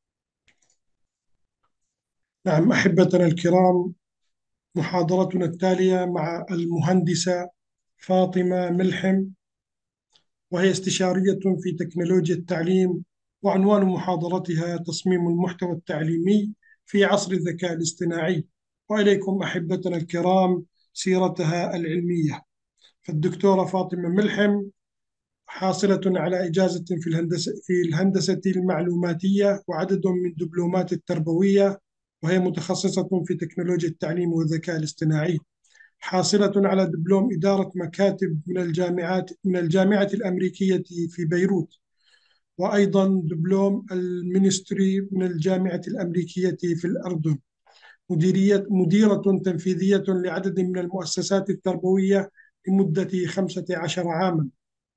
نعم أحبتنا الكرام، محاضرتنا التالية مع المهندسة فاطمة ملحم، وهي استشارية في تكنولوجيا التعليم، وعنوان محاضرتها تصميم المحتوى التعليمي في عصر الذكاء الاصطناعي. وإليكم أحبتنا الكرام سيرتها العلمية. فالدكتورة فاطمة ملحم حاصلة على إجازة في الهندسة المعلوماتية وعدد من دبلومات التربوية، وهي متخصصة في تكنولوجيا التعليم والذكاء الاصطناعي. حاصلة على دبلوم إدارة مكاتب من الجامعة الأمريكية في بيروت، وأيضا دبلوم المينستري من الجامعة الأمريكية في الأردن. مديرة تنفيذية لعدد من المؤسسات التربوية لمدة 15 عاما.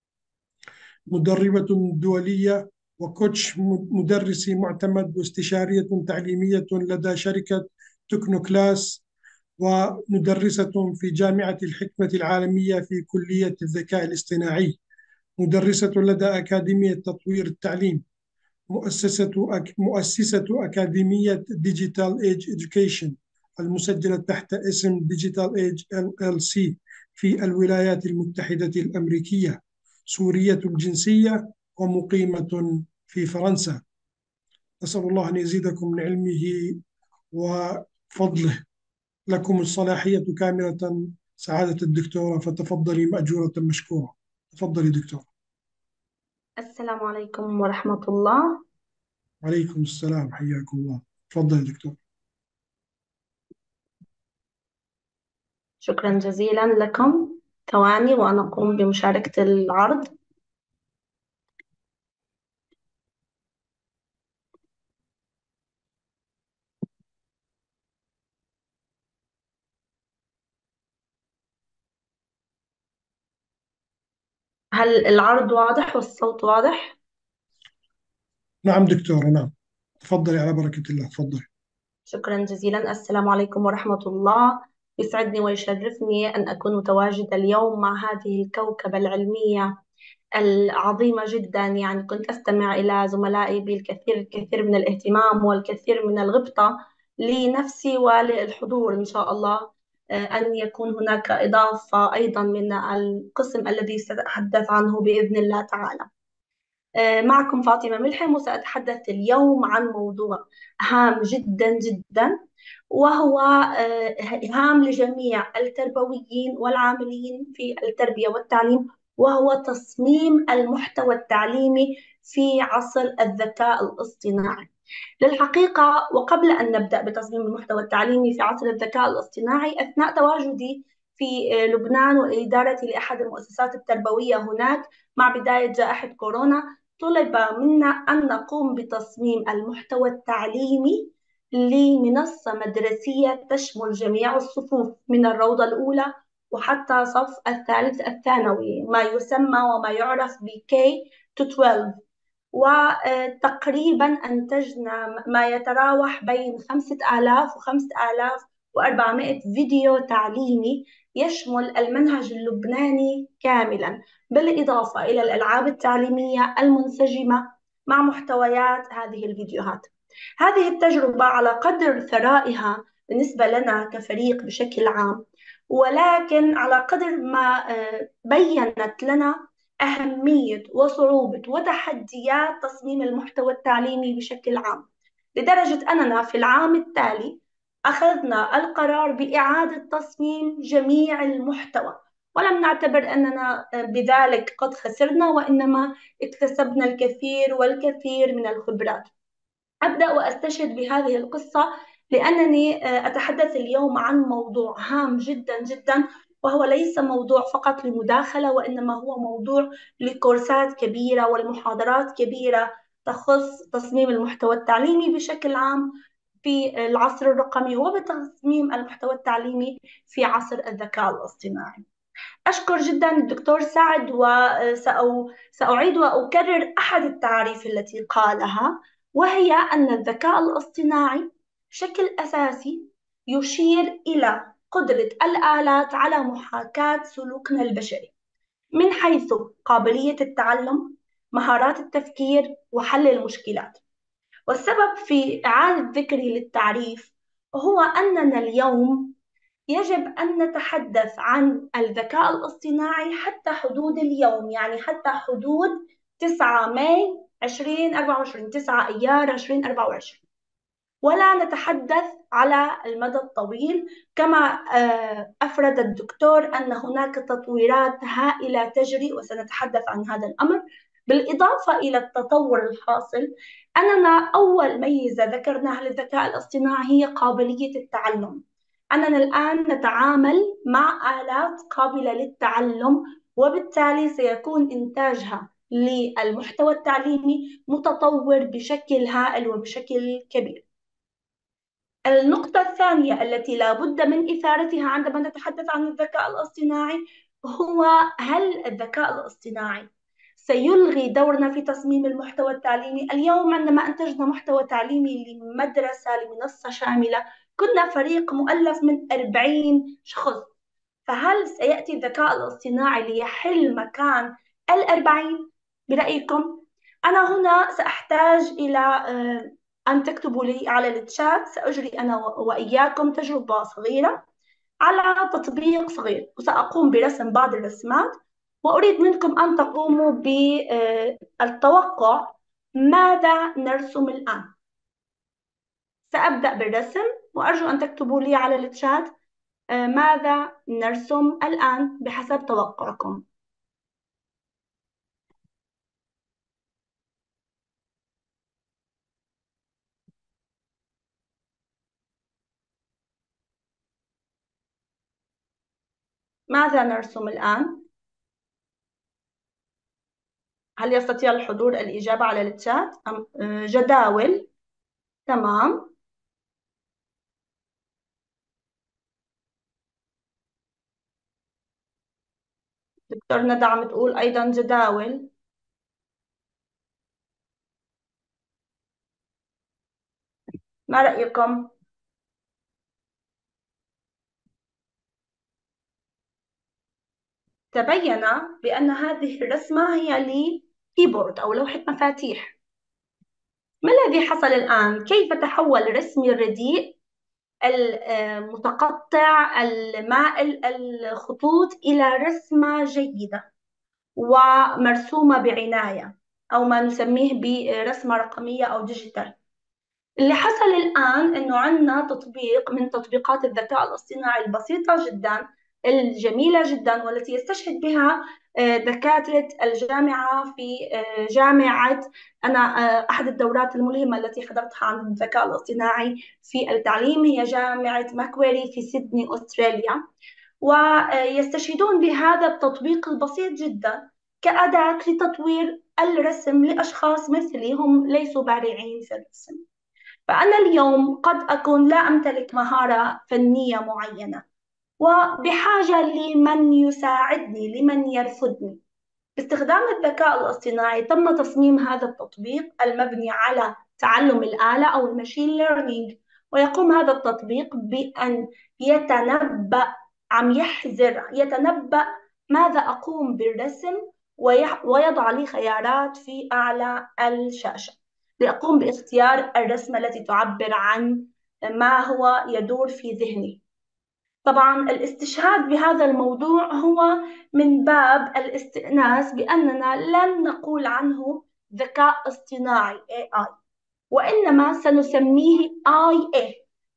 مدربة دولية وكوتش مدرسي معتمد، واستشارية تعليمية لدى شركة تكنو كلاس، ومدرسة في جامعة الحكمة العالمية في كلية الذكاء الاصطناعي. مدرسة لدى أكاديمية تطوير التعليم. مؤسسة أكاديمية ديجيتال إيج إديوكيشن المسجلة تحت اسم ديجيتال إيج LLC في الولايات المتحدة الأمريكية. سورية الجنسية ومقيمة في فرنسا. أسأل الله أن يزيدكم من علمه وفضله. لكم الصلاحية كاملة سعادة الدكتورة، فتفضلي مأجورة مشكورة. تفضلي دكتور. السلام عليكم ورحمة الله. عليكم السلام، حياكم الله. تفضلي دكتور. شكرا جزيلا لكم. ثواني وأنا أقوم بمشاركة العرض. هل العرض واضح والصوت واضح؟ نعم دكتورة، نعم. تفضلي على بركة الله، تفضلي. شكرا جزيلا. السلام عليكم ورحمة الله. يسعدني ويشرفني أن أكون متواجدة اليوم مع هذه الكوكبة العلمية العظيمة جدا. يعني كنت أستمع إلى زملائي بالكثير من الاهتمام والكثير من الغبطة لنفسي وللحضور إن شاء الله. أن يكون هناك إضافة أيضا من القسم الذي سأتحدث عنه بإذن الله تعالى. معكم فاطمة ملحم، وسأتحدث اليوم عن موضوع هام جدا جدا، وهو هام لجميع التربويين والعاملين في التربية والتعليم، وهو تصميم المحتوى التعليمي في عصر الذكاء الاصطناعي. للحقيقة، وقبل أن نبدأ بتصميم المحتوى التعليمي في عصر الذكاء الاصطناعي، أثناء تواجدي في لبنان وإدارتي لأحد المؤسسات التربوية هناك مع بداية جائحة كورونا، طلب منا أن نقوم بتصميم المحتوى التعليمي لمنصة مدرسية تشمل جميع الصفوف من الروضة الأولى وحتى صف الثالث الثانوي، ما يسمى وما يعرف ب K-12. وتقريبا أنتجنا ما يتراوح بين 5000 و 5400 فيديو تعليمي يشمل المنهج اللبناني كاملا، بالإضافة إلى الألعاب التعليمية المنسجمة مع محتويات هذه الفيديوهات. هذه التجربة على قدر ثرائها بالنسبة لنا كفريق بشكل عام، ولكن على قدر ما بيّنت لنا أهمية وصعوبة وتحديات تصميم المحتوى التعليمي بشكل عام، لدرجة أننا في العام التالي أخذنا القرار بإعادة تصميم جميع المحتوى، ولم نعتبر أننا بذلك قد خسرنا، وإنما اكتسبنا الكثير والكثير من الخبرات. أبدأ وأستشهد بهذه القصة لأنني أتحدث اليوم عن موضوع هام جدا جدا، وهو ليس موضوع فقط لمداخلة، وإنما هو موضوع لكورسات كبيرة والمحاضرات كبيرة تخص تصميم المحتوى التعليمي بشكل عام في العصر الرقمي، وبتصميم المحتوى التعليمي في عصر الذكاء الاصطناعي. أشكر جدا الدكتور سعد، وسأعيد وأكرر أحد التعاريف التي قالها، وهي أن الذكاء الاصطناعي بشكل أساسي يشير إلى قدرة الآلات على محاكاة سلوكنا البشري من حيث قابلية التعلم، مهارات التفكير، وحل المشكلات. والسبب في إعادة ذكري للتعريف هو أننا اليوم يجب أن نتحدث عن الذكاء الاصطناعي حتى حدود اليوم، يعني حتى حدود 9 ماي 2024، 9 أيار 2024، ولا نتحدث على المدى الطويل. كما أفرد الدكتور أن هناك تطويرات هائلة تجري، وسنتحدث عن هذا الأمر. بالإضافة إلى التطور الحاصل، أننا أول ميزة ذكرناها للذكاء الاصطناعي هي قابلية التعلم. أننا الآن نتعامل مع آلات قابلة للتعلم، وبالتالي سيكون إنتاجها للمحتوى التعليمي متطور بشكل هائل وبشكل كبير. النقطة الثانية التي لا بد من إثارتها عندما نتحدث عن الذكاء الاصطناعي هو: هل الذكاء الاصطناعي سيلغي دورنا في تصميم المحتوى التعليمي؟ اليوم عندما أنتجنا محتوى تعليمي لمدرسة، لمنصة شاملة، كنا فريق مؤلف من 40 شخص، فهل سيأتي الذكاء الاصطناعي ليحل مكان 40 برأيكم؟ أنا هنا سأحتاج إلى أن تكتبوا لي على الشات. سأجري أنا وإياكم تجربة صغيرة على تطبيق صغير، وسأقوم برسم بعض الرسمات، وأريد منكم أن تقوموا بالتوقع ماذا نرسم الآن. سأبدأ بالرسم، وأرجو أن تكتبوا لي على الشات ماذا نرسم الآن بحسب توقعكم. ماذا نرسم الآن؟ هل يستطيع الحضور الإجابة على الشات؟ جداول. تمام. دكتور ندى عم تقول أيضا جداول. ما رأيكم؟ تبين بأن هذه الرسمة هي لكيبورد أو لوحة مفاتيح. ما الذي حصل الآن؟ كيف تحول رسمي الرديء المتقطع المائل الخطوط إلى رسمة جيدة ومرسومة بعناية، أو ما نسميه برسمة رقمية أو ديجيتال؟ اللي حصل الآن إنه عندنا تطبيق من تطبيقات الذكاء الاصطناعي البسيطة جدا الجميلة جدا، والتي يستشهد بها دكاترة الجامعة في جامعة أنا أحد الدورات الملهمة التي حضرتها عن الذكاء الاصطناعي في التعليم هي جامعة ماكويري في سيدني أستراليا. ويستشهدون بهذا التطبيق البسيط جدا كأداة لتطوير الرسم لأشخاص مثلي هم ليسوا بارعين في الرسم. فأنا اليوم قد أكون لا أمتلك مهارة فنية معينة وبحاجة لمن يساعدني، لمن يرفدني. باستخدام الذكاء الاصطناعي تم تصميم هذا التطبيق المبني على تعلم الآلة أو الماشين ليرنينج، ويقوم هذا التطبيق بأن يتنبأ يتنبأ ماذا أقوم بالرسم ويضع لي خيارات في أعلى الشاشة لأقوم باختيار الرسمة التي تعبر عن ما هو يدور في ذهني. طبعا الاستشهاد بهذا الموضوع هو من باب الاستئناس بأننا لن نقول عنه ذكاء اصطناعي AI، وإنما سنسميه IA.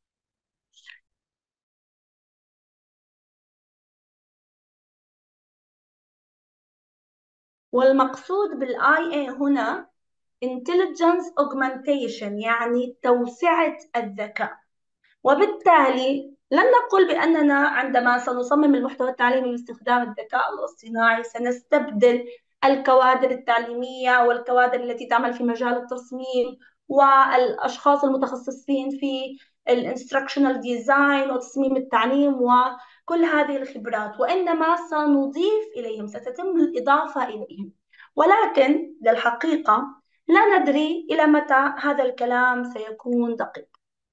والمقصود بالIA هنا Intelligence Augmentation، يعني توسعة الذكاء. وبالتالي لن نقول بأننا عندما سنصمم المحتوى التعليمي باستخدام الذكاء الاصطناعي سنستبدل الكوادر التعليمية والكوادر التي تعمل في مجال التصميم والأشخاص المتخصصين في الانستراكشنال ديزاين وتصميم التعليم وكل هذه الخبرات، وإنما سنضيف إليهم، ستتم الإضافة إليهم. ولكن للحقيقة لا ندري إلى متى هذا الكلام سيكون دقيق.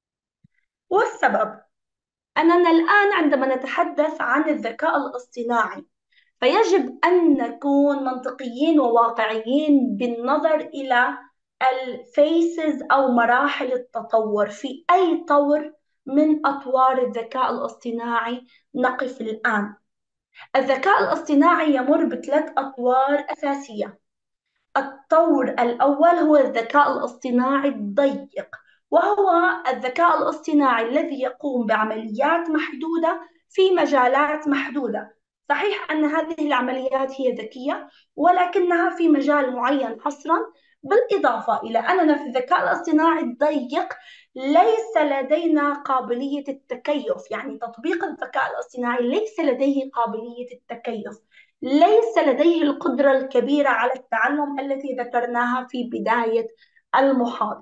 والسبب أننا الآن عندما نتحدث عن الذكاء الاصطناعي فيجب أن نكون منطقيين وواقعيين بالنظر إلى الفيسز أو مراحل التطور. في أي طور من أطوار الذكاء الاصطناعي نقف الآن؟ الذكاء الاصطناعي يمر بثلاث أطوار أساسية. الطور الأول هو الذكاء الاصطناعي الضيق، وهو الذكاء الاصطناعي الذي يقوم بعمليات محدودة في مجالات محدودة. صحيح أن هذه العمليات هي ذكية ولكنها في مجال معين حصرا، بالإضافة إلى أننا في الذكاء الاصطناعي الضيق ليس لدينا قابلية التكيف، يعني تطبيق الذكاء الاصطناعي ليس لديه قابلية التكيف، ليس لديه القدرة الكبيرة على التعلم التي ذكرناها في بداية المحاضرة.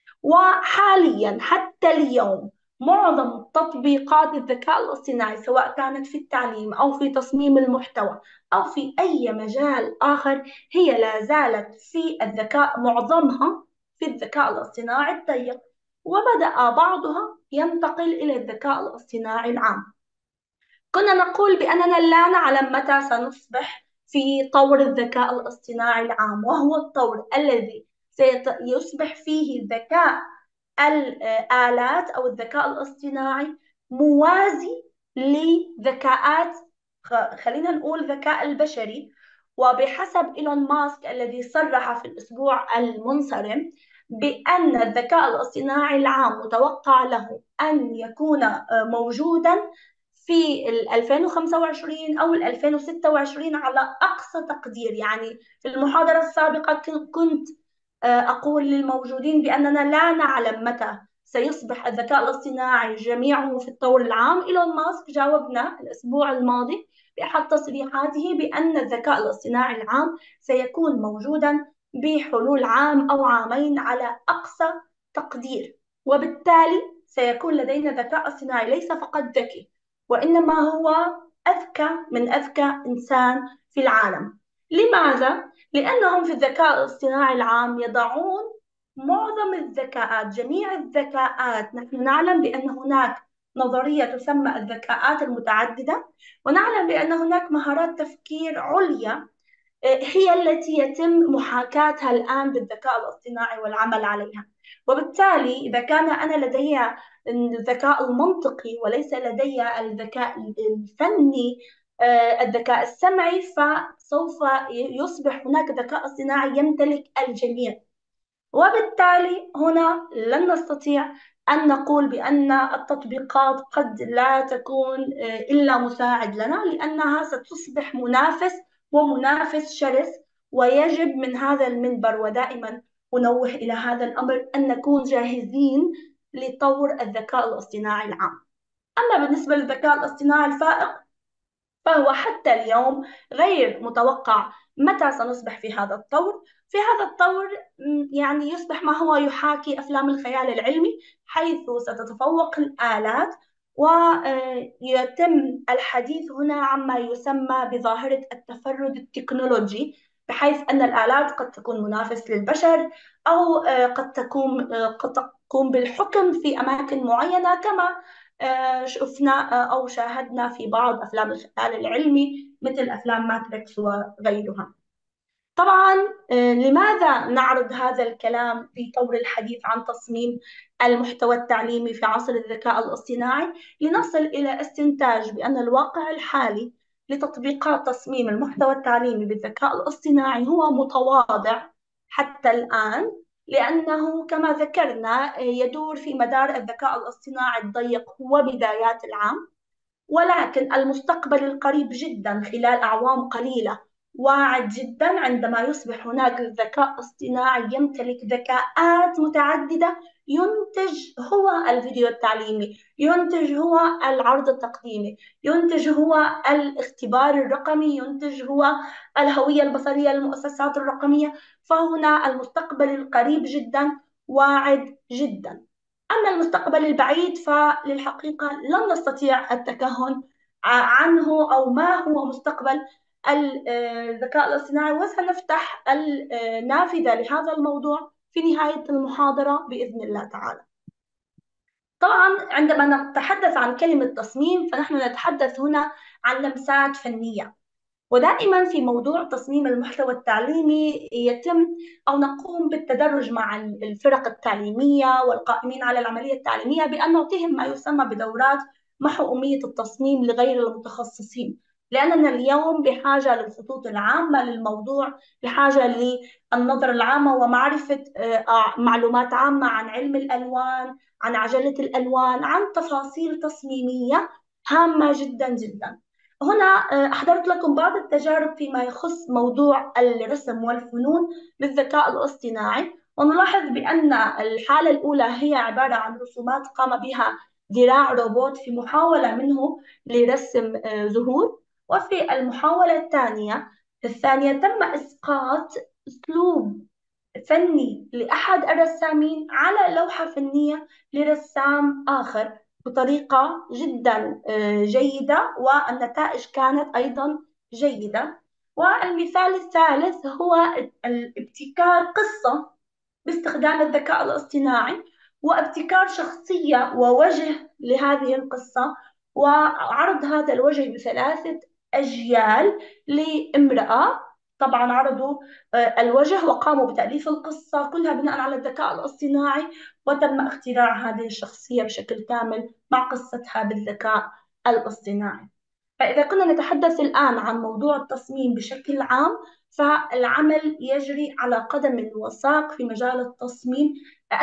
وحاليا حتى اليوم معظم تطبيقات الذكاء الاصطناعي سواء كانت في التعليم أو في تصميم المحتوى أو في أي مجال آخر هي لا زالت في الذكاء، معظمها في الذكاء الاصطناعي الضيق، وبدأ بعضها ينتقل إلى الذكاء الاصطناعي العام. كنا نقول بأننا لا نعلم متى سنصبح في طور الذكاء الاصطناعي العام، وهو الطور الذي سيصبح فيه ذكاء الآلات أو الذكاء الاصطناعي موازي لذكاءات، خلينا نقول ذكاء البشري. وبحسب إيلون ماسك الذي صرح في الأسبوع المنصرم بأن الذكاء الاصطناعي العام متوقع له أن يكون موجوداً في 2025 أو 2026 على أقصى تقدير. يعني في المحاضرة السابقة كنت أقول للموجودين بأننا لا نعلم متى سيصبح الذكاء الاصطناعي جميعه في الطور العام. إيلون ماسك جاوبنا الأسبوع الماضي بأحد تصريحاته بأن الذكاء الاصطناعي العام سيكون موجوداً بحلول عام أو عامين على أقصى تقدير، وبالتالي سيكون لدينا ذكاء اصطناعي ليس فقط ذكي وإنما هو أذكى من أذكى إنسان في العالم. لماذا؟ لأنهم في الذكاء الاصطناعي العام يضعون معظم الذكاءات، جميع الذكاءات. نحن نعلم بأن هناك نظرية تسمى الذكاءات المتعددة، ونعلم بأن هناك مهارات تفكير عليا هي التي يتم محاكاتها الآن بالذكاء الاصطناعي والعمل عليها. وبالتالي إذا كان أنا لدي الذكاء المنطقي وليس لدي الذكاء الفني، الذكاء السمعي، فسوف يصبح هناك ذكاء اصطناعي يمتلك الجميع. وبالتالي هنا لن نستطيع أن نقول بأن التطبيقات قد لا تكون إلا مساعد لنا، لأنها ستصبح منافس، ومنافس شرس. ويجب من هذا المنبر ودائما أنوه إلى هذا الأمر أن نكون جاهزين لطور الذكاء الاصطناعي العام. أما بالنسبة للذكاء الاصطناعي الفائق، فهو حتى اليوم غير متوقع متى سنصبح في هذا الطور. في هذا الطور يعني يصبح ما هو يحاكي أفلام الخيال العلمي، حيث ستتفوق الآلات، ويتم الحديث هنا عما يسمى بظاهرة التفرد التكنولوجي، بحيث أن الآلات قد تكون منافس للبشر، أو قد تقوم بالحكم في أماكن معينة، كما شفنا أو شاهدنا في بعض أفلام الخيال العلمي مثل أفلام ماتريكس وغيرها. طبعا لماذا نعرض هذا الكلام في طور الحديث عن تصميم المحتوى التعليمي في عصر الذكاء الاصطناعي؟ لنصل إلى استنتاج بأن الواقع الحالي لتطبيقات تصميم المحتوى التعليمي بالذكاء الاصطناعي هو متواضع حتى الآن، لأنه كما ذكرنا يدور في مدار الذكاء الاصطناعي الضيق وبدايات العام، ولكن المستقبل القريب جدا خلال أعوام قليلة واعد جدا، عندما يصبح هناك ذكاء اصطناعي يمتلك ذكاءات متعددة، ينتج هو الفيديو التعليمي، ينتج هو العرض التقديمي، ينتج هو الاختبار الرقمي، ينتج هو الهوية البصرية للمؤسسات الرقمية. فهنا المستقبل القريب جدا واعد جدا. أما المستقبل البعيد فللحقيقة لن نستطيع التكهن عنه أو ما هو مستقبل الذكاء الاصطناعي، وسنفتح النافذة لهذا الموضوع في نهاية المحاضرة بإذن الله تعالى. طبعا عندما نتحدث عن كلمة تصميم فنحن نتحدث هنا عن لمسات فنية، ودائما في موضوع تصميم المحتوى التعليمي يتم أو نقوم بالتدرج مع الفرق التعليمية والقائمين على العملية التعليمية بأن نعطيهم ما يسمى بدورات محو أمية التصميم لغير المتخصصين، لأننا اليوم بحاجة للخطوط العامة للموضوع، بحاجة للنظرة العامة ومعرفة معلومات عامة عن علم الألوان، عن عجلة الألوان، عن تفاصيل تصميمية هامة جدا جدا. هنا أحضرت لكم بعض التجارب فيما يخص موضوع الرسم والفنون بالذكاء الاصطناعي، ونلاحظ بأن الحالة الأولى هي عبارة عن رسومات قام بها ذراع روبوت في محاولة منه لرسم زهور، وفي المحاولة الثانية تم إسقاط أسلوب فني لأحد الرسامين على لوحة فنية لرسام آخر بطريقة جدا جيدة، والنتائج كانت أيضا جيدة. والمثال الثالث هو الابتكار قصة باستخدام الذكاء الاصطناعي، وابتكار شخصية ووجه لهذه القصة، وعرض هذا الوجه بثلاثة أجيال لامرأة. طبعا عرضوا الوجه وقاموا بتأليف القصة كلها بناء على الذكاء الاصطناعي، وتم اختراع هذه الشخصية بشكل كامل مع قصتها بالذكاء الاصطناعي. فإذا كنا نتحدث الآن عن موضوع التصميم بشكل عام، فالعمل يجري على قدم وساق في مجال التصميم.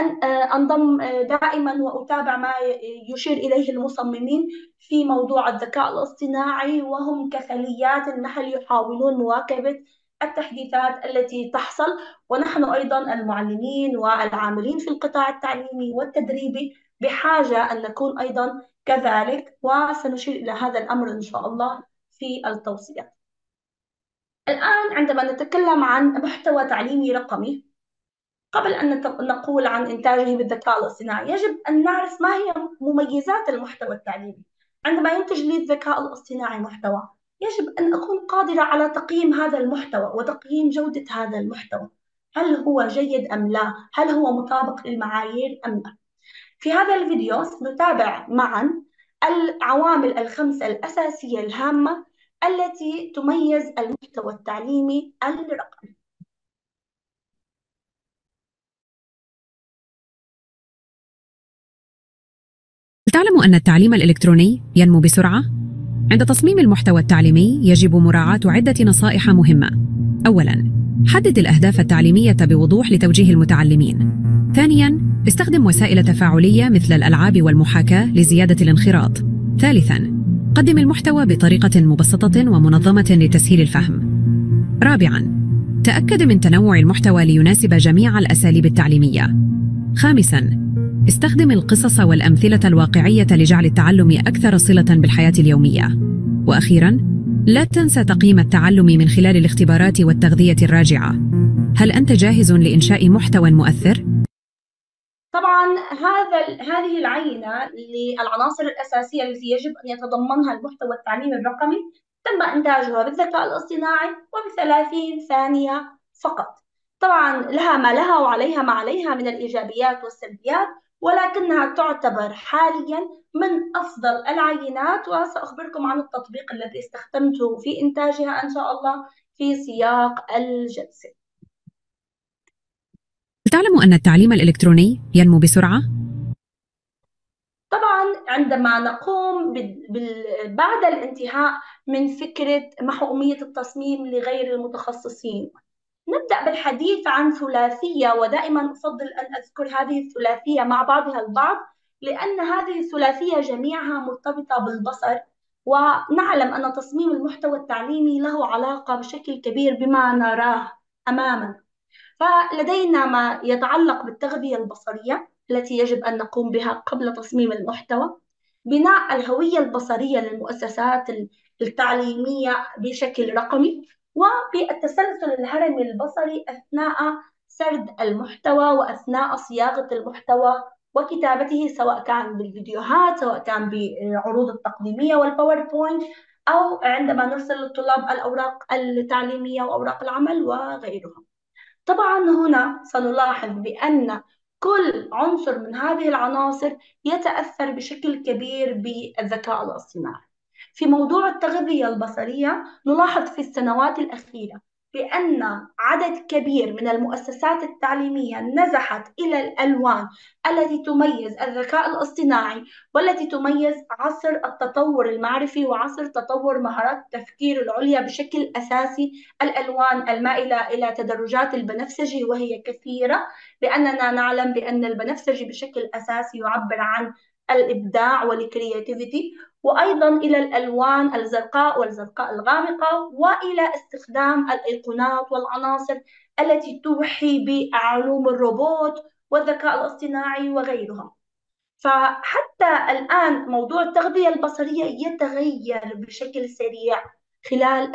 أنضم دائما وأتابع ما يشير إليه المصممين في موضوع الذكاء الاصطناعي، وهم كخليات النحل يحاولون مواكبة التحديثات التي تحصل. ونحن أيضا المعلمين والعاملين في القطاع التعليمي والتدريبي بحاجة أن نكون أيضا كذلك، وسنشير إلى هذا الأمر إن شاء الله في التوصيات. الآن عندما نتكلم عن محتوى تعليمي رقمي، قبل أن نقول عن إنتاجه بالذكاء الاصطناعي يجب أن نعرف ما هي مميزات المحتوى التعليمي. عندما ينتج لي الذكاء الاصطناعي محتوى، يجب أن أكون قادرة على تقييم هذا المحتوى وتقييم جودة هذا المحتوى، هل هو جيد أم لا؟ هل هو مطابق للمعايير أم لا؟ في هذا الفيديو سنتابع معا العوامل الخمسة الأساسية الهامة التي تميز المحتوى التعليمي الرقمي. تعلم أن التعليم الإلكتروني ينمو بسرعة؟ عند تصميم المحتوى التعليمي يجب مراعاة عدة نصائح مهمة. أولاً، حدد الأهداف التعليمية بوضوح لتوجيه المتعلمين. ثانياً، استخدم وسائل تفاعلية مثل الألعاب والمحاكاة لزيادة الانخراط. ثالثاً، قدم المحتوى بطريقة مبسطة ومنظمة لتسهيل الفهم. رابعاً، تأكد من تنوع المحتوى ليناسب جميع الأساليب التعليمية. خامساً، استخدم القصص والأمثلة الواقعية لجعل التعلم أكثر صلة بالحياة اليومية. وأخيراً، لا تنسى تقييم التعلم من خلال الاختبارات والتغذية الراجعة. هل أنت جاهز لإنشاء محتوى مؤثر؟ طبعا هذه العينة للعناصر الأساسية التي يجب أن يتضمنها المحتوى التعليمي الرقمي تم إنتاجها بالذكاء الاصطناعي وب30 ثانية فقط. طبعا لها ما لها وعليها ما عليها من الإيجابيات والسلبيات، ولكنها تعتبر حاليا من أفضل العينات، وسأخبركم عن التطبيق الذي استخدمته في إنتاجها إن شاء الله في سياق الجلسة. تعلم أن التعليم الإلكتروني ينمو بسرعة؟ طبعا عندما نقوم بعد الانتهاء من فكرة محومية التصميم لغير المتخصصين، نبدأ بالحديث عن ثلاثية، ودائما أفضل أن أذكر هذه الثلاثية مع بعضها البعض لأن هذه الثلاثية جميعها مرتبطة بالبصر، ونعلم أن تصميم المحتوى التعليمي له علاقة بشكل كبير بما نراه أمامنا. فلدينا ما يتعلق بالتغذية البصرية التي يجب أن نقوم بها قبل تصميم المحتوى، بناء الهوية البصرية للمؤسسات التعليمية بشكل رقمي، وبالتسلسل الهرمي البصري أثناء سرد المحتوى وأثناء صياغة المحتوى وكتابته، سواء كان بالفيديوهات، سواء كان بعروض التقديمية والباوربوينت، أو عندما نرسل للطلاب الأوراق التعليمية وأوراق العمل وغيرها. طبعا هنا سنلاحظ بأن كل عنصر من هذه العناصر يتأثر بشكل كبير بالذكاء الاصطناعي. في موضوع التغذية البصرية نلاحظ في السنوات الأخيرة بأن عدد كبير من المؤسسات التعليمية نزحت إلى الألوان التي تميز الذكاء الاصطناعي والتي تميز عصر التطور المعرفي وعصر تطور مهارات التفكير العليا بشكل أساسي. الألوان المائلة إلى تدرجات البنفسجي وهي كثيرة، لأننا نعلم بأن البنفسجي بشكل أساسي يعبر عن الإبداع والكرياتيفيتي، وأيضا إلى الألوان الزرقاء والزرقاء الغامقة، وإلى استخدام الأيقونات والعناصر التي توحي بعلوم الروبوت والذكاء الاصطناعي وغيرها. فحتى الآن موضوع التغذية البصرية يتغير بشكل سريع خلال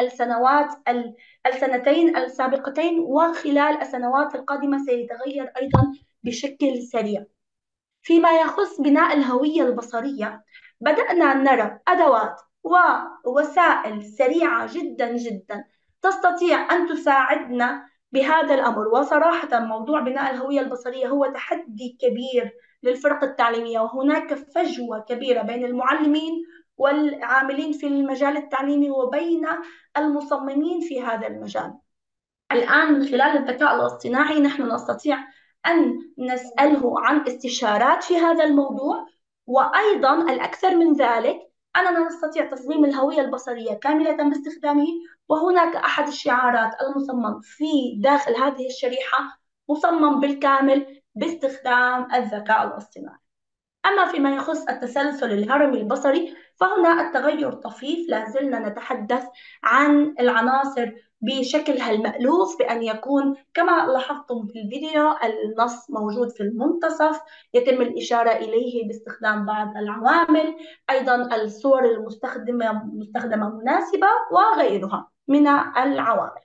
السنتين السابقتين، وخلال السنوات القادمة سيتغير أيضا بشكل سريع. فيما يخص بناء الهوية البصرية، بدأنا نرى أدوات ووسائل سريعة جدا جدا تستطيع أن تساعدنا بهذا الأمر. وصراحة موضوع بناء الهوية البصرية هو تحدي كبير للفرق التعليمية، وهناك فجوة كبيرة بين المعلمين والعاملين في المجال التعليمي وبين المصممين في هذا المجال. الآن من خلال الذكاء الاصطناعي نحن نستطيع أن نسأله عن استشارات في هذا الموضوع، وأيضا الأكثر من ذلك أننا نستطيع تصميم الهوية البصرية كاملة باستخدامه، وهناك أحد الشعارات المصمم في داخل هذه الشريحة مصمم بالكامل باستخدام الذكاء الاصطناعي. أما فيما يخص التسلسل الهرمي البصري فهنا التغير طفيف، لا زلنا نتحدث عن العناصر بشكلها المألوف، بأن يكون كما لاحظتم في الفيديو النص موجود في المنتصف، يتم الإشارة إليه باستخدام بعض العوامل، أيضا الصور المستخدمة مناسبة وغيرها من العوامل.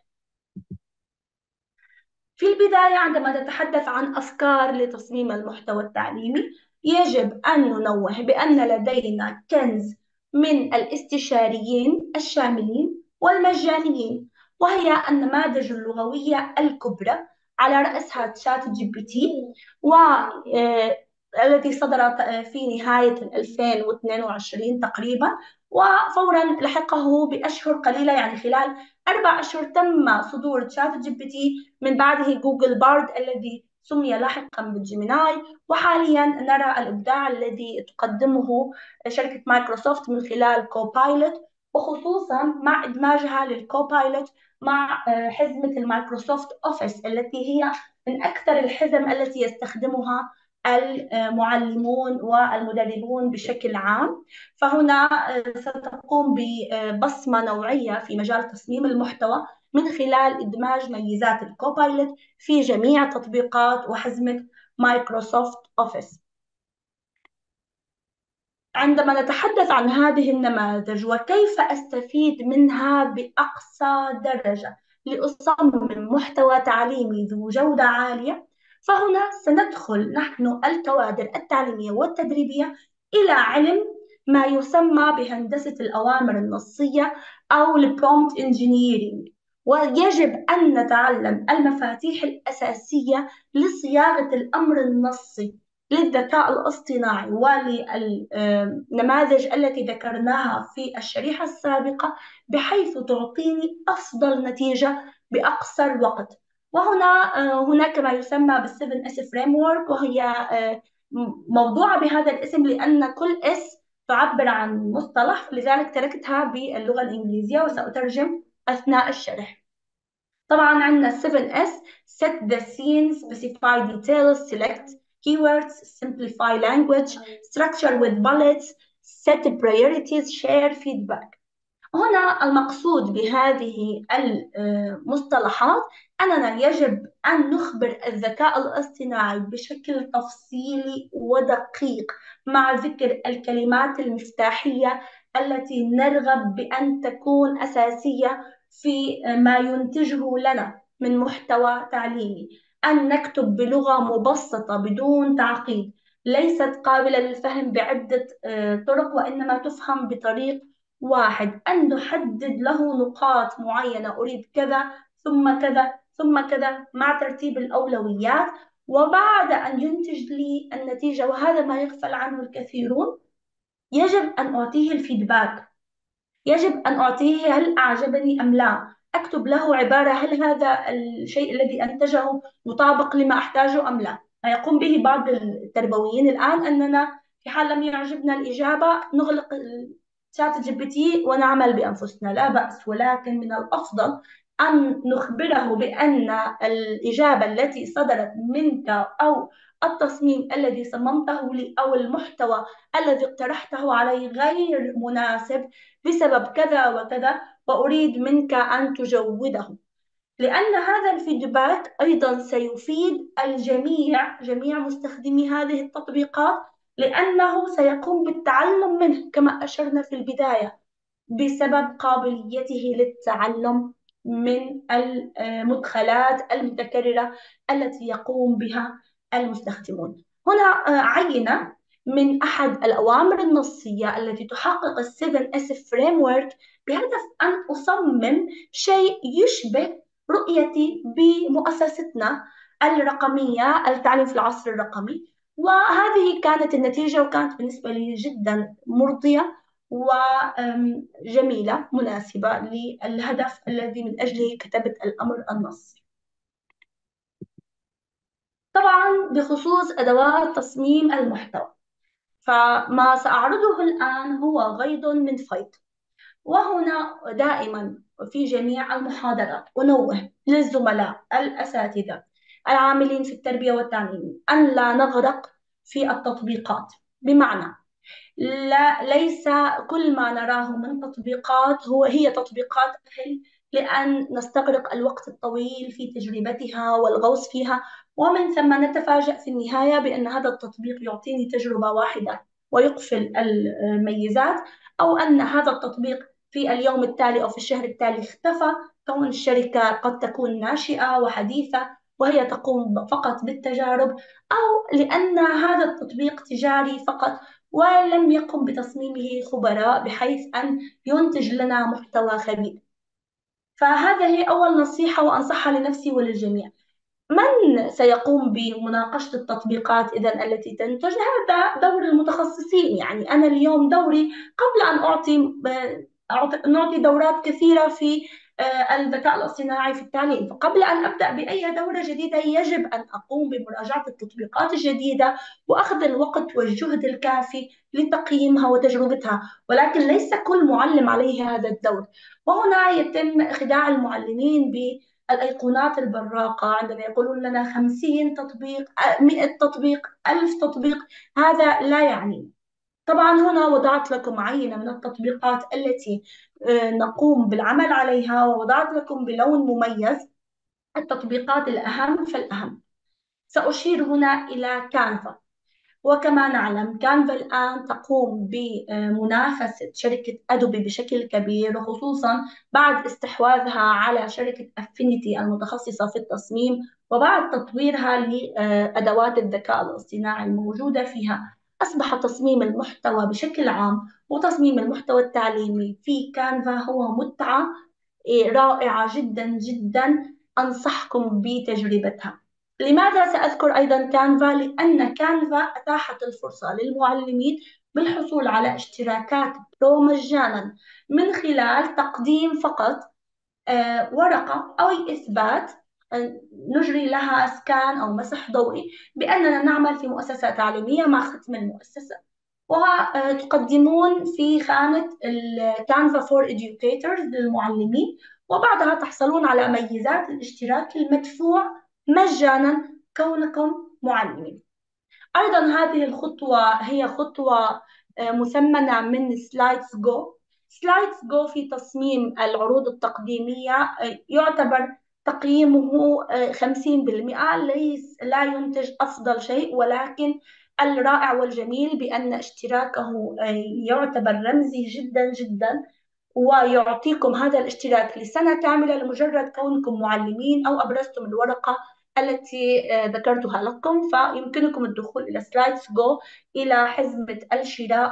في البداية عندما نتحدث عن أفكار لتصميم المحتوى التعليمي يجب أن ننوه بأن لدينا كنز من الاستشاريين الشاملين والمجانيين، وهي النماذج اللغوية الكبرى على رأسها تشات جي بي تي، الذي صدر في نهاية 2022 تقريبا، وفورا لحقه بأشهر قليلة، يعني خلال 4 أشهر تم صدور تشات جي بي تي، من بعده جوجل بارد الذي سمي لاحقا بالجيميناي. وحاليا نرى الإبداع الذي تقدمه شركة مايكروسوفت من خلال كوبايلوت، وخصوصا مع إدماجها للكوبايلوت مع حزمة المايكروسوفت أوفيس، التي هي من أكثر الحزم التي يستخدمها المعلمون والمدربون بشكل عام. فهنا ستقوم ببصمة نوعية في مجال تصميم المحتوى من خلال إدماج ميزات الكوبايلوت في جميع تطبيقات وحزمة مايكروسوفت أوفيس. عندما نتحدث عن هذه النماذج وكيف أستفيد منها بأقصى درجة لأصمم محتوى تعليمي ذو جودة عالية، فهنا سندخل نحن الكوادر التعليمية والتدريبية إلى علم ما يسمى بهندسة الأوامر النصية أو البرومبت انجينيرينج. ويجب أن نتعلم المفاتيح الأساسية لصياغة الأمر النصي للذكاء الاصطناعي وللنماذج التي ذكرناها في الشريحة السابقة، بحيث تعطيني أفضل نتيجة بأقصر وقت. وهنا هناك ما يسمى بالسيفن اس فريم ورك، وهي موضوعة بهذا الاسم لأن كل اس تعبر عن مصطلح، لذلك تركتها باللغة الإنجليزية وسأترجم أثناء الشرح. طبعا عندنا 7S: set the scene, specify details, select keywords, simplify language, structure with bullets, set priorities, share feedback. هنا المقصود بهذه المصطلحات أننا يجب أن نخبر الذكاء الاصطناعي بشكل تفصيلي ودقيق مع ذكر الكلمات المفتاحية التي نرغب بأن تكون أساسية في ما ينتجه لنا من محتوى تعليمي. أن نكتب بلغة مبسطة بدون تعقيد، ليست قابلة للفهم بعدة طرق، وإنما تفهم بطريق واحد. أن نحدد له نقاط معينة، أريد كذا ثم كذا ثم كذا مع ترتيب الأولويات، وبعد أن ينتج لي النتيجة، وهذا ما يغفل عنه الكثيرون، يجب أن أعطيه الفيدباك. يجب أن أعطيه هل أعجبني أم لا، أكتب له عبارة هل هذا الشيء الذي أنتجه مطابق لما أحتاجه أم لا. ما يقوم به بعض التربويين الآن أننا في حال لم يعجبنا الإجابة نغلق شات جي بي تي ونعمل بأنفسنا. لا بأس، ولكن من الأفضل أن نخبره بأن الإجابة التي صدرت منك أو التصميم الذي صممته لي أو المحتوى الذي اقترحته علي غير مناسب بسبب كذا وكذا، وأريد منك أن تجوده. لأن هذا الفيدباك أيضا سيفيد الجميع، جميع مستخدمي هذه التطبيقات، لأنه سيقوم بالتعلم منه كما أشرنا في البداية، بسبب قابليته للتعلم من المدخلات المتكررة التي يقوم بها المستخدمون. هنا عينة من أحد الأوامر النصية التي تحقق السيفن اس فريم ورك بهدف أن أصمم شيء يشبه رؤيتي بمؤسستنا الرقمية، التعليم في العصر الرقمي. وهذه كانت النتيجة، وكانت بالنسبة لي جدا مرضية وجميلة، مناسبة للهدف الذي من أجله كتبت الأمر النصي. طبعا بخصوص أدوات تصميم المحتوى، فما سأعرضه الآن هو غيض من فيض. وهنا دائما في جميع المحاضرات أنوه للزملاء الأساتذة العاملين في التربية والتعليم أن لا نغرق في التطبيقات. بمعنى ليس كل ما نراه من تطبيقات هي تطبيقات أهل لأن نستغرق الوقت الطويل في تجربتها والغوص فيها، ومن ثم نتفاجأ في النهاية بأن هذا التطبيق يعطيني تجربة واحدة ويقفل الميزات، أو أن هذا التطبيق في اليوم التالي أو في الشهر التالي اختفى، كون الشركة قد تكون ناشئة وحديثة وهي تقوم فقط بالتجارب، أو لأن هذا التطبيق تجاري فقط ولم يقم بتصميمه خبراء بحيث أن ينتج لنا محتوى خبيث. فهذا هي أول نصيحة وأنصحها لنفسي وللجميع. من سيقوم بمناقشة التطبيقات إذن التي تنتج؟ هذا دور المتخصصين. يعني أنا اليوم دوري قبل أن نعطي دورات كثيرة في الذكاء الاصطناعي في التعليم، فقبل أن أبدأ بأي دورة جديدة يجب أن أقوم بمراجعة التطبيقات الجديدة وأخذ الوقت والجهد الكافي لتقييمها وتجربتها، ولكن ليس كل معلم عليه هذا الدور. وهنا يتم خداع المعلمين بالأيقونات البراقة عندما يقولون لنا 50 تطبيق، 100 تطبيق، 1000 تطبيق. هذا لا يعني. طبعا هنا وضعت لكم عينة من التطبيقات التي نقوم بالعمل عليها، ووضعت لكم بلون مميز التطبيقات الأهم فالأهم. سأشير هنا إلى كانفا. وكما نعلم كانفا الآن تقوم بمنافسة شركة أدوبي بشكل كبير، وخصوصا بعد استحواذها على شركة أفينيتي المتخصصة في التصميم، وبعد تطويرها لأدوات الذكاء الاصطناعي الموجودة فيها. أصبح تصميم المحتوى بشكل عام وتصميم المحتوى التعليمي في كانفا هو متعة رائعة جدا جدا، أنصحكم بتجربتها. لماذا سأذكر أيضا كانفا؟ لأن كانفا أتاحت الفرصة للمعلمين بالحصول على اشتراكات برو مجانا من خلال تقديم فقط ورقة أو إثبات نجري لها سكان أو مسح ضوئي بأننا نعمل في مؤسسة تعليمية مع ختم المؤسسة، وتقدمون في خانة الكانفا فور educators للمعلمين، وبعدها تحصلون على ميزات الاشتراك المدفوع مجانا كونكم معلمين. أيضا هذه الخطوة هي خطوة مثمنة من سلايدز جو. سلايدز جو في تصميم العروض التقديمية يعتبر تقييمه 50%، لا ينتج أفضل شيء، ولكن الرائع والجميل بأن اشتراكه يعتبر رمزي جدا جدا، ويعطيكم هذا الاشتراك لسنة كاملة لمجرد كونكم معلمين أو أبرزتم الورقة التي ذكرتها لكم. فيمكنكم الدخول إلى سلايدز جو إلى حزمة الشراء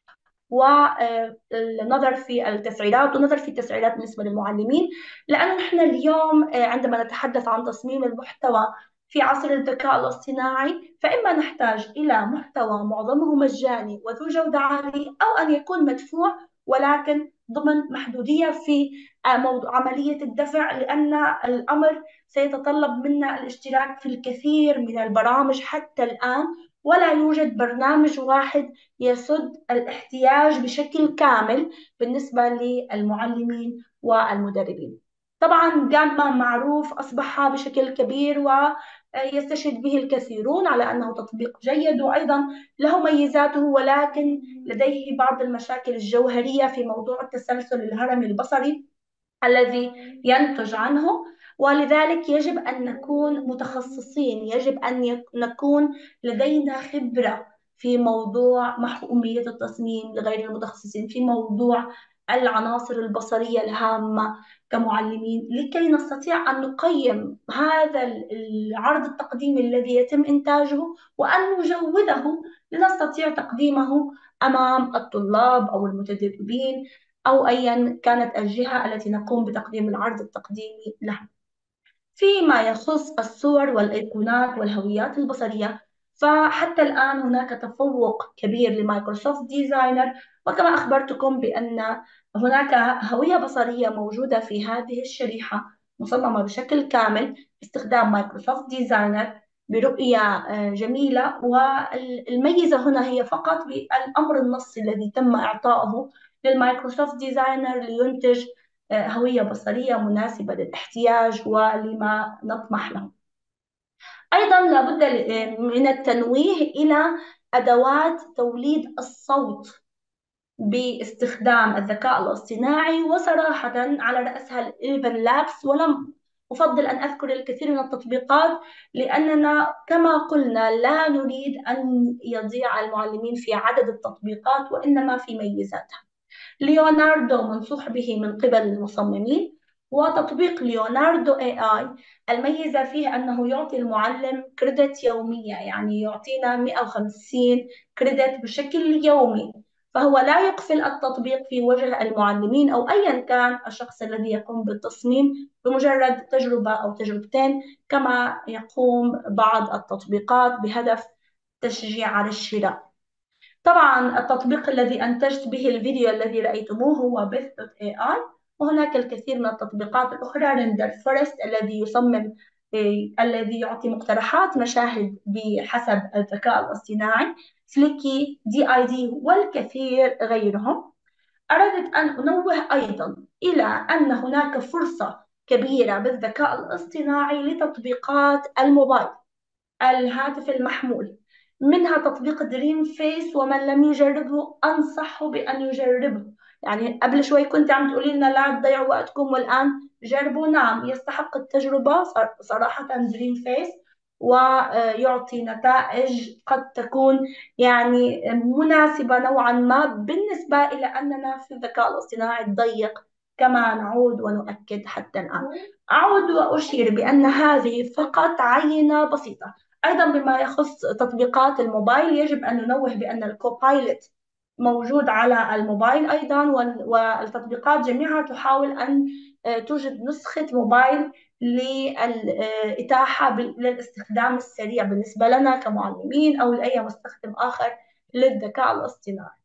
والنظر في التسعيرات، ونظر في التسعيرات بالنسبة للمعلمين، لأنه نحن اليوم عندما نتحدث عن تصميم المحتوى في عصر الذكاء الاصطناعي، فإما نحتاج إلى محتوى معظمه مجاني وذو جودة عالية، أو أن يكون مدفوع ولكن ضمن محدودية في عملية الدفع، لأن الأمر سيتطلب منا الاشتراك في الكثير من البرامج حتى الآن، ولا يوجد برنامج واحد يسد الاحتياج بشكل كامل بالنسبة للمعلمين والمدربين. طبعا جامما معروف أصبح بشكل كبير ويستشهد به الكثيرون على أنه تطبيق جيد وأيضا له ميزاته، ولكن لديه بعض المشاكل الجوهرية في موضوع التسلسل الهرمي البصري الذي ينتج عنه، ولذلك يجب أن نكون متخصصين، يجب أن نكون لدينا خبرة في موضوع محكومية التصميم لغير المتخصصين، في موضوع العناصر البصرية الهامة كمعلمين، لكي نستطيع أن نقيم هذا العرض التقديمي الذي يتم إنتاجه وأن نجوده لنستطيع تقديمه أمام الطلاب أو المتدربين أو أيا كانت الجهة التي نقوم بتقديم العرض التقديمي لها. فيما يخص الصور والأيقونات والهويات البصرية، فحتى الآن هناك تفوق كبير لمايكروسوفت ديزاينر، وكما أخبرتكم بأن هناك هوية بصرية موجودة في هذه الشريحة مصممة بشكل كامل باستخدام مايكروسوفت ديزاينر برؤية جميلة. والميزة هنا هي فقط بالأمر النصي الذي تم إعطائه للمايكروسوفت ديزاينر لينتج هوية بصرية مناسبة للاحتياج ولما نطمح له. أيضا لابد من التنويه إلى أدوات توليد الصوت باستخدام الذكاء الاصطناعي، وصراحة على رأسها الإلفن لابس، ولم أفضل أن أذكر الكثير من التطبيقات لأننا كما قلنا لا نريد أن يضيع المعلمين في عدد التطبيقات وإنما في ميزاتها. ليوناردو منصوح به من قبل المصممين، وتطبيق ليوناردو AI الميزة فيه أنه يعطي المعلم كريدت يومية، يعني يعطينا 150 كريدت بشكل يومي، فهو لا يقفل التطبيق في وجه المعلمين أو أيا كان الشخص الذي يقوم بالتصميم بمجرد تجربة أو تجربتين، كما يقوم بعض التطبيقات بهدف تشجيع على الشراء. طبعا التطبيق الذي أنتجت به الفيديو الذي رأيتموه هو Beth.ai، وهناك الكثير من التطبيقات الأخرى، ريندر فورست الذي يصمم الذي يعطي مقترحات مشاهد بحسب الذكاء الاصطناعي، فليكي، DID والكثير غيرهم. أردت أن أنوه أيضا إلى أن هناك فرصة كبيرة بالذكاء الاصطناعي لتطبيقات الموبايل، الهاتف المحمول، منها تطبيق دريم فيس، ومن لم يجربه أنصحه بأن يجربه. يعني قبل شوي كنت عم تقولي لنا لا تضيعوا وقتكم، والآن جربوا. نعم، يستحق التجربة صراحة دريم فيس، ويعطي نتائج قد تكون يعني مناسبة نوعا ما بالنسبة إلى أننا في الذكاء الاصطناعي الضيق كما نعود ونؤكد حتى الآن. أعود وأشير بأن هذه فقط عينة بسيطة. أيضا بما يخص تطبيقات الموبايل، يجب أن ننوه بأن الكوبايلوت موجود على الموبايل أيضا، والتطبيقات جميعها تحاول أن توجد نسخة موبايل للإتاحة للاستخدام السريع بالنسبة لنا كمعلمين أو لأي مستخدم آخر للذكاء الاصطناعي.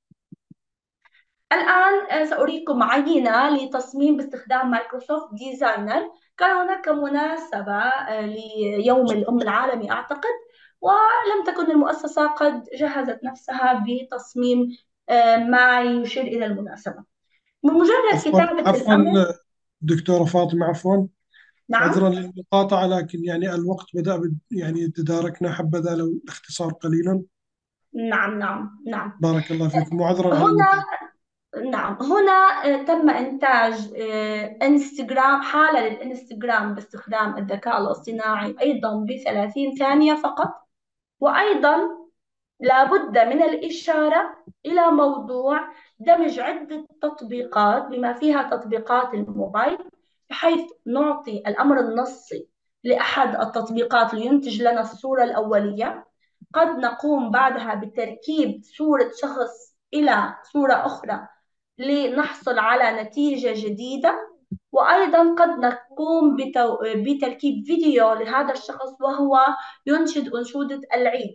الآن سأريكم عينة لتصميم باستخدام مايكروسوفت ديزاينر. كان هناك مناسبة ليوم الأم العالمي أعتقد، ولم تكن المؤسسة قد جهزت نفسها بتصميم ما يشير إلى المناسبة. بمجرد كتابة الأمر. دكتورة فاطمة، عفوا، نعم. عذرا للمقاطعة، لكن يعني الوقت بدأ يعني يتداركنا، حبذا لو الاختصار قليلا. نعم نعم نعم. بارك الله فيكم، وعذرا على هنا المقاطعة. نعم، هنا تم إنتاج انستغرام، حالة للإنستغرام باستخدام الذكاء الاصطناعي أيضا ب30 ثانية فقط. وأيضا لابد من الإشارة إلى موضوع دمج عدة تطبيقات بما فيها تطبيقات الموبايل، بحيث نعطي الأمر النصي لأحد التطبيقات لينتج لنا الصورة الأولية. قد نقوم بعدها بتركيب صورة شخص إلى صورة أخرى لنحصل على نتيجة جديدة. وأيضا قد نقوم بتركيب فيديو لهذا الشخص وهو ينشد أنشودة العيد.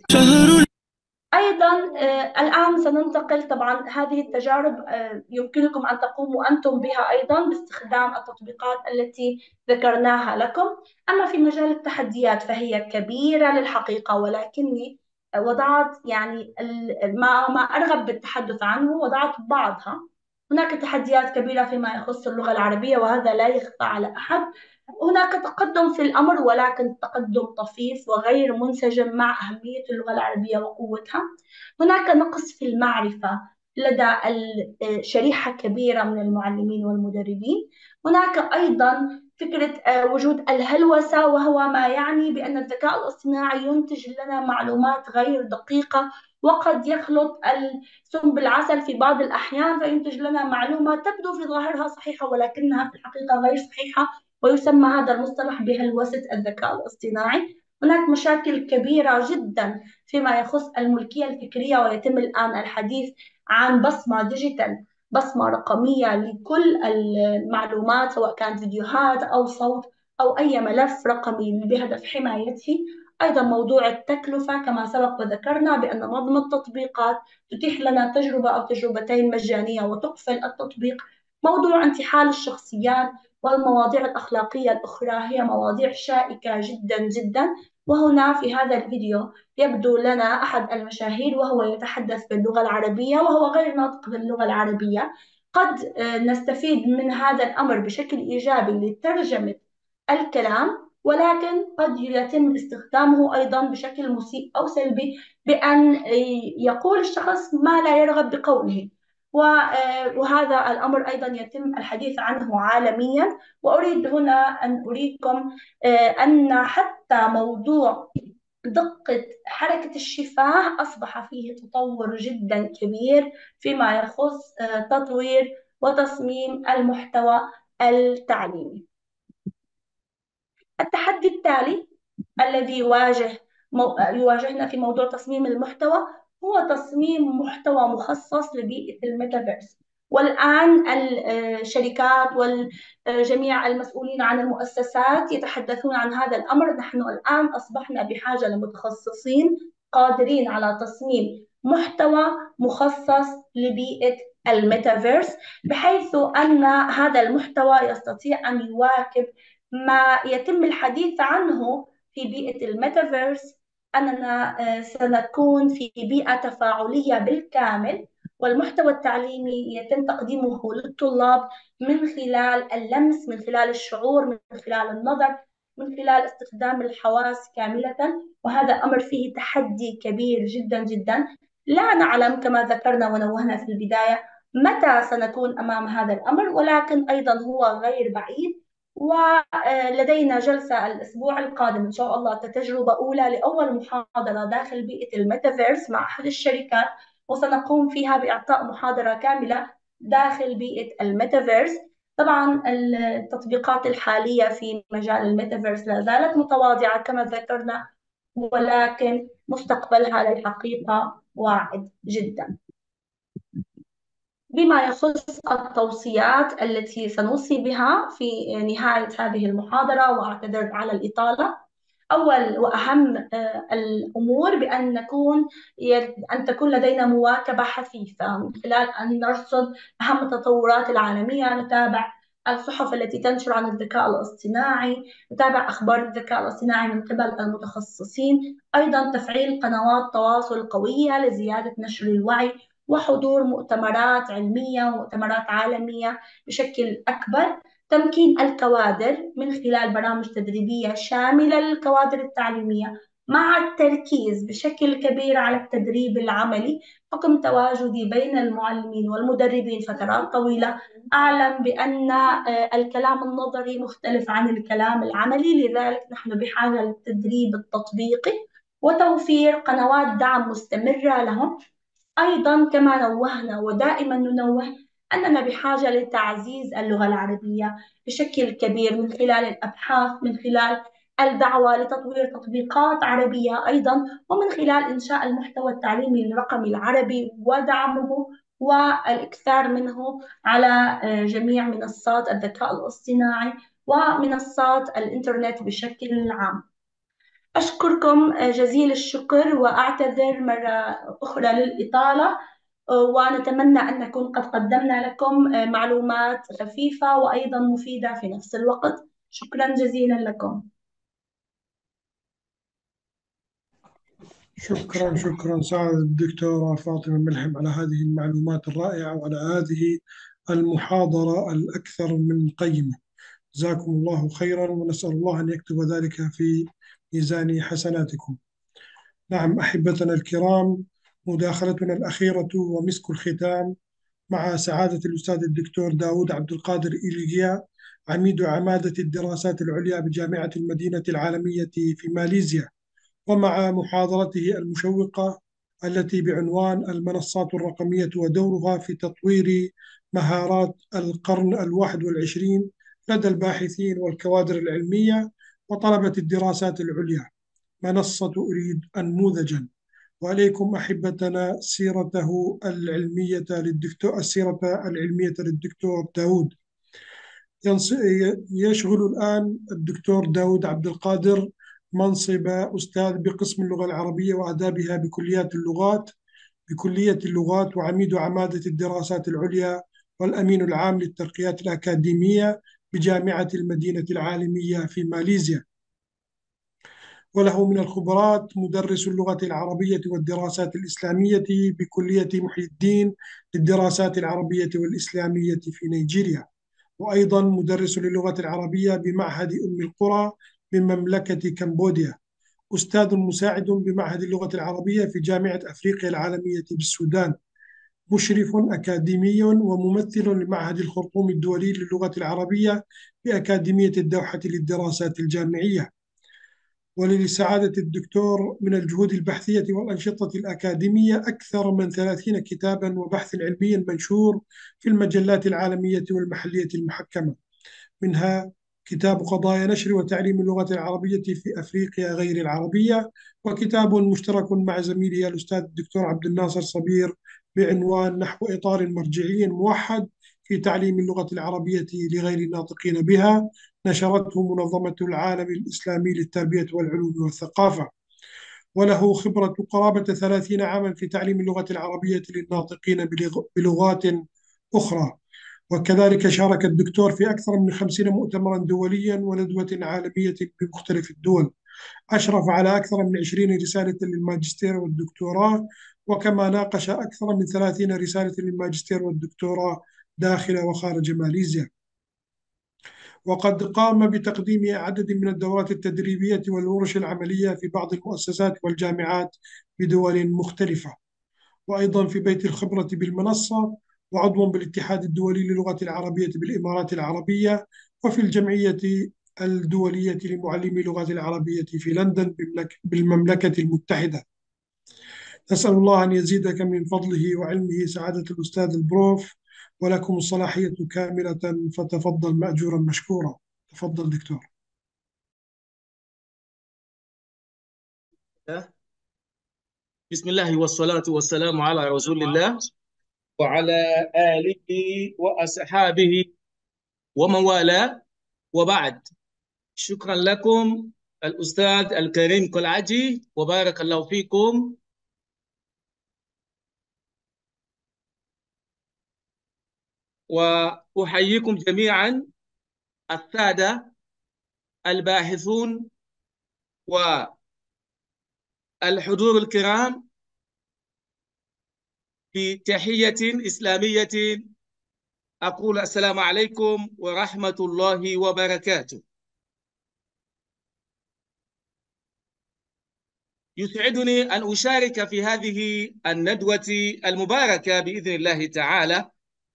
أيضا الآن سننتقل، طبعا هذه التجارب يمكنكم أن تقوموا أنتم بها أيضا باستخدام التطبيقات التي ذكرناها لكم. أما في مجال التحديات فهي كبيرة للحقيقة، ولكني وضعت يعني ما أرغب بالتحدث عنه وضعت بعضها. هناك تحديات كبيرة فيما يخص اللغة العربية، وهذا لا يخفى على أحد. هناك تقدم في الأمر، ولكن تقدم طفيف وغير منسجم مع أهمية اللغة العربية وقوتها. هناك نقص في المعرفة لدى شريحة كبيرة من المعلمين والمدربين. هناك أيضا فكرة وجود الهلوسة، وهو ما يعني بأن الذكاء الاصطناعي ينتج لنا معلومات غير دقيقة، وقد يخلط السم بالعسل في بعض الأحيان فينتج لنا معلومة تبدو في ظاهرها صحيحة ولكنها في الحقيقة غير صحيحة، ويسمى هذا المصطلح بهلوسة الذكاء الاصطناعي. هناك مشاكل كبيرة جدا فيما يخص الملكية الفكرية، ويتم الآن الحديث عن بصمة ديجيتال، بصمة رقمية لكل المعلومات سواء كانت فيديوهات أو صوت أو أي ملف رقمي بهدف حمايته. أيضا موضوع التكلفة، كما سبق وذكرنا بأن معظم التطبيقات تتيح لنا تجربة أو تجربتين مجانية وتقفل التطبيق. موضوع انتحال الشخصيات والمواضيع الأخلاقية الأخرى هي مواضيع شائكة جدا جدا. وهنا في هذا الفيديو يبدو لنا أحد المشاهير وهو يتحدث باللغة العربية وهو غير ناطق باللغة العربية. قد نستفيد من هذا الأمر بشكل إيجابي لترجمة الكلام، ولكن قد يتم استخدامه أيضا بشكل مسيء أو سلبي، بأن يقول الشخص ما لا يرغب بقوله. وهذا الأمر أيضا يتم الحديث عنه عالميا. وأريد هنا أن أريكم أن حتى موضوع دقة حركة الشفاه أصبح فيه تطور جدا كبير فيما يخص تطوير وتصميم المحتوى التعليمي. التحدي التالي الذي يواجهنا في موضوع تصميم المحتوى هو تصميم محتوى مخصص لبيئة الميتافيرس. والآن الشركات وجميع المسؤولين عن المؤسسات يتحدثون عن هذا الأمر. نحن الآن أصبحنا بحاجة لمتخصصين قادرين على تصميم محتوى مخصص لبيئة الميتافيرس، بحيث أن هذا المحتوى يستطيع أن يواكب ما يتم الحديث عنه في بيئة الميتافيرس، أننا سنكون في بيئة تفاعلية بالكامل، والمحتوى التعليمي يتم تقديمه للطلاب من خلال اللمس، من خلال الشعور، من خلال النظر، من خلال استخدام الحواس كاملة. وهذا أمر فيه تحدي كبير جدا جدا. لا نعلم كما ذكرنا ونوهنا في البداية متى سنكون أمام هذا الأمر، ولكن أيضا هو غير بعيد. ولدينا جلسة الأسبوع القادم إن شاء الله كتجربة أولى لأول محاضرة داخل بيئة الميتافيرس مع أحد الشركات، وسنقوم فيها بإعطاء محاضرة كاملة داخل بيئة الميتافيرس. طبعا التطبيقات الحالية في مجال الميتافيرس لا زالت متواضعة كما ذكرنا، ولكن مستقبلها للحقيقة واعد جدا. بما يخص التوصيات التي سنوصي بها في نهاية هذه المحاضرة، وأعتذر على الإطالة، أول وأهم الأمور أن تكون لدينا مواكبة حثيثة من خلال أن نرصد أهم التطورات العالمية، نتابع الصحف التي تنشر عن الذكاء الاصطناعي، نتابع أخبار الذكاء الاصطناعي من قبل المتخصصين، أيضا تفعيل قنوات تواصل قوية لزيادة نشر الوعي، وحضور مؤتمرات علمية ومؤتمرات عالمية بشكل أكبر، تمكين الكوادر من خلال برامج تدريبية شاملة للكوادر التعليمية، مع التركيز بشكل كبير على التدريب العملي. حكم تواجدي بين المعلمين والمدربين فترات طويلة، أعلم بأن الكلام النظري مختلف عن الكلام العملي، لذلك نحن بحاجة للتدريب التطبيقي وتوفير قنوات دعم مستمرة لهم. أيضا كما نوهنا ودائما ننوه أننا بحاجة لتعزيز اللغة العربية بشكل كبير من خلال الأبحاث، من خلال الدعوة لتطوير تطبيقات عربية أيضا، ومن خلال إنشاء المحتوى التعليمي الرقمي العربي ودعمه والإكثار منه على جميع منصات الذكاء الاصطناعي ومنصات الإنترنت بشكل عام. أشكركم جزيل الشكر وأعتذر مرة أخرى للإطالة، ونتمنى أن نكون قد قدمنا لكم معلومات خفيفة وأيضا مفيدة في نفس الوقت. شكرا جزيلا لكم. شكرا سعادة الدكتورة فاطمة ملهم على هذه المعلومات الرائعة وعلى هذه المحاضرة الأكثر من قيمة. جزاكم الله خيرا، ونسأل الله أن يكتب ذلك في ميزان حسناتكم. نعم أحبتنا الكرام، مداخلتنا الأخيرة ومسك الختام مع سعادة الأستاذ الدكتور داود عبد القادر إيليغيا، عميد عمادة الدراسات العليا بجامعة المدينة العالمية في ماليزيا، ومع محاضرته المشوقة التي بعنوان المنصات الرقمية ودورها في تطوير مهارات القرن ال21 لدى الباحثين والكوادر العلمية وطلبة الدراسات العليا، منصة أريد أنموذجا. وعليكم أحبتنا السيرة العلمية للدكتور داود. يشغل الآن الدكتور داود عبد القادر منصب أستاذ بقسم اللغة العربية وآدابها بكلية اللغات، وعميد عمادة الدراسات العليا والأمين العام للترقيات الأكاديمية بجامعة المدينة العالمية في ماليزيا. وله من الخبرات مدرس اللغة العربية والدراسات الإسلامية بكلية محي الدين للدراسات العربية والإسلامية في نيجيريا، وأيضا مدرس للغة العربية بمعهد أم القرى بمملكة كمبوديا، أستاذ مساعد بمعهد اللغة العربية في جامعة أفريقيا العالمية بالسودان، مشرف أكاديمي وممثل لمعهد الخرطوم الدولي للغة العربية بأكاديمية الدوحة للدراسات الجامعية. ولسعادة الدكتور من الجهود البحثية والأنشطة الأكاديمية أكثر من 30 كتابا وبحث علمي منشور في المجلات العالمية والمحلية المحكمة، منها كتاب قضايا نشر وتعليم اللغة العربية في أفريقيا غير العربية، وكتاب مشترك مع زميلي الأستاذ الدكتور عبد الناصر صبير بعنوان نحو إطار مرجعي موحد في تعليم اللغة العربية لغير الناطقين بها، نشرته منظمة العالم الإسلامي للتربية والعلوم والثقافة. وله خبرة قرابة 30 عاما في تعليم اللغة العربية للناطقين بلغات أخرى. وكذلك شارك الدكتور في أكثر من 50 مؤتمرا دوليا وندوة عالمية بمختلف الدول. أشرف على أكثر من 20 رسالة للماجستير والدكتوراه، وكما ناقش أكثر من 30 رسالة للماجستير والدكتوراه داخل وخارج ماليزيا. وقد قام بتقديم عدد من الدورات التدريبية والورش العملية في بعض المؤسسات والجامعات بدول مختلفة، وأيضا في بيت الخبرة بالمنصة، وعضو بالاتحاد الدولي للغة العربية بالإمارات العربية، وفي الجمعية الدولية لمعلمي اللغة العربية في لندن بالمملكة المتحدة. نسأل الله أن يزيدك من فضله وعلمه سعادة الأستاذ البروف، ولكم الصلاحية كاملة، فتفضل مأجورا مشكورا. تفضل دكتور. بسم الله والصلاة والسلام على رسول الله وعلى آله وأصحابه ومن والاه، وبعد. شكرا لكم الأستاذ الكريم كالعجي، وبارك الله فيكم. وأحييكم جميعا السادة الباحثون والحضور الكرام بتحية إسلامية، أقول السلام عليكم ورحمة الله وبركاته. يسعدني أن أشارك في هذه الندوة المباركة بإذن الله تعالى،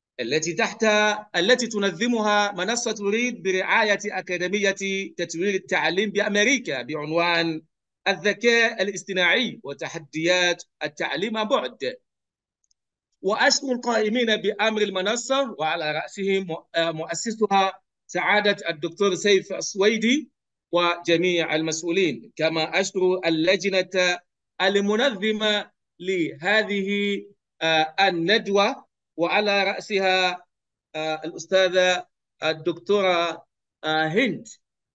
التي تنظمها منصة ريد برعاية أكاديمية تطوير التعليم بأمريكا بعنوان الذكاء الاصطناعي وتحديات التعليم عن بعد. وأشكر القائمين بأمر المنصة، وعلى رأسهم مؤسسها سعادة الدكتور سيف السويدي وجميع المسؤولين، كما أشكر اللجنة المنظمة لهذه الندوة، وعلى رأسها الأستاذة الدكتورة هند،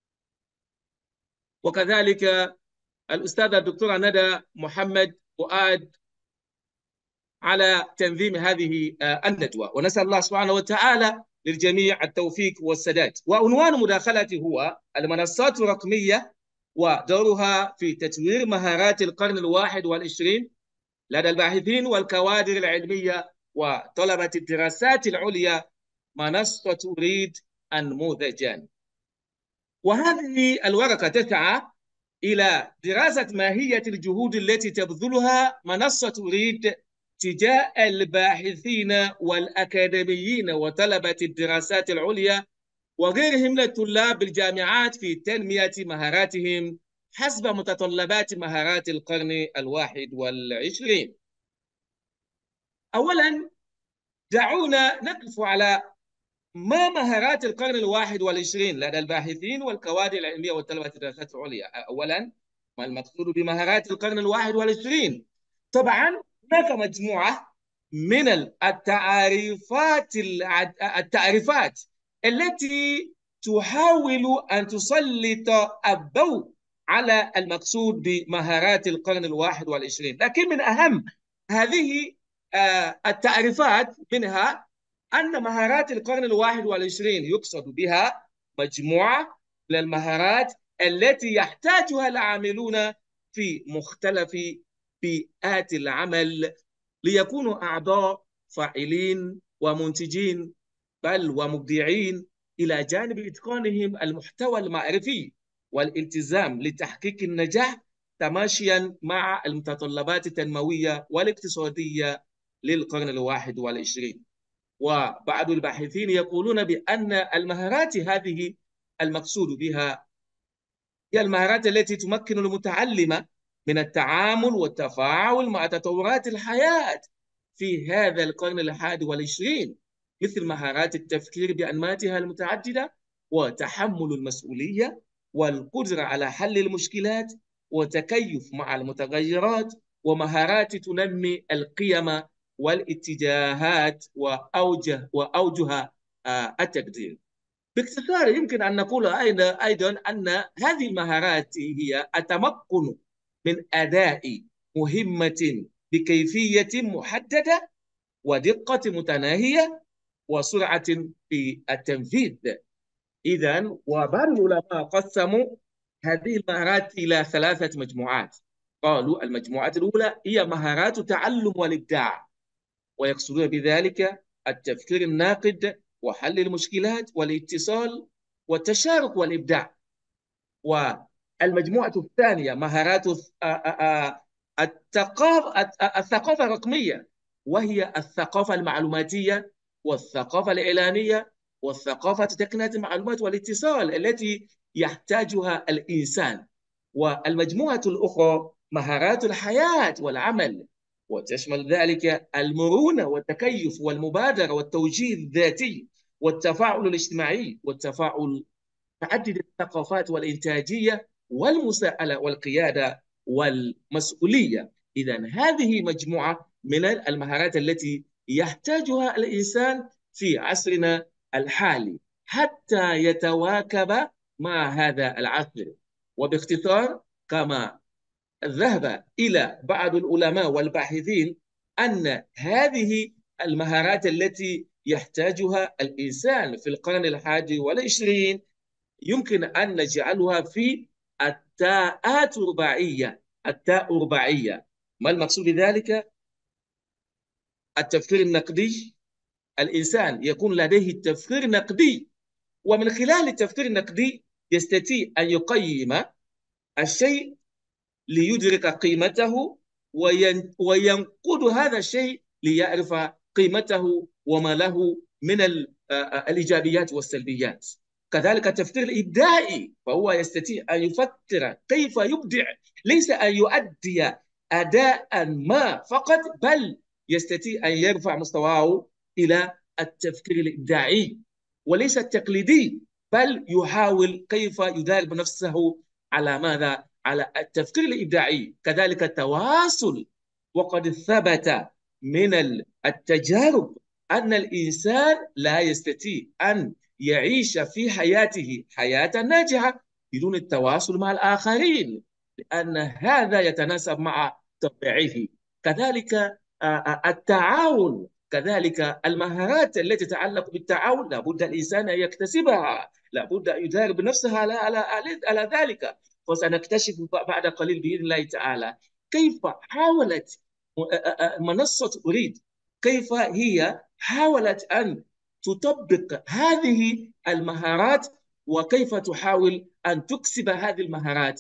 وكذلك الأستاذة الدكتورة ندى محمد فؤاد على تنظيم هذه الندوة. ونسأل الله سبحانه وتعالى للجميع التوفيق والسداد. وعنوان مداخلتي هو المنصات الرقمية ودورها في تطوير مهارات القرن ال21 لدى الباحثين والكوادر العلمية وطلبة الدراسات العليا، منصة ريد النموذجان. وهذه الورقة تسعى إلى دراسة ماهية الجهود التي تبذلها منصة ريد تجاه الباحثين والأكاديميين وطلبة الدراسات العليا وغيرهم من الطلاب بالجامعات في تنمية مهاراتهم حسب متطلبات مهارات القرن ال21. أولا، دعونا نقف على ما مهارات القرن ال21 لدى الباحثين والكوادر العلمية وطلبة الدراسات العليا. أولا، ما المقصود بمهارات القرن ال21؟ طبعا هناك مجموعة من التعريفات التي تحاول أن تسلط الضوء على المقصود بمهارات القرن ال21، لكن من أهم هذه التعريفات منها أن مهارات القرن ال21 يقصد بها مجموعة من المهارات التي يحتاجها العاملون في مختلف بيئات العمل ليكونوا أعضاء فاعلين ومنتجين بل ومبدعين، إلى جانب إتقانهم المحتوى المعرفي والالتزام لتحقيق النجاح تماشيا مع المتطلبات التنموية والاقتصادية للقرن ال21. وبعض الباحثين يقولون بأن المهارات هذه المقصود بها هي المهارات التي تمكن المتعلم من التعامل والتفاعل مع تطورات الحياة في هذا القرن ال21، مثل مهارات التفكير بأنماطها المتعددة وتحمل المسؤولية والقدرة على حل المشكلات وتكيف مع المتغيرات ومهارات تنمي القيم والاتجاهات وأوجه التقدير. باختصار يمكن أن نقول أيضا أن هذه المهارات هي التمكن من أداء مهمة بكيفية محددة ودقة متناهية وسرعة في التنفيذ. إذن وبعض العلماء قسموا هذه المهارات إلى 3 مجموعات. قالوا المجموعة الأولى هي مهارات التعلم والإبداع، ويقصدون بذلك التفكير الناقد وحل المشكلات والاتصال والتشارك والإبداع. والمجموعة الثانية مهارات الثقافة الرقمية، وهي الثقافة المعلوماتية والثقافة الإعلامية والثقافة تقنية المعلومات والاتصال التي يحتاجها الإنسان. والمجموعة الأخرى مهارات الحياة والعمل، وتشمل ذلك المرونة والتكيف والمبادرة والتوجيه الذاتي والتفاعل الاجتماعي والتفاعل تعدد الثقافات والإنتاجية والمساءلة والقيادة والمسؤولية. إذن هذه مجموعة من المهارات التي يحتاجها الإنسان في عصرنا الحالي حتى يتواكب مع هذا العصر. وباختصار كما ذهب إلى بعض العلماء والباحثين أن هذه المهارات التي يحتاجها الإنسان في القرن 21 يمكن أن نجعلها في التاءات الرباعية. التاء الرباعية ما المقصود بذلك؟ التفكير النقدي. الإنسان يكون لديه التفكير النقدي، ومن خلال التفكير النقدي يستطيع أن يقيم الشيء ليدرك قيمته وينقد هذا الشيء ليعرف قيمته وما له من الإيجابيات والسلبيات. كذلك التفكير الإبداعي، فهو يستطيع أن يفكر كيف يبدع، ليس أن يؤدي أداء ما فقط، بل يستطيع أن يرفع مستواه إلى التفكير الإبداعي وليس التقليدي، بل يحاول كيف يدرب نفسه على ماذا؟ على التفكير الإبداعي. كذلك التواصل، وقد ثبت من التجارب أن الإنسان لا يستطيع أن يعيش في حياته حياة ناجحة بدون التواصل مع الآخرين، لأن هذا يتناسب مع طبيعه. كذلك التعاون، كذلك المهارات التي تتعلق بالتعاون لابد الإنسان أن يكتسبها، لابد أن يدرب نفسه على ذلك. وسنكتشف بعد قليل بإذن الله تعالى كيف حاولت منصة أريد، كيف هي حاولت أن تطبق هذه المهارات وكيف تحاول أن تكسب هذه المهارات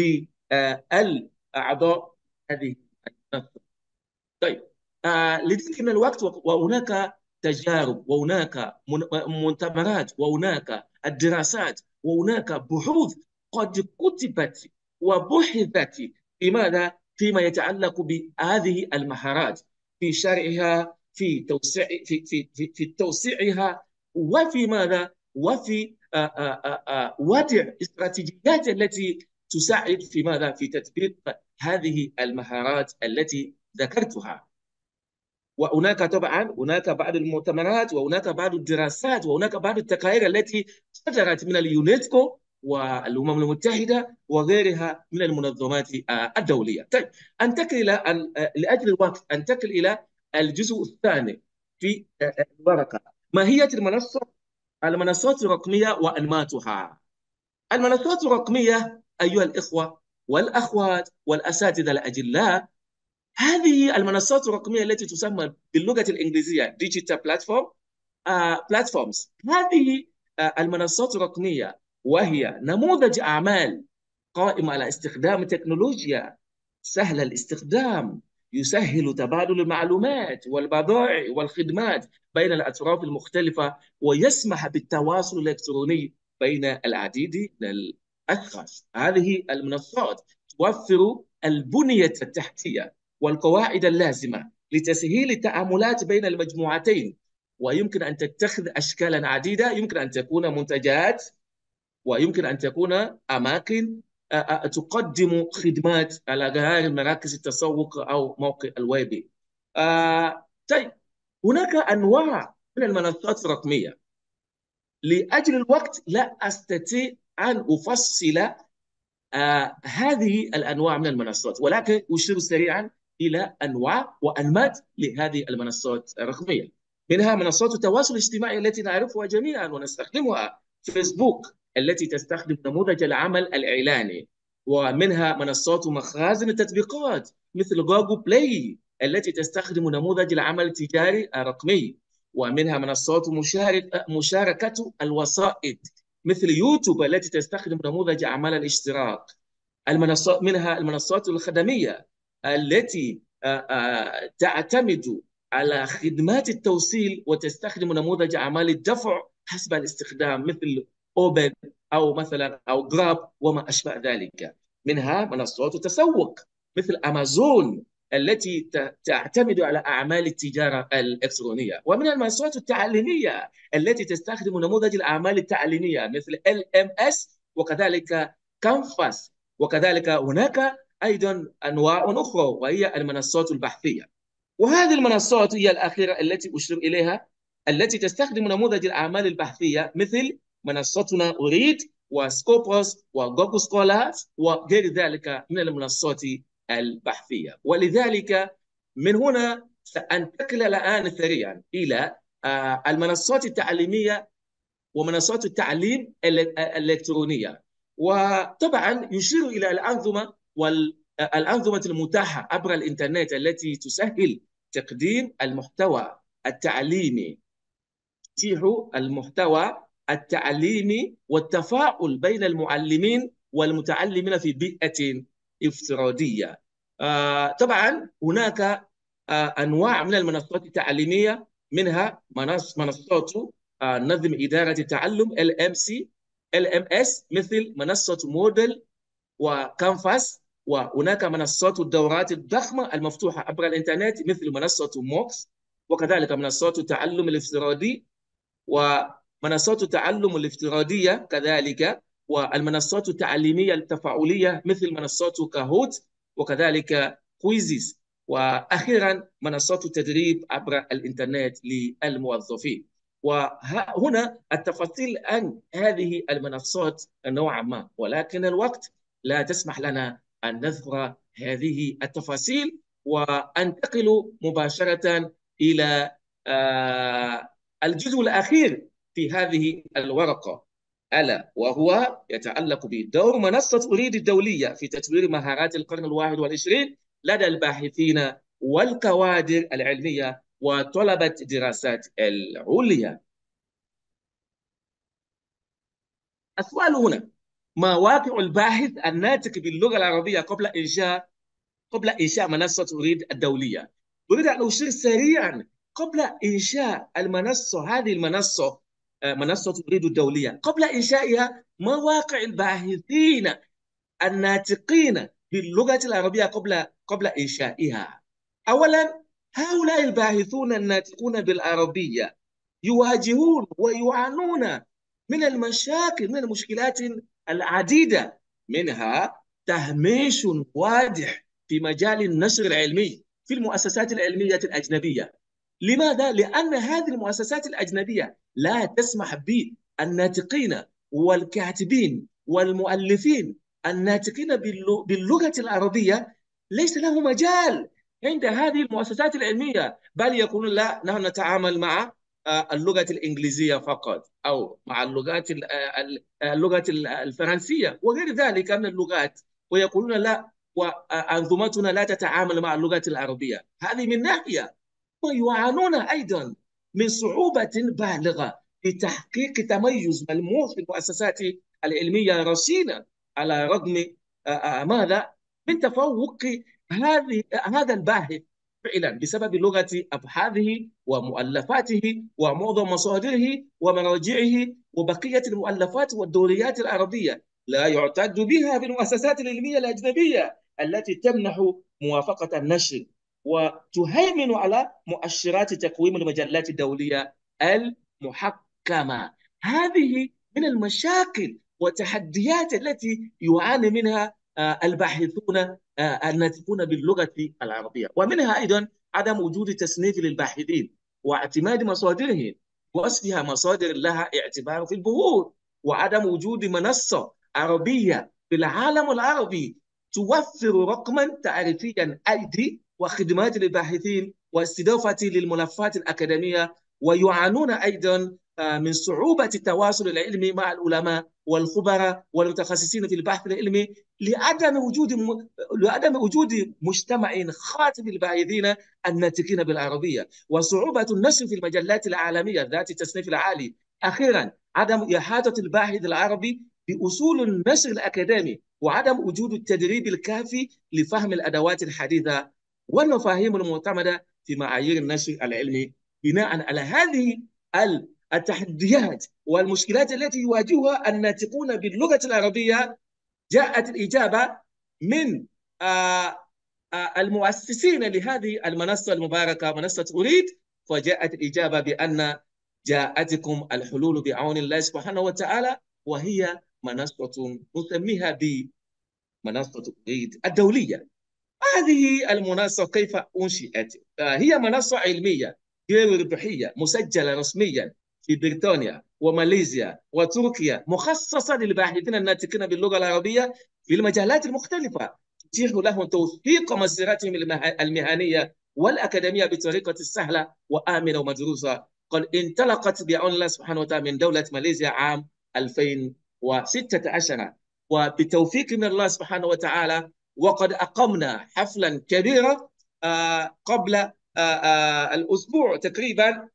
للأعضاء هذه المنصة. طيب، لذلك من الوقت وهناك تجارب وهناك مؤتمرات وهناك الدراسات وهناك بحوث قد كتبت وبحثت في ماذا؟ فيما يتعلق بهذه المهارات، في شرعها، في توسيعها، وفي ماذا؟ وفي وضع استراتيجيات التي تساعد في ماذا؟ في تطبيق هذه المهارات التي ذكرتها. وهناك طبعا هناك بعض المؤتمرات وهناك بعض الدراسات وهناك بعض التقارير التي صدرت من اليونسكو والأمم المتحدة وغيرها من المنظمات الدولية. طيب، أنتقل لأجل الوقت أنتقل إلى الجزء الثاني في الورقة: ماهية المنصات الرقمية وأنماطها. المنصات الرقمية أيها الإخوة والأخوات والأساتذة الأجلاء، هذه المنصات الرقمية التي تسمى باللغة الإنجليزية Digital Platforms. هذه المنصات الرقمية وهي نموذج أعمال قائم على استخدام تكنولوجيا سهل الاستخدام، يسهل تبادل المعلومات والبضائع والخدمات بين الأطراف المختلفة، ويسمح بالتواصل الإلكتروني بين العديد من الأشخاص. هذه المنصات توفر البنية التحتية والقواعد اللازمة لتسهيل التعاملات بين المجموعتين، ويمكن أن تتخذ أشكالا عديدة. يمكن أن تكون منتجات ويمكن أن تكون أماكن تقدم خدمات على غير مراكز التسوق أو موقع الويب. طيب، هناك أنواع من المنصات الرقمية. لأجل الوقت لا أستطيع أن أفصل هذه الأنواع من المنصات، ولكن أشير سريعا إلى أنواع وأنماط لهذه المنصات الرقمية. منها منصات التواصل الاجتماعي التي نعرفها جميعا ونستخدمها، فيسبوك التي تستخدم نموذج العمل الإعلاني، ومنها منصات مخازن التطبيقات مثل جوجل بلاي التي تستخدم نموذج العمل التجاري الرقمي، ومنها منصات مشاركة الوسائط مثل يوتيوب التي تستخدم نموذج أعمال الاشتراك. منها المنصات الخدمية التي تعتمد على خدمات التوصيل وتستخدم نموذج أعمال الدفع حسب الاستخدام مثل أوبن أو جراب وما أشبه ذلك. منها منصات التسوق مثل أمازون التي تعتمد على أعمال التجارة الإلكترونية. ومن المنصات التعليمية التي تستخدم نموذج الأعمال التعليمية مثل LMS وكذلك كانفاس. وكذلك هناك أيضا أنواع أخرى وهي المنصات البحثية. وهذه المنصات هي الأخيرة التي أشير إليها، التي تستخدم نموذج الأعمال البحثية مثل منصتنا أريد وسكوبوس وجوجل سكولارز وغير ذلك من المنصات البحثية. ولذلك من هنا سأنتقل الآن سريعا إلى المنصات التعليمية ومنصات التعليم الإلكترونية. وطبعا يشير إلى الأنظمة المتاحة عبر الإنترنت التي تسهل تقديم المحتوى التعليمي، والتفاعل بين المعلمين والمتعلمين في بيئة افتراضية. طبعا هناك أنواع من المنصات التعليمية، منها منصات نظم إدارة التعلم LMS مثل منصة مودل وكانفاس. وهناك منصات الدورات الضخمة المفتوحة عبر الإنترنت مثل منصة موكس، وكذلك منصات التعلم الافتراضي ومنصات التعلم الافتراضية كذلك، والمنصات التعليمية التفاعلية مثل منصات كاهوت وكذلك كويزيز، وأخيرا منصات التدريب عبر الإنترنت للموظفين. وهنا التفاصيل عن هذه المنصات نوعا ما، ولكن الوقت لا تسمح لنا أن نذكر هذه التفاصيل، وأنتقل مباشرة إلى الجزء الأخير في هذه الورقة، ألا وهو يتعلق بدور منصة أريد الدولية في تطوير مهارات القرن 21 لدى الباحثين والكوادر العلمية وطلبة الدراسات العليا. السؤال هنا: ما واقع الباحث الناطق باللغة العربية قبل إنشاء منصة أريد الدولية؟ أريد أن أشير سريعا قبل إنشاء هذه المنصة، منصة أريد الدولية، قبل إنشائها ما واقع الباحثين الناطقين باللغة العربية قبل إنشائها؟ أولا، هؤلاء الباحثون الناطقون بالعربية يواجهون ويعانون من المشاكل، من المشكلات العديدة، منها تهميش واضح في مجال النشر العلمي في المؤسسات العلمية الأجنبية. لماذا؟ لأن هذه المؤسسات الأجنبية لا تسمح بالناطقين والكاتبين والمؤلفين الناطقين باللغة العربية، ليس له مجال عند هذه المؤسسات العلمية، بل يقولون لا، نحن نتعامل مع اللغة الإنجليزية فقط، أو مع اللغة الفرنسية وغير ذلك من اللغات، ويقولون لا، وأنظمتنا لا تتعامل مع اللغة العربية. هذه من ناحية. ويعانون أيضا من صعوبة بالغة في تحقيق تميز ملموس في المؤسسات العلمية الرصينة، على رغم ماذا؟ من تفوق هذا الباحث فعلا بسبب لغة أبحاثه ومؤلفاته ومعظم مصادره ومراجعه وبقية المؤلفات والدوريات العربية لا يعتد بها في المؤسسات العلمية الأجنبية التي تمنح موافقة النشر وتهيمن على مؤشرات تقويم المجلات الدولية المحكمة. هذه من المشاكل والتحديات التي يعاني منها الباحثون الناطقون باللغة العربية، ومنها أيضا عدم وجود تصنيف للباحثين واعتماد مصادرهم ووصفها مصادر لها اعتبار في البحوث، وعدم وجود منصة عربية في العالم العربي توفر رقما تعريفيا أيدي وخدمات للباحثين واستضافة للملفات الأكاديمية، ويعانون أيضا من صعوبة التواصل العلمي مع العلماء والخبراء والمتخصصين في البحث العلمي لعدم وجود مجتمع خاص بالباحثين الناطقين بالعربية، وصعوبة النشر في المجلات العالمية ذات التصنيف العالي. أخيرا عدم إحاطة الباحث العربي بأصول النشر الأكاديمي، وعدم وجود التدريب الكافي لفهم الأدوات الحديثة والمفاهيم المعتمدة في معايير النشر العلمي. بناء على هذه التحديات والمشكلات التي يواجهها الناطقون باللغة العربية، جاءت الإجابة من المؤسسين لهذه المنصة المباركة منصة أريد، فجاءت الإجابة بأن جاءتكم الحلول بعون الله سبحانه وتعالى، وهي منصة نسميها بمنصة أريد الدولية. هذه المنصة كيف أنشئت؟ هي منصة علمية غير ربحية مسجلة رسميا في بريطانيا وماليزيا وتركيا، مخصصة للباحثين الناطقين باللغة العربية في المجالات المختلفة، تتيح لهم توثيق مسيرتهم المهنية والأكاديمية بطريقة سهلة وآمنة ومدروسة. قد انطلقت بعون الله سبحانه وتعالى من دولة ماليزيا عام 2016، وبتوفيق من الله سبحانه وتعالى وقد أقمنا حفلا كبيرا قبل الأسبوع تقريبا.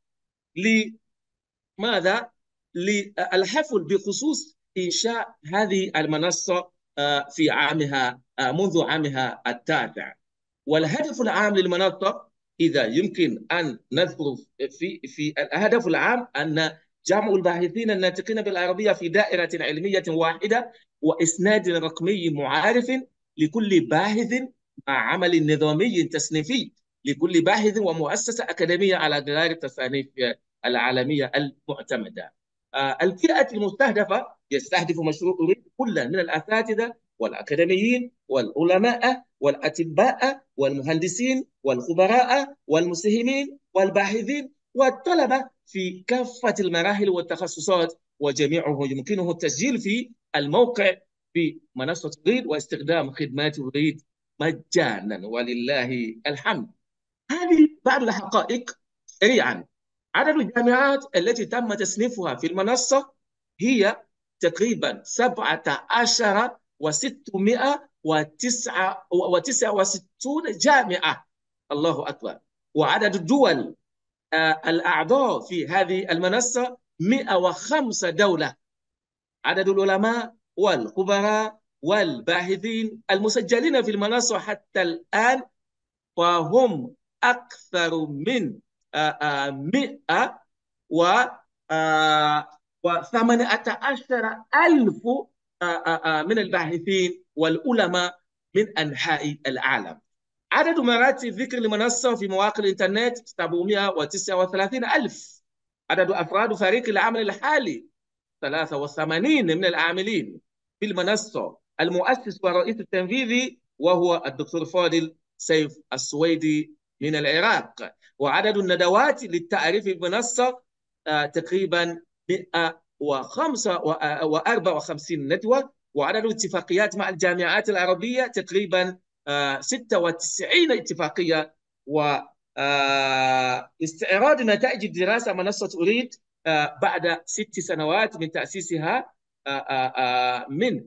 لماذا؟ للحفل بخصوص إنشاء هذه المنصة في عامها منذ عامها التاسع. والهدف العام للمنصة، إذا يمكن أن نذكر في الهدف العام، أن جمع الباحثين الناطقين بالعربية في دائرة علمية واحدة وإسناد رقمي معارف لكل باحث مع عمل نظامي تصنيفي لكل باحث ومؤسسة أكاديمية على غرار التصانيف العالمية المعتمدة. الفئة المستهدفة يستهدف مشروع أريد كل من الأساتذة والأكاديميين والعلماء والأطباء والمهندسين والخبراء والمساهمين والباحثين والطلبة في كافة المراحل والتخصصات، وجميعه يمكنه التسجيل في الموقع في منصة أريد واستخدام خدمات أريد مجانا ولله الحمد. هذه بعض الحقائق سريعا. عدد الجامعات التي تم تصنيفها في المنصة هي تقريبا 17,669 جامعة. الله أكبر. وعدد الدول الأعضاء في هذه المنصة 105 دولة. عدد العلماء والخبراء والباحثين المسجلين في المنصة حتى الآن فهم أكثر من 118,000 من الباحثين والعلماء من أنحاء العالم. عدد مرات ذكر المنصة في مواقع الإنترنت 739,000. عدد أفراد فريق العمل الحالي 83 من العاملين في المنصة. المؤسس والرئيس التنفيذي وهو الدكتور فاضل سيف السويدي من العراق. وعدد الندوات للتعريف بالمنصة تقريبا 154 ندوة. وعدد الاتفاقيات مع الجامعات العربية تقريبا 96 اتفاقية. واستعراض نتائج الدراسة منصة أريد بعد 6 سنوات من تأسيسها من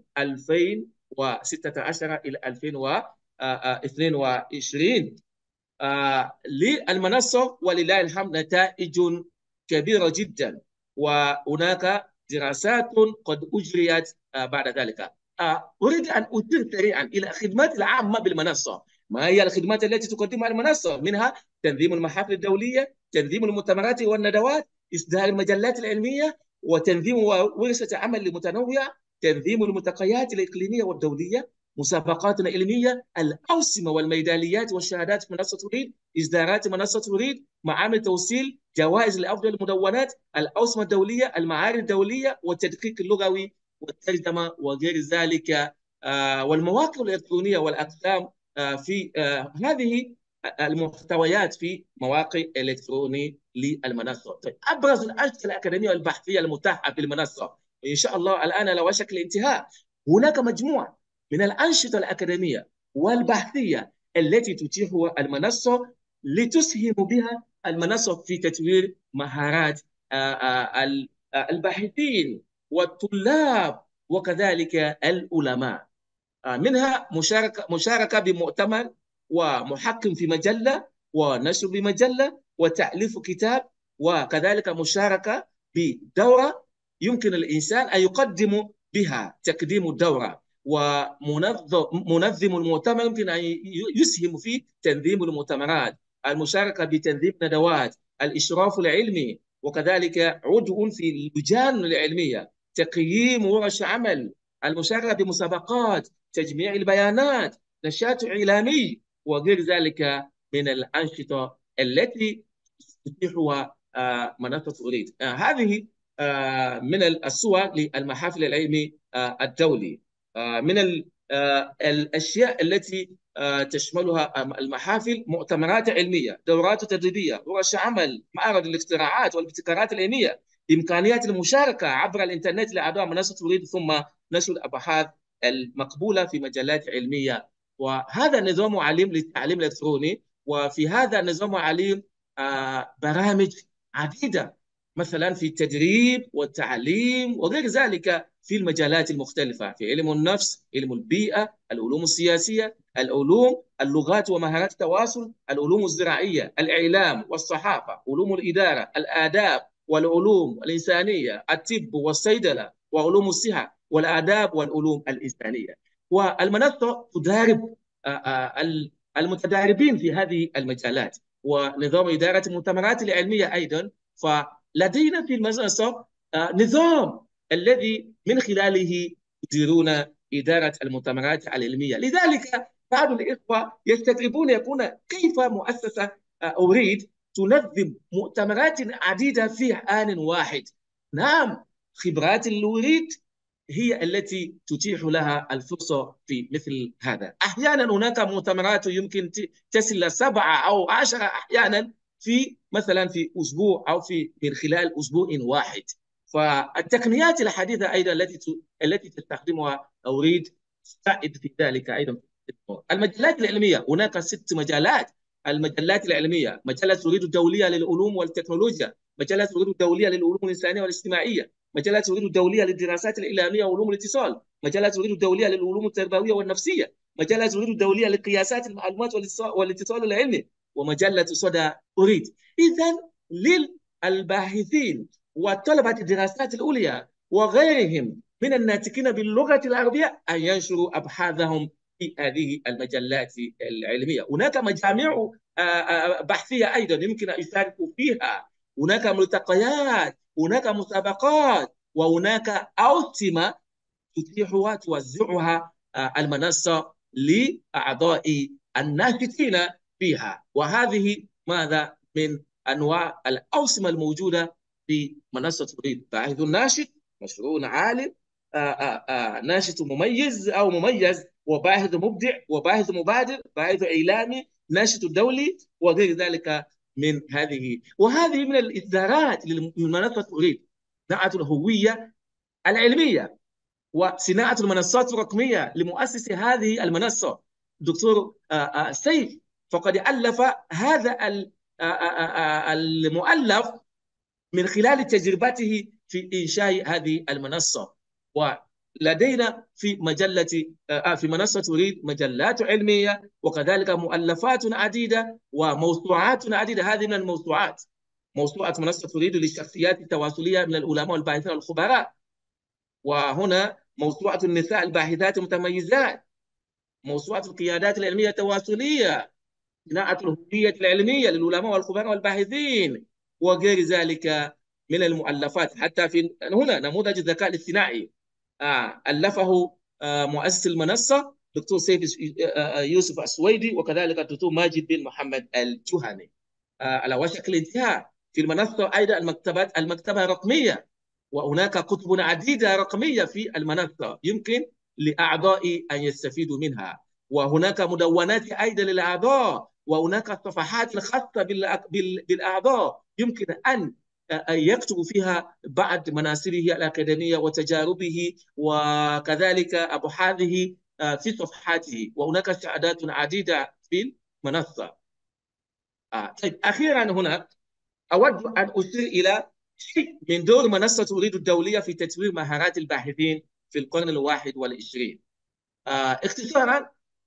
2016 إلى 2022 للمنصة ولله الحمد نتائج كبيرة جدا، وهناك دراسات قد أجريت بعد ذلك. أريد أن أشير سريعا إلى الخدمات العامة بالمنصة. ما هي الخدمات التي تقدمها المنصة؟ منها تنظيم المحافل الدولية، تنظيم المؤتمرات والندوات، إصدار المجلات العلمية، وتنظيم ورشة عمل متنوعة، تنظيم الملتقيات الإقليمية والدولية، مسابقات علمية، الأوسمة والميداليات والشهادات في منصة أريد، إصدارات منصة أريد، معامل توصيل، جوائز لأفضل المدونات، الأوسمة الدولية، المعارض الدولية، والتدقيق اللغوي والترجمة وغير ذلك، والمواقع الإلكترونية والأقسام في هذه المحتويات في مواقع إلكترونية للمنصة. طيب، أبرز الأنشطة الأكاديمية والبحثية المتاحة في المنصة إن شاء الله الآن على وشك الانتهاء. هناك مجموعة من الأنشطة الأكاديمية والبحثية التي تتيحها المنصة لتسهم بها المنصة في تطوير مهارات الباحثين والطلاب وكذلك العلماء. منها مشاركة بمؤتمر، ومحكم في مجلة، ونشر بمجلة، وتأليف كتاب، وكذلك مشاركة بدورة يمكن الإنسان أن يقدم بها تقديم الدورة، ومنظم المؤتمر يمكن أن يسهم في تنظيم المؤتمرات، المشاركة بتنظيم ندوات، الإشراف العلمي، وكذلك عضو في اللجان العلمية، تقييم ورش عمل، المشاركة بمسابقات، تجميع البيانات، نشاط إعلامي، وغير ذلك من الأنشطة التي تتيحها منصة أريد. هذه من الصور للمحافل العلمي الدولي. من الأشياء التي تشملها المحافل: مؤتمرات علمية، دورات تدريبية، ورش عمل، معرض الاختراعات والابتكارات العلمية، بإمكانية المشاركة عبر الإنترنت لأعضاء منصة أريد، ثم نشر الأبحاث المقبولة في مجلات علمية. وهذا نظام عليم للتعليم الإلكتروني، وفي هذا نظام عليم برامج عديدة، مثلا في التدريب والتعليم وغير ذلك في المجالات المختلفة، في علم النفس، علم البيئة، العلوم السياسية، العلوم، اللغات ومهارات التواصل، العلوم الزراعية، الإعلام والصحافة، علوم الإدارة، الآداب والعلوم الإنسانية، الطب والصيدلة، وعلوم الصحة والآداب والعلوم الإنسانية. والمنصة تدرب المتدربين في هذه المجالات، ونظام إدارة المؤتمرات العلمية أيضا. فلدينا في المنصة نظام الذي من خلاله يديرون إدارة المؤتمرات العلمية. لذلك بعض الإخوة يستغربون، يقولون كيف مؤسسة أريد تنظم مؤتمرات عديدة في آن واحد؟ نعم، خبرات الأريد هي التي تتيح لها الفرصة في مثل هذا. أحيانا هناك مؤتمرات يمكن تصل إلى 7 أو 10 أحيانا في مثلا في أسبوع أو من خلال أسبوع واحد. فالتقنيات الحديثة أيضا التي تستخدمها أريد تساعد في ذلك أيضا. المجلات العلمية، هناك 6 مجالات. المجلات العلمية: مجلة أريد الدولية للعلوم والتكنولوجيا، مجلة أريد الدولية للعلوم الإنسانية والاجتماعية، مجلة أريد الدولية للدراسات الإعلامية وعلوم الاتصال، مجلة أريد الدولية للعلوم التربوية والنفسية، مجلة أريد الدولية لقياسات المعلومات والاتصال العلمي، ومجلة صدى أريد. إذن للباحثين وطلبة الدراسات العليا وغيرهم من الناطقين باللغة العربية أن ينشروا أبحاثهم في هذه المجلات العلمية. هناك مجامع بحثية أيضا يمكن أن يشاركوا فيها، هناك ملتقيات، هناك مسابقات، وهناك أوتمة تتيحها توزعها المنصة لأعضاء الناشطين فيها. وهذه ماذا من أنواع الأوسمة الموجودة في منصة أريد: باحث ناشط، مشروع عالم، ناشط مميز أو مميز، وباحث مبدع، وباحث مبادر، باحث إعلامي، ناشط دولي، وغير ذلك من هذه. وهذه من الإصدارات لمنصة أريد: صناعة الهوية العلمية وصناعة المنصات الرقمية. لمؤسس هذه المنصة دكتور سيف، فقد ألف هذا المؤلف من خلال تجربته في إنشاء هذه المنصة. ولدينا في في منصة أريد مجلات علمية، وكذلك مؤلفات عديدة وموسوعات عديدة. هذه من الموسوعات: موسوعة منصة أريد للشخصيات التواصلية من العلماء والباحثين والخبراء، وهنا موسوعة النساء الباحثات المتميزات، موسوعة القيادات العلمية التواصلية، صناعة الهوية العلمية للعلماء والخبراء والباحثين، وغير ذلك من المؤلفات. حتى في هنا نموذج الذكاء الاصطناعي ألفه مؤسس المنصة دكتور سيف يوسف السويدي، وكذلك الدكتور ماجد بن محمد الجهني. على وشك الانتهاء في المنصة أيضا المكتبة الرقمية. وهناك كتب عديدة رقمية في المنصة يمكن لأعضاء أن يستفيدوا منها، وهناك مدونات أيضا للأعضاء، وهناك صفحات خاصة بالأعضاء يمكن أن يكتب فيها بعض مناسبه الأكاديمية وتجاربه وكذلك أبحاثه في صفحاته، وهناك شهادات عديدة في المنصة. طيب أخيرا هنا أود أن أشير إلى شيء من دور منصة أريد الدولية في تطوير مهارات الباحثين في القرن ال21. اختصارا،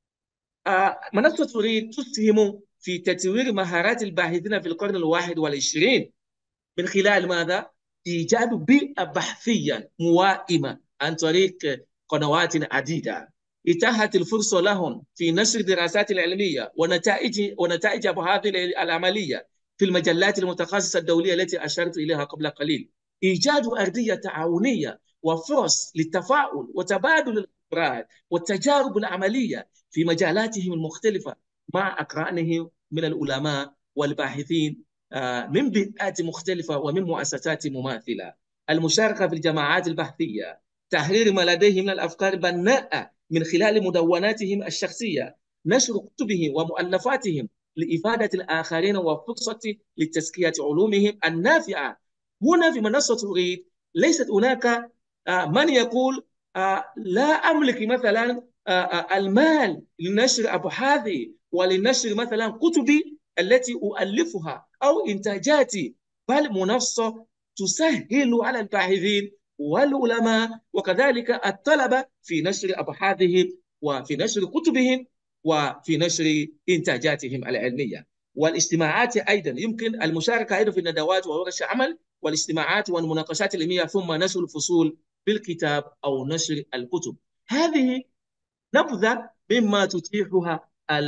منصة أريد تسهم في تطوير مهارات الباحثين في القرن ال21 من خلال ماذا؟ إيجاد بيئة بحثية موائمة عن طريق قنوات عديدة اتاحت الفرصة لهم في نشر الدراسات العلمية ونتائج هذه العملية في المجلات المتخصصة الدولية التي أشرت إليها قبل قليل، إيجاد أرضية تعاونية وفرص للتفاعل وتبادل الخبرات والتجارب العملية في مجالاتهم المختلفة مع أقرانهم من العلماء والباحثين من بيئات مختلفة ومن مؤسسات مماثلة، المشاركة في الجماعات البحثية، تحرير ما لديهم من الأفكار البناءة من خلال مدوناتهم الشخصية، نشر كتبهم ومؤلفاتهم لإفادة الآخرين وفرصة لتزكية علومهم النافعة. هنا في منصة أريد ليست هناك من يقول لا أملك مثلا المال لنشر أبحاثي ولنشر مثلا كتبي التي أؤلفها أو إنتاجاتي، بل منصة تسهل على الباحثين والعلماء وكذلك الطلبة في نشر أبحاثهم وفي نشر كتبهم وفي نشر إنتاجاتهم العلمية. والاجتماعات أيضا يمكن المشاركة أيضا في الندوات وورش عمل والاجتماعات والمناقشات العلمية، ثم نشر الفصول بالكتاب أو نشر الكتب. هذه نبذة مما تتيحها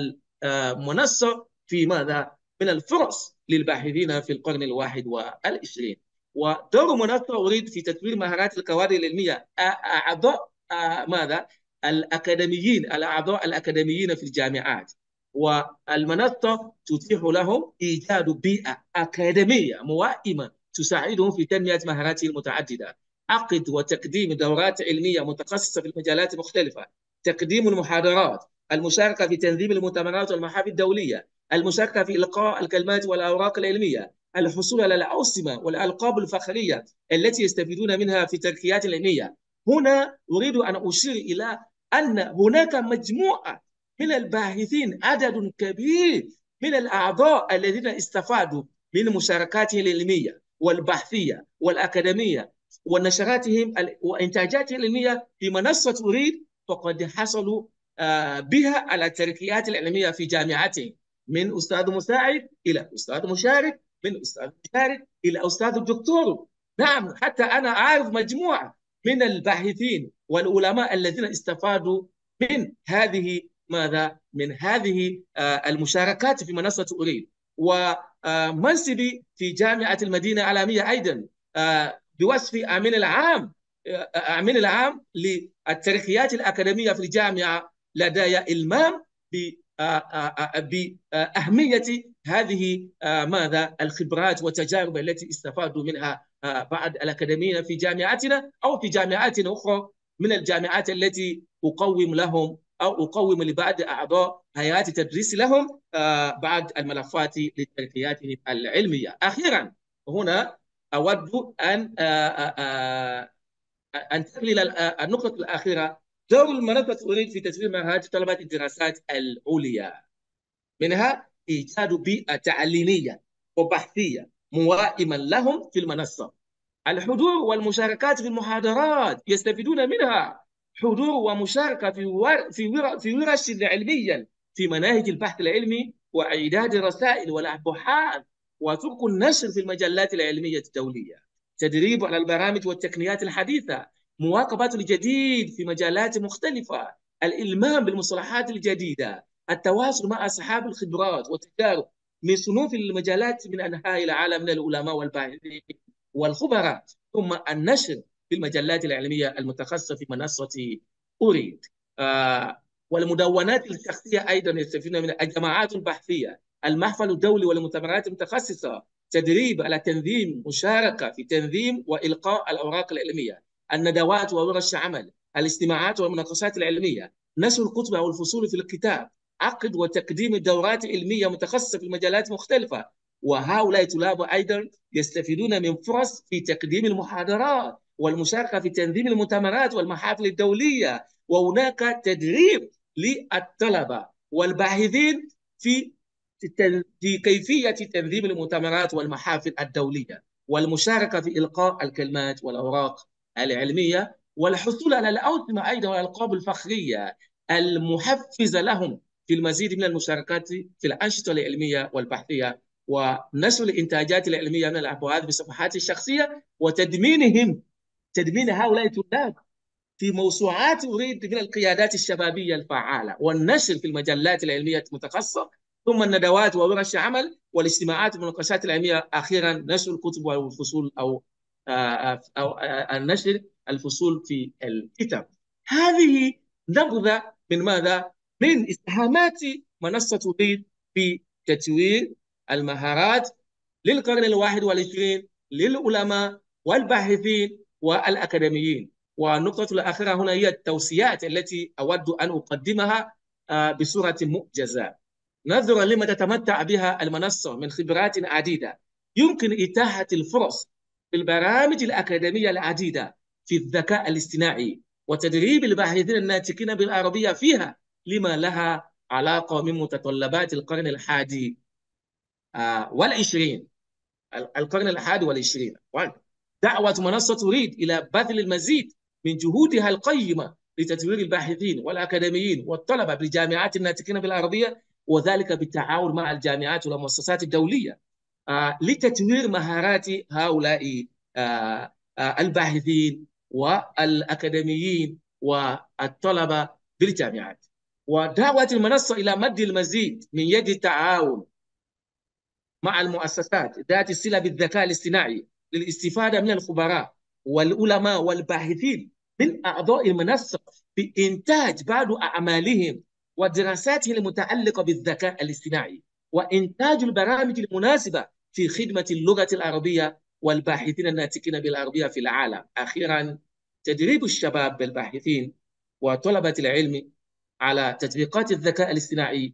المنصة في ماذا؟ من الفرص للباحثين في القرن ال21. ودور منصة أريد في تطوير مهارات الكوادر العلمية أعضاء ماذا؟ الأعضاء الأكاديميين في الجامعات، والمنصة تتيح لهم إيجاد بيئة أكاديمية موائمة تساعدهم في تنمية مهاراتهم المتعددة، عقد وتقديم دورات علمية متخصصة في المجالات المختلفة، تقديم المحاضرات، المشاركة في تنظيم المؤتمرات والمحافل الدولية، المشاركة في إلقاء الكلمات والأوراق العلمية، الحصول على الأوسمة والألقاب الفخرية التي يستفيدون منها في الترقيات العلمية. هنا أريد أن أشير إلى أن هناك مجموعة من الباحثين، عدد كبير من الأعضاء الذين استفادوا من مشاركاتهم العلمية والبحثية والأكاديمية ونشراتهم وإنتاجاتهم العلمية في منصة أريد، فقد حصلوا بها على الترقيات العلمية في جامعاتهم، من أستاذ مساعد إلى أستاذ مشارك، من أستاذ مشارك إلى أستاذ الدكتور. نعم، حتى أنا أعرف مجموعة من الباحثين والعلماء الذين استفادوا من هذه ماذا؟ من هذه المشاركات في منصة أريد. ومنصبي في جامعة المدينة العالمية أيضا بوصف أمين العام للترقيات الأكاديمية في الجامعة، لدي إلمام بأهمية هذه ماذا؟ الخبرات والتجارب التي استفادوا منها بعض الأكاديميين في جامعتنا أو في جامعات أخرى من الجامعات التي أقوم لهم أو أقوم لبعض أعضاء هيئات تدريس لهم بعض الملفات للترقياتهم العلمية. أخيرا هنا أود أن أنتقل إلى النقطة الأخيرة، دور المنصة أريد في تطوير مهارات طلبة الدراسات العليا، منها إيجاد بيئة تعليمية وبحثية موائمة لهم في المنصة، الحضور والمشاركات في المحاضرات يستفيدون منها، حضور ومشاركة في ورش علمية في مناهج البحث العلمي وإعداد الرسائل والأبحاث وطرق النشر في المجلات العلمية الدولية، تدريب على البرامج والتقنيات الحديثة، مواكبة الجديد في مجالات مختلفة، الإلمام بالمصطلحات الجديدة، التواصل مع أصحاب الخبرات والتجارب من صنوف المجالات من أنحاء العالم من العلماء والباحثين والخبراء، ثم النشر في المجلات العلمية المتخصصة في منصة أريد. والمدونات الشخصية أيضا يستفيدون من الجماعات البحثية، المحفل الدولي والمؤتمرات المتخصصة، تدريب على تنظيم مشاركة في تنظيم وإلقاء الأوراق العلمية، الندوات وورش عمل، الاجتماعات والمناقشات العلمية، نشر الكتب أو الفصول في الكتاب، عقد وتقديم دورات علمية متخصصة في مجالات مختلفة. وهؤلاء الطلاب أيضا يستفيدون من فرص في تقديم المحاضرات والمشاركة في تنظيم المؤتمرات والمحافل الدولية. وهناك تدريب للطلبة والباحثين في كيفية تنظيم المؤتمرات والمحافل الدولية والمشاركة في إلقاء الكلمات والأوراق العلمية والحصول على الأوسمة أيضا والألقاب الفخرية المحفزة لهم في المزيد من المشاركات في الأنشطة العلمية والبحثية ونشر الإنتاجات العلمية من الأبحاث بصفحات الشخصية تدمين هؤلاء الطلاب في موسوعات أريد من القيادات الشبابية الفعالة والنشر في المجلات العلمية المتخصصة، ثم الندوات وورش عمل والاجتماعات والمناقشات العلمية، أخيرا نشر الكتب والفصول أو النشر الفصول في الكتاب. هذه نبذة من ماذا؟ من إسهامات منصة ريد في تطوير المهارات للقرن ال21 للعلماء والباحثين والأكاديميين. والنقطة الأخيرة هنا هي التوصيات التي أود أن أقدمها بصورة موجزة. نظرا لما تتمتع بها المنصة من خبرات عديدة، يمكن إتاحة الفرص في البرامج الأكاديمية العديدة في الذكاء الاصطناعي وتدريب الباحثين الناطقين بالعربية فيها لما لها علاقة من متطلبات القرن ال21. القرن ال21. دعوة منصة ريد إلى بذل المزيد من جهودها القيمة لتطوير الباحثين والأكاديميين والطلبة بالجامعات الناطقين بالعربية، وذلك بالتعاون مع الجامعات والمؤسسات الدولية لتطوير مهارات هؤلاء الباحثين والأكاديميين والطلبة بالجامعات. ودعوة المنصة إلى مد المزيد من يد التعاون مع المؤسسات ذات الصلة بالذكاء الاصطناعي للاستفادة من الخبراء والعلماء والباحثين من أعضاء المنصة في إنتاج بعض أعمالهم ودراساتهم المتعلقة بالذكاء الاصطناعي وإنتاج البرامج المناسبة في خدمة اللغة العربية والباحثين الناطقين بالعربية في العالم. أخيراً، تدريب الشباب بالباحثين وطلبة العلم على تطبيقات الذكاء الاصطناعي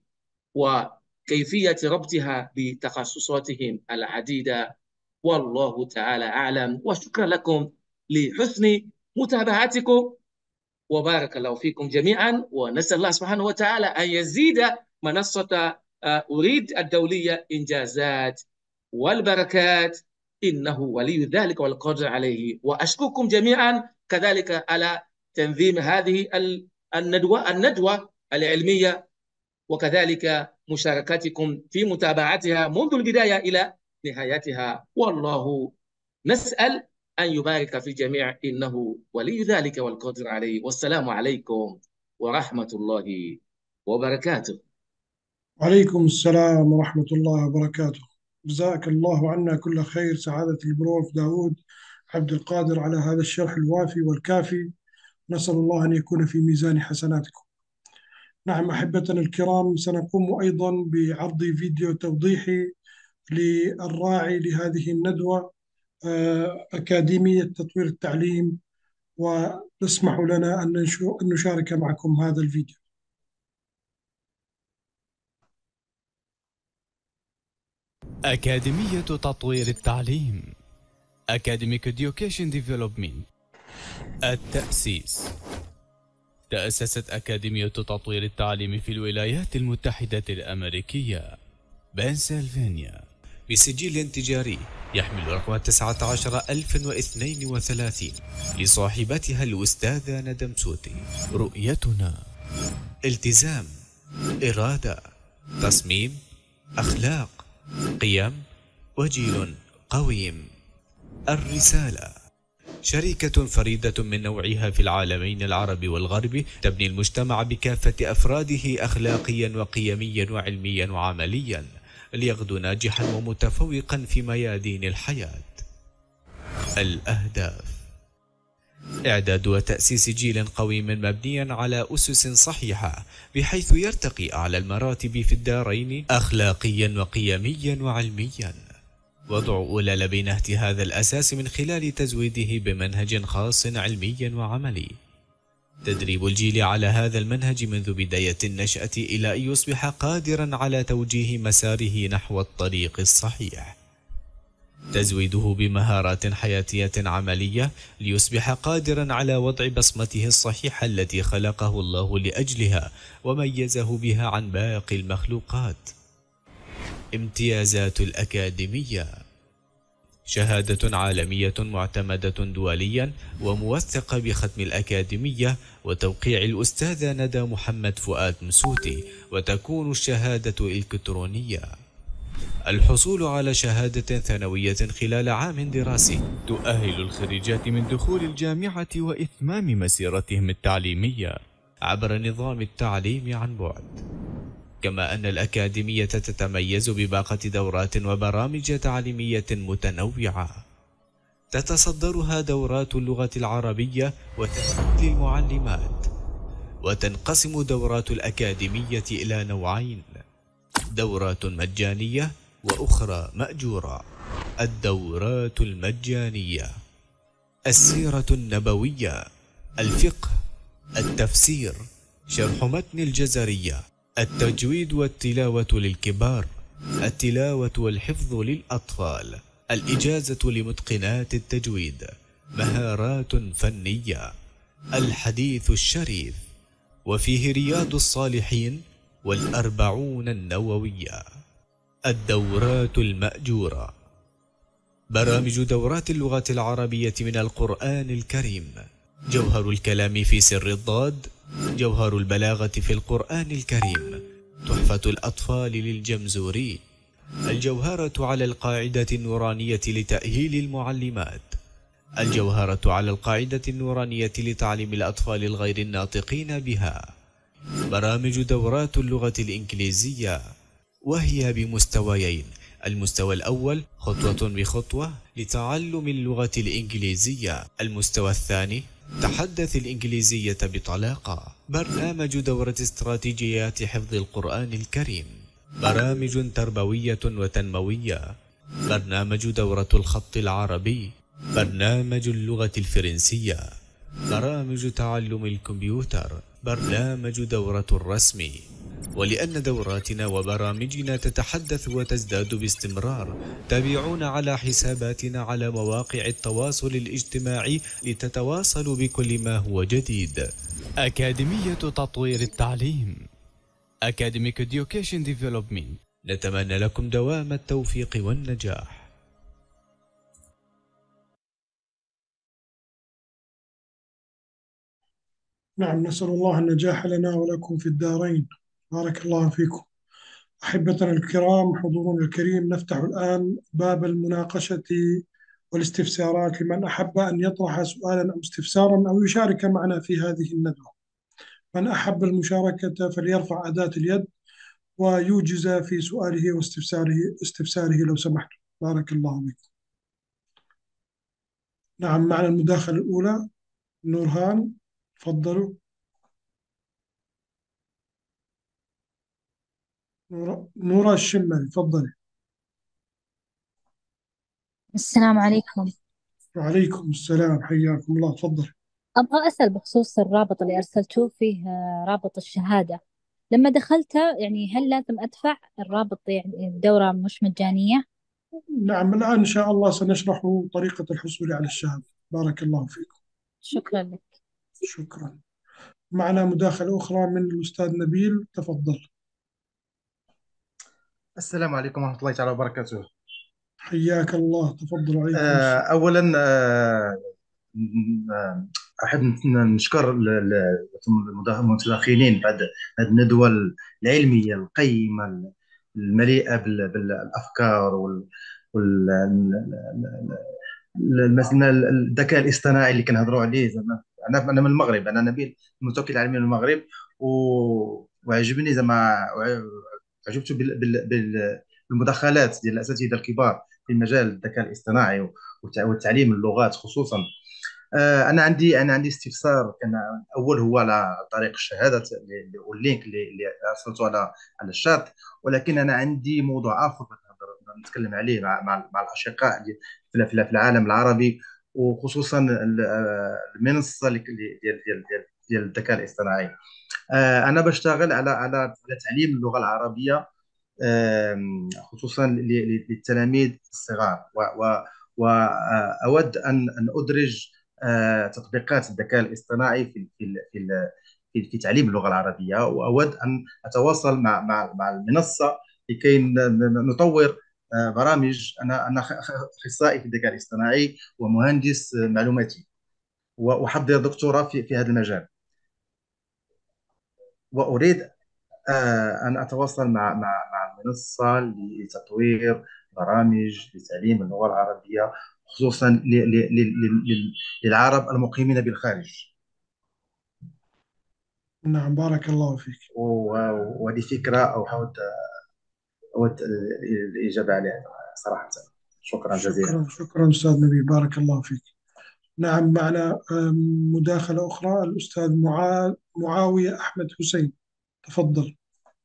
وكيفية ربطها بتخصصاتهم العديدة. والله تعالى أعلم، وشكرا لكم لحسن متابعتكم، وبارك الله فيكم جميعا، ونسأل الله سبحانه وتعالى أن يزيد منصة أريد الدولية إنجازات والبركات، إنه ولي ذلك والقادر عليه. وأشكركم جميعا كذلك على تنظيم هذه الندوة العلمية وكذلك مشاركتكم في متابعتها منذ البداية إلى نهايتها. والله نسأل أن يبارك في الجميع، إنه ولي ذلك والقادر عليه. والسلام عليكم ورحمة الله وبركاته. وعليكم السلام ورحمة الله وبركاته. جزاك الله عنا كل خير سعادة البروف داود عبد القادر على هذا الشرح الوافي والكافي، نسأل الله أن يكون في ميزان حسناتكم. نعم أحبتنا الكرام، سنقوم أيضا بعرض فيديو توضيحي للراعي لهذه الندوة أكاديمية تطوير التعليم، واسمحوا لنا أن نشارك معكم هذا الفيديو. أكاديمية تطوير التعليم Academic Education Development. التأسيس. تأسست أكاديمية تطوير التعليم في الولايات المتحدة الأمريكية بنسلفانيا بسجل تجاري يحمل رقم 19032 لصاحبتها الأستاذة ندى مسوتي. رؤيتنا: التزام، إرادة، تصميم، أخلاق، قيم، وجيل قويم. الرسالة: شركة فريدة من نوعها في العالمين العربي والغربي، تبني المجتمع بكافة أفراده أخلاقيا وقيميا وعلميا وعمليا ليغدو ناجحا ومتفوقا في ميادين الحياة. الأهداف: إعداد وتأسيس جيل قويم مبنيا على أسس صحيحة بحيث يرتقي أعلى المراتب في الدارين أخلاقيا وقيميا وعلميا، وضع أولى بنهج هذا الأساس من خلال تزويده بمنهج خاص علمي وعملي. تدريب الجيل على هذا المنهج منذ بداية النشأة إلى أن يصبح قادرا على توجيه مساره نحو الطريق الصحيح. تزويده بمهارات حياتية عملية ليصبح قادرا على وضع بصمته الصحيحة التي خلقه الله لأجلها وميزه بها عن باقي المخلوقات. امتيازات الأكاديمية: شهادة عالمية معتمدة دوليا وموثقة بختم الأكاديمية وتوقيع الأستاذة ندى محمد فؤاد مسوتي، وتكون الشهادة إلكترونية. الحصول على شهادة ثانوية خلال عام دراسي تؤهل الخريجات من دخول الجامعة وإتمام مسيرتهم التعليمية عبر نظام التعليم عن بعد. كما أن الأكاديمية تتميز بباقة دورات وبرامج تعليمية متنوعة تتصدرها دورات اللغة العربية وتأهيل المعلمات. وتنقسم دورات الأكاديمية إلى نوعين: دورات مجانية وأخرى مأجورة. الدورات المجانية: السيرة النبوية، الفقه، التفسير، شرح متن الجزرية، التجويد والتلاوة للكبار، التلاوة والحفظ للأطفال، الإجازة لمتقنات التجويد، مهارات فنية، الحديث الشريف، وفيه رياض الصالحين والأربعون النووية. الدورات المأجورة: برامج دورات اللغة العربية من القرآن الكريم: جوهر الكلام في سر الضاد، جوهر البلاغة في القرآن الكريم، تحفة الأطفال للجمزوري، الجوهرة على القاعدة النورانية لتأهيل المعلمات، الجوهرة على القاعدة النورانية لتعليم الأطفال الغير الناطقين بها. برامج دورات اللغة الإنجليزية، وهي بمستويين: المستوى الأول خطوة بخطوة لتعلم اللغة الإنجليزية، المستوى الثاني تحدث الإنجليزية بطلاقة. برنامج دورة استراتيجيات حفظ القرآن الكريم، برامج تربوية وتنموية، برنامج دورة الخط العربي، برنامج اللغة الفرنسية، برامج تعلم الكمبيوتر، برنامج دورة الرسم. ولأن دوراتنا وبرامجنا تتحدث وتزداد باستمرار، تابعونا على حساباتنا على مواقع التواصل الاجتماعي لتتواصلوا بكل ما هو جديد. أكاديمية تطوير التعليم، Academic Education Development. نتمنى لكم دوام التوفيق والنجاح. نعم، نسأل الله النجاح لنا ولكم في الدارين. بارك الله فيكم. أحبتنا الكرام، حضورنا الكريم، نفتح الآن باب المناقشة والاستفسارات لمن أحب أن يطرح سؤالا أو استفسارا أو يشارك معنا في هذه الندوة. من أحب المشاركة فليرفع أداة اليد ويوجز في سؤاله واستفساره لو سمحت. بارك الله بكم. نعم، معنا المداخلة الأولى نورهان، تفضلوا. نورا الشمري، تفضلي. السلام عليكم. وعليكم السلام، حياكم الله، تفضلي. أبغى أسأل بخصوص الرابط اللي أرسلتوه فيه رابط الشهادة. لما دخلته يعني هل لازم أدفع الرابط؟ يعني الدورة مش مجانية؟ نعم، الآن إن شاء الله سنشرح طريقة الحصول على الشهادة. بارك الله فيكم. شكرا لك. شكرا. معنا مداخلة أخرى من الأستاذ نبيل، تفضل. السلام عليكم ورحمة الله تعالى وبركاته. حياك الله، تفضل. عليكم السلام. أولا أحب نشكر المتداخلين بعد هذه الندوة العلمية القيمة المليئة بالأفكار مثلا الذكاء الاصطناعي اللي كنهضروا عليه. زعما أنا من المغرب، أنا نبيل متوكل عالمي من المغرب، وعجبني زعما عجبت بالمداخلات ديال الأساتذة الكبار في مجال الذكاء الاصطناعي وتعليم اللغات خصوصا. انا عندي استفسار. كان اول هو على طريق الشهاده واللينك اللي ارسلته على الشات، ولكن انا عندي موضوع اخر نتكلم عليه مع الاشقاء في العالم العربي، وخصوصا المنصه ديال الذكاء الاصطناعي. انا بشتغل على تعليم اللغه العربيه، خصوصا للتلاميذ الصغار، وأود أن أدرج تطبيقات الذكاء الاصطناعي في تعليم اللغة العربية، وأود أن أتواصل مع المنصة لكي نطور برامج. أنا أخصائي في الذكاء الاصطناعي ومهندس معلوماتي، وأحضر دكتوراه في هذا المجال، وأريد أن أتواصل مع المنصة لتطوير برامج لتعليم اللغة العربية، خصوصا للعرب المقيمين بالخارج. نعم، بارك الله فيك. وهذه فكرة أود الإجابة عليها صراحة. شكرا جزيلا. شكرا أستاذ نبيل، بارك الله فيك. نعم، معنا مداخلة أخرى، الأستاذ معاوية أحمد حسين، تفضل.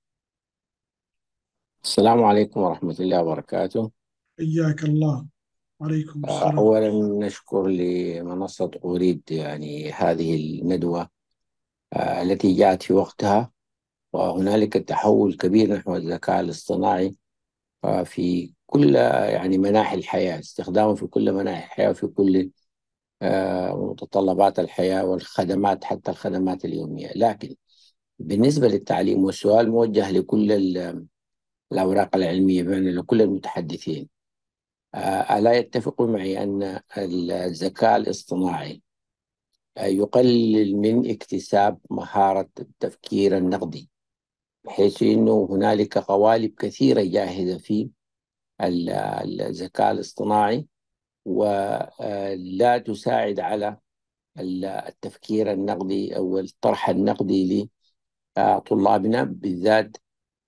السلام عليكم ورحمة الله وبركاته. حياك الله. وعليكم السلام. أولا نشكر لمنصة أوريد يعني هذه الندوة التي جاءت في وقتها، وهنالك تحول كبير نحو الذكاء الاصطناعي في كل يعني مناحي الحياة، استخدامه في كل مناحي الحياة وفي كل متطلبات الحياة والخدمات، حتى الخدمات اليومية. لكن بالنسبة للتعليم، والسؤال موجه لكل الأوراق العلمية، بمعنى لكل المتحدثين، ألا يتفقوا معي أن الذكاء الاصطناعي يقلل من اكتساب مهارة التفكير النقدي، بحيث أنه هنالك قوالب كثيرة جاهزة في الذكاء الاصطناعي ولا تساعد على التفكير النقدي أو الطرح النقدي لطلابنا بالذات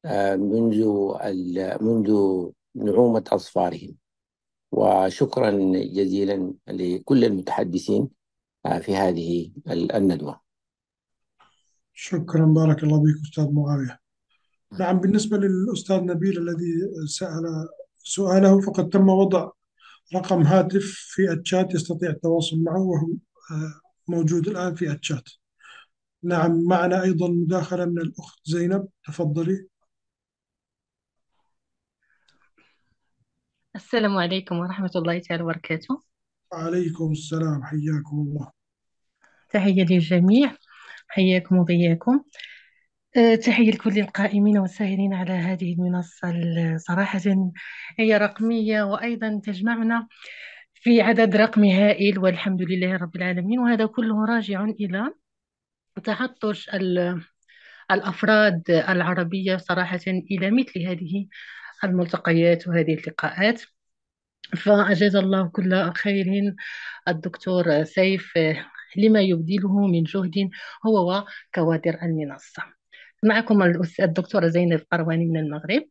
منذ نعومة أظفارهم. وشكرا جزيلا لكل المتحدثين في هذه الندوة. شكرا، بارك الله بك أستاذ معاوية. نعم، بالنسبة للأستاذ نبيل الذي سأل سؤاله، فقد تم وضع رقم هاتف في الشات يستطيع التواصل معه، وهو موجود الآن في الشات. نعم، معنا أيضا مداخلة من الأخت زينب، تفضلي. السلام عليكم ورحمة الله تعالى وبركاته. وعليكم السلام، حياكم الله. تحية للجميع، حياكم وبياكم. تحية لكل القائمين والساهرين على هذه المنصة. صراحة هي رقمية، وأيضا تجمعنا في عدد رقمي هائل، والحمد لله رب العالمين. وهذا كله راجع إلى تعطش الأفراد العربية صراحة إلى مثل هذه الملتقيات وهذه اللقاءات. فأجاز الله كل خير الدكتور سيف لما يبذله من جهد هو وكوادر المنصة. معكم الدكتورة زينب قرواني من المغرب.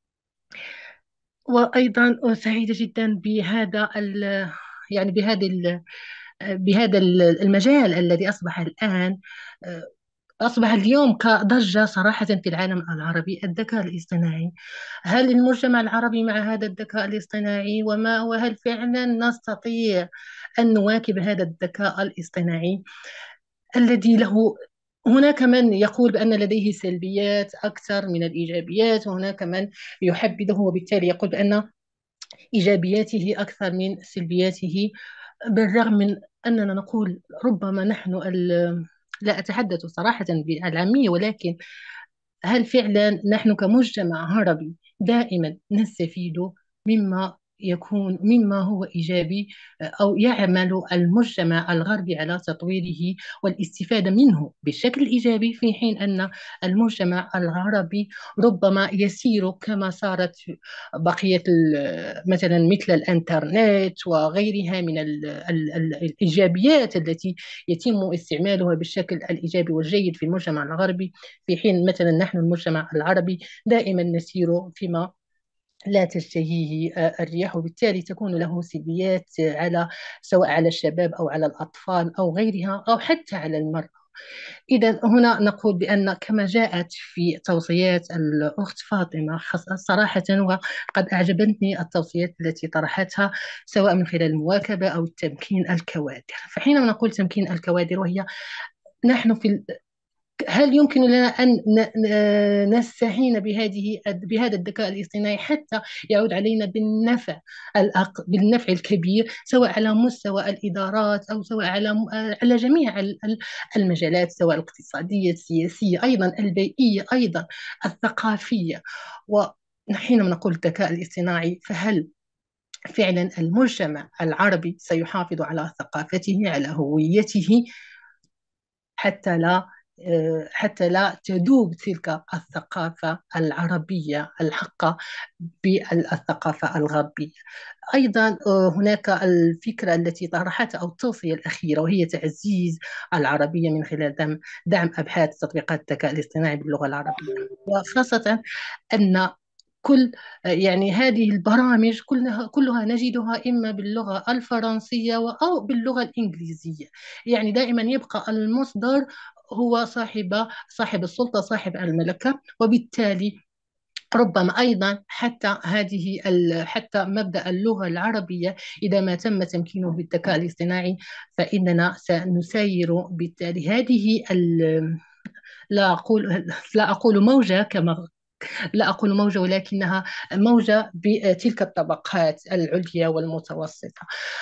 وأيضا سعيدة جدا بهذا المجال الذي أصبح اليوم كضجة صراحة في العالم العربي، الذكاء الاصطناعي. هل المجتمع العربي مع هذا الذكاء الاصطناعي، وهل فعلا نستطيع أن نواكب هذا الذكاء الاصطناعي الذي هناك من يقول بأن لديه سلبيات أكثر من الإيجابيات، وهناك من يحبذه وبالتالي يقول بأن إيجابياته أكثر من سلبياته، بالرغم من أننا نقول ربما نحن لا أتحدث صراحة بالعامية، ولكن هل فعلا نحن كمجتمع عربي دائما نستفيد مما هو إيجابي، أو يعمل المجتمع الغربي على تطويره والاستفادة منه بشكل إيجابي، في حين أن المجتمع العربي ربما يسير كما صارت بقية مثلا مثل الإنترنت وغيرها من الإيجابيات التي يتم استعمالها بالشكل الإيجابي والجيد في المجتمع الغربي، في حين مثلا نحن المجتمع العربي دائما نسير فيما لا تشتهيه الرياح، وبالتالي تكون له سلبيات سواء على الشباب أو على الأطفال أو غيرها، أو حتى على المرأة. إذا هنا نقول بأن كما جاءت في توصيات الأخت فاطمة صراحة، وقد أعجبتني التوصيات التي طرحتها سواء من خلال المواكبة أو تمكين الكوادر. فحينما نقول تمكين الكوادر، وهي نحن هل يمكن لنا أن نستعين بهذا الذكاء الاصطناعي حتى يعود علينا بالنفع الكبير، سواء على مستوى الإدارات أو سواء على جميع المجالات، سواء الاقتصادية، السياسية، أيضا البيئية، أيضا الثقافية. وحينما نقول الذكاء الاصطناعي، فهل فعلا المجتمع العربي سيحافظ على ثقافته، على هويته، حتى لا تذوب تلك الثقافة العربية الحقة بالثقافة الغربية؟ أيضا هناك الفكرة التي طرحتها أو التوصية الأخيرة، وهي تعزيز العربية من خلال دعم أبحاث تطبيقات الذكاء الاصطناعي باللغة العربية، وخاصة أن هذه البرامج كلها نجدها إما باللغة الفرنسية أو باللغة الإنجليزية. دائما يبقى المصدر هو صاحب السلطة، صاحب الملكة، وبالتالي ربما أيضا حتى مبدأ اللغة العربية إذا ما تم تمكينه بالذكاء الاصطناعي، فإننا سنسير بالتالي هذه لا أقول موجة لا أقول موجة، ولكنها موجة بتلك الطبقات العليا والمتوسطة.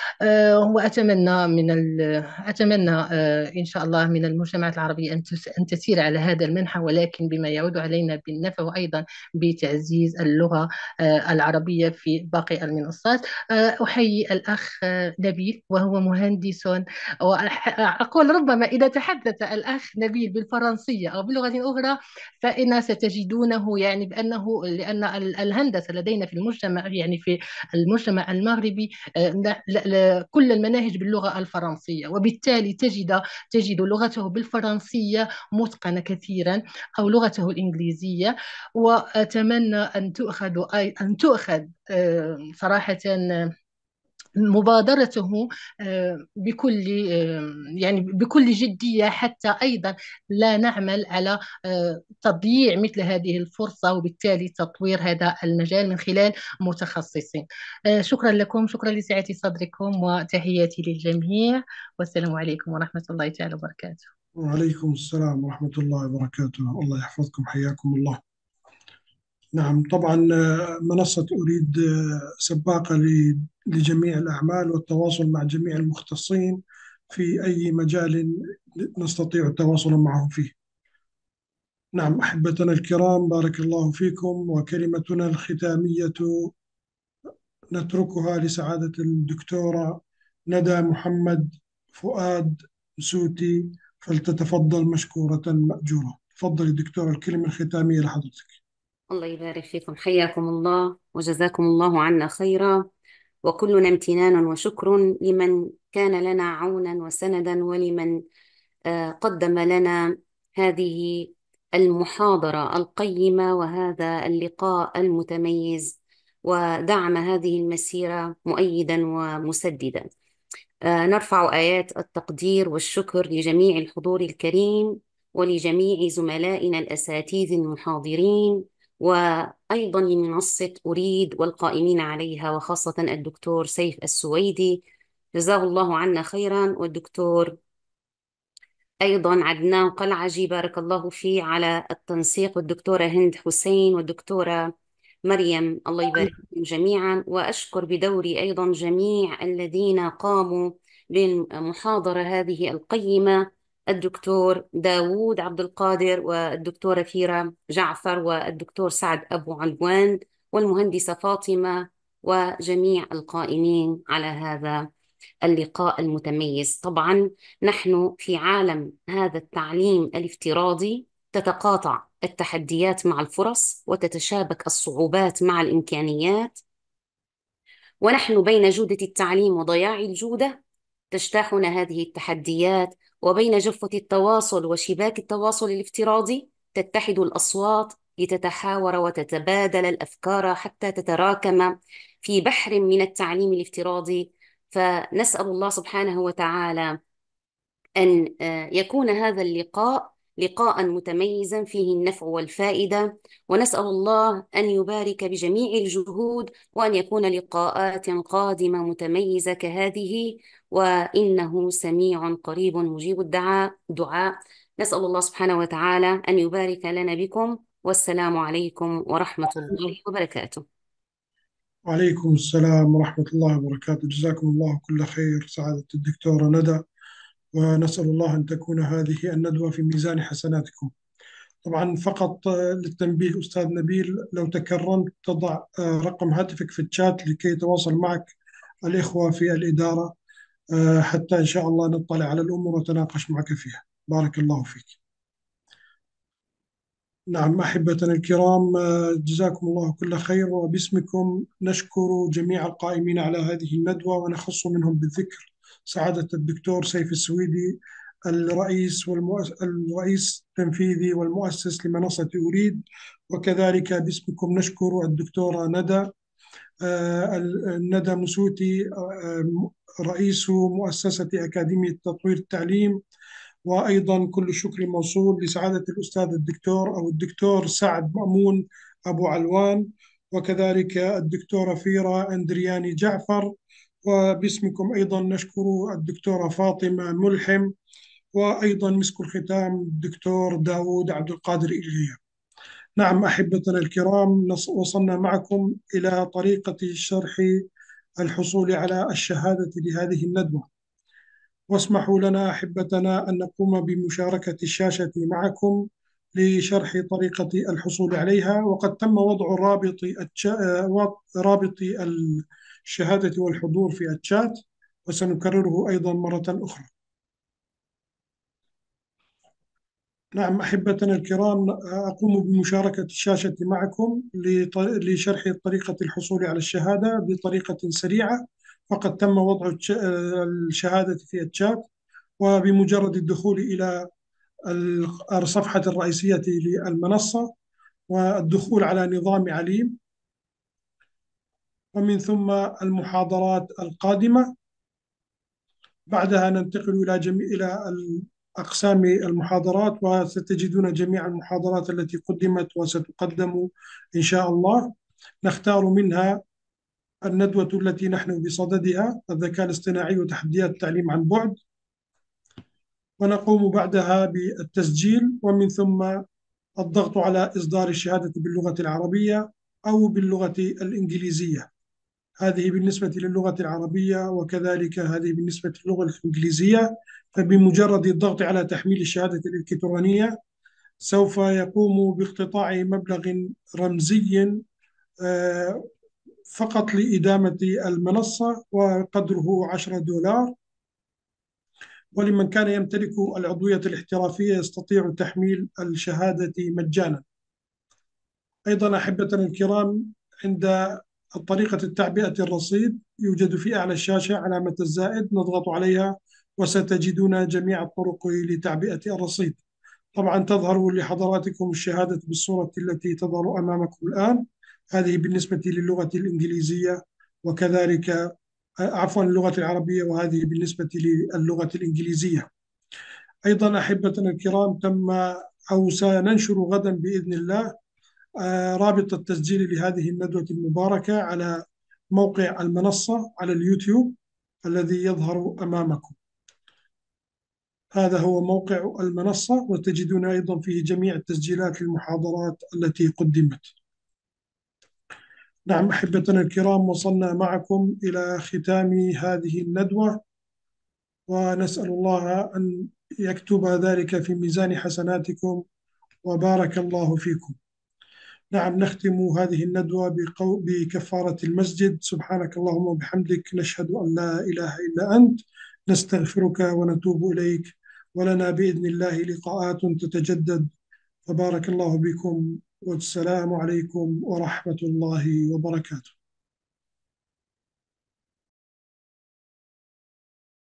أتمنى إن شاء الله من المجتمعات العربية أن تسير على هذا المنحى، ولكن بما يعود علينا بالنفع، وأيضا بتعزيز اللغة العربية في باقي المنصات. أحيي الأخ نبيل وهو مهندس، وأقول ربما إذا تحدث الأخ نبيل بالفرنسية أو بلغة أخرى فإن ستجدونه لأن الهندسة لدينا في المجتمع، في المجتمع المغربي، كل المناهج باللغة الفرنسية، وبالتالي تجد لغته بالفرنسية متقنة كثيرا، أو لغته الإنجليزية. وأتمنى أن تؤخذ صراحة مبادرته بكل جدية، حتى أيضا لا نعمل على تضييع مثل هذه الفرصة، وبالتالي تطوير هذا المجال من خلال متخصصين. شكرا لكم، شكرا لسعة صدركم، وتحياتي للجميع، والسلام عليكم ورحمة الله تعالى وبركاته. وعليكم السلام ورحمة الله وبركاته. الله يحفظكم، حياكم الله. نعم، طبعا منصة أريد سباقة لجميع الأعمال والتواصل مع جميع المختصين في أي مجال نستطيع التواصل معهم فيه. نعم أحبتنا الكرام، بارك الله فيكم، وكلمتنا الختامية نتركها لسعادة الدكتورة ندى محمد فؤاد سوتي، فلتتفضل مشكورة مأجورة. تفضلي دكتورة، الكلمة الختامية لحضرتك. الله يبارك فيكم، حياكم الله وجزاكم الله عنا خيرا، وكلنا امتنان وشكر لمن كان لنا عونا وسندا، ولمن قدم لنا هذه المحاضرة القيمة وهذا اللقاء المتميز، ودعم هذه المسيرة مؤيدا ومسددا. نرفع آيات التقدير والشكر لجميع الحضور الكريم، ولجميع زملائنا الأساتذة المحاضرين، وأيضا لمنصة أريد والقائمين عليها، وخاصة الدكتور سيف السويدي جزاه الله عنا خيرا، والدكتور أيضا عدنان قلعجي بارك الله فيه على التنسيق، والدكتورة هند حسين، والدكتورة مريم، الله يبارك فيهم جميعا. وأشكر بدوري أيضا جميع الذين قاموا بالمحاضرة هذه القيمة: الدكتور داوود عبد القادر، والدكتورة فيرا جعفر، والدكتور سعد أبو علوان، والمهندسة فاطمة، وجميع القائمين على هذا اللقاء المتميز. طبعا نحن في عالم هذا التعليم الافتراضي تتقاطع التحديات مع الفرص، وتتشابك الصعوبات مع الإمكانيات، ونحن بين جودة التعليم وضياع الجودة تجتاحنا هذه التحديات، وبين جفة التواصل وشباك التواصل الافتراضي تتحد الأصوات لتتحاور وتتبادل الأفكار حتى تتراكم في بحر من التعليم الافتراضي. فنسأل الله سبحانه وتعالى أن يكون هذا اللقاء لقاء متميزا فيه النفع والفائدة، ونسأل الله أن يبارك بجميع الجهود، وأن يكون لقاءات قادمة متميزة كهذه، وإنه سميع قريب مجيب دعاء. نسأل الله سبحانه وتعالى أن يبارك لنا بكم، والسلام عليكم ورحمة الله وبركاته. وعليكم السلام ورحمة الله وبركاته. جزاكم الله كل خير سعادة الدكتورة ندى، ونسأل الله أن تكون هذه الندوة في ميزان حسناتكم. طبعا فقط للتنبيه أستاذ نبيل، لو تكرمت تضع رقم هاتفك في الشات لكي يتواصل معك الإخوة في الإدارة، حتى إن شاء الله نطلع على الأمور ونتناقش معك فيها. بارك الله فيك. نعم أحبتنا الكرام، جزاكم الله كل خير، وباسمكم نشكر جميع القائمين على هذه الندوة، ونخص منهم بالذكر سعادة الدكتور سيف السويدي، الرئيس التنفيذي والمؤسس لمنصة أريد. وكذلك باسمكم نشكر الدكتورة ندى مسوتي، رئيس مؤسسة أكاديمية تطوير التعليم. وأيضا كل الشكر موصول لسعادة الأستاذ الدكتور أو الدكتور سعد مأمون أبو علوان، وكذلك الدكتورة فيرا أندرياني جعفر. وباسمكم أيضا نشكر الدكتورة فاطمة ملحم، وأيضا مسك الختام الدكتور داود عبد القادر إليا. نعم أحبتنا الكرام، وصلنا معكم إلى طريقة شرح الحصول على الشهادة لهذه الندوة. واسمحوا لنا أحبتنا أن نقوم بمشاركة الشاشة معكم لشرح طريقة الحصول عليها. وقد تم وضع رابط الشهادة والحضور في الشات، وسنكرره أيضا مرة أخرى. نعم أحبتنا الكرام، أقوم بمشاركة الشاشة معكم لشرح طريقة الحصول على الشهادة بطريقة سريعة. فقد تم وضع الشهادة في الشات، وبمجرد الدخول إلى الصفحة الرئيسية للمنصة والدخول على نظام عليم، ومن ثم المحاضرات القادمة. بعدها ننتقل إلى أقسام المحاضرات، وستجدون جميع المحاضرات التي قدمت وستقدم إن شاء الله. نختار منها الندوة التي نحن بصددها، الذكاء الاصطناعي وتحديات التعليم عن بعد، ونقوم بعدها بالتسجيل، ومن ثم الضغط على إصدار الشهادة باللغة العربية أو باللغة الإنجليزية. هذه بالنسبة للغة العربية، وكذلك هذه بالنسبة للغة الإنجليزية. فبمجرد الضغط على تحميل الشهادة الإلكترونية سوف يقوم باقتطاع مبلغ رمزي فقط لإدامة المنصة، وقدره $10. ولمن كان يمتلك العضوية الاحترافية يستطيع تحميل الشهادة مجانا. أيضا أحبتنا الكرام، عند طريقة التعبئة الرصيد يوجد في أعلى الشاشة علامة الزائد، نضغط عليها وستجدون جميع الطرق لتعبئة الرصيد. طبعا تظهر لحضراتكم الشهادة بالصورة التي تظهر أمامكم الآن. هذه بالنسبة للغة الإنجليزية، وكذلك عفوا اللغة العربية، وهذه بالنسبة للغة الإنجليزية. أيضا أحبتنا الكرام، سننشر غدا بإذن الله رابط التسجيل لهذه الندوة المباركة على موقع المنصة على اليوتيوب الذي يظهر أمامكم. هذا هو موقع المنصة، وتجدون أيضا فيه جميع التسجيلات للمحاضرات التي قدمت. نعم أحبتنا الكرام، وصلنا معكم إلى ختام هذه الندوة، ونسأل الله أن يكتب ذلك في ميزان حسناتكم، وبارك الله فيكم. نعم نختم هذه الندوة بكفارة المسجد. سبحانك اللهم وبحمدك، نشهد أن لا إله إلا أنت، نستغفرك ونتوب إليك، ولنا بإذن الله لقاءات تتجدد. فبارك الله بكم، والسلام عليكم ورحمة الله وبركاته.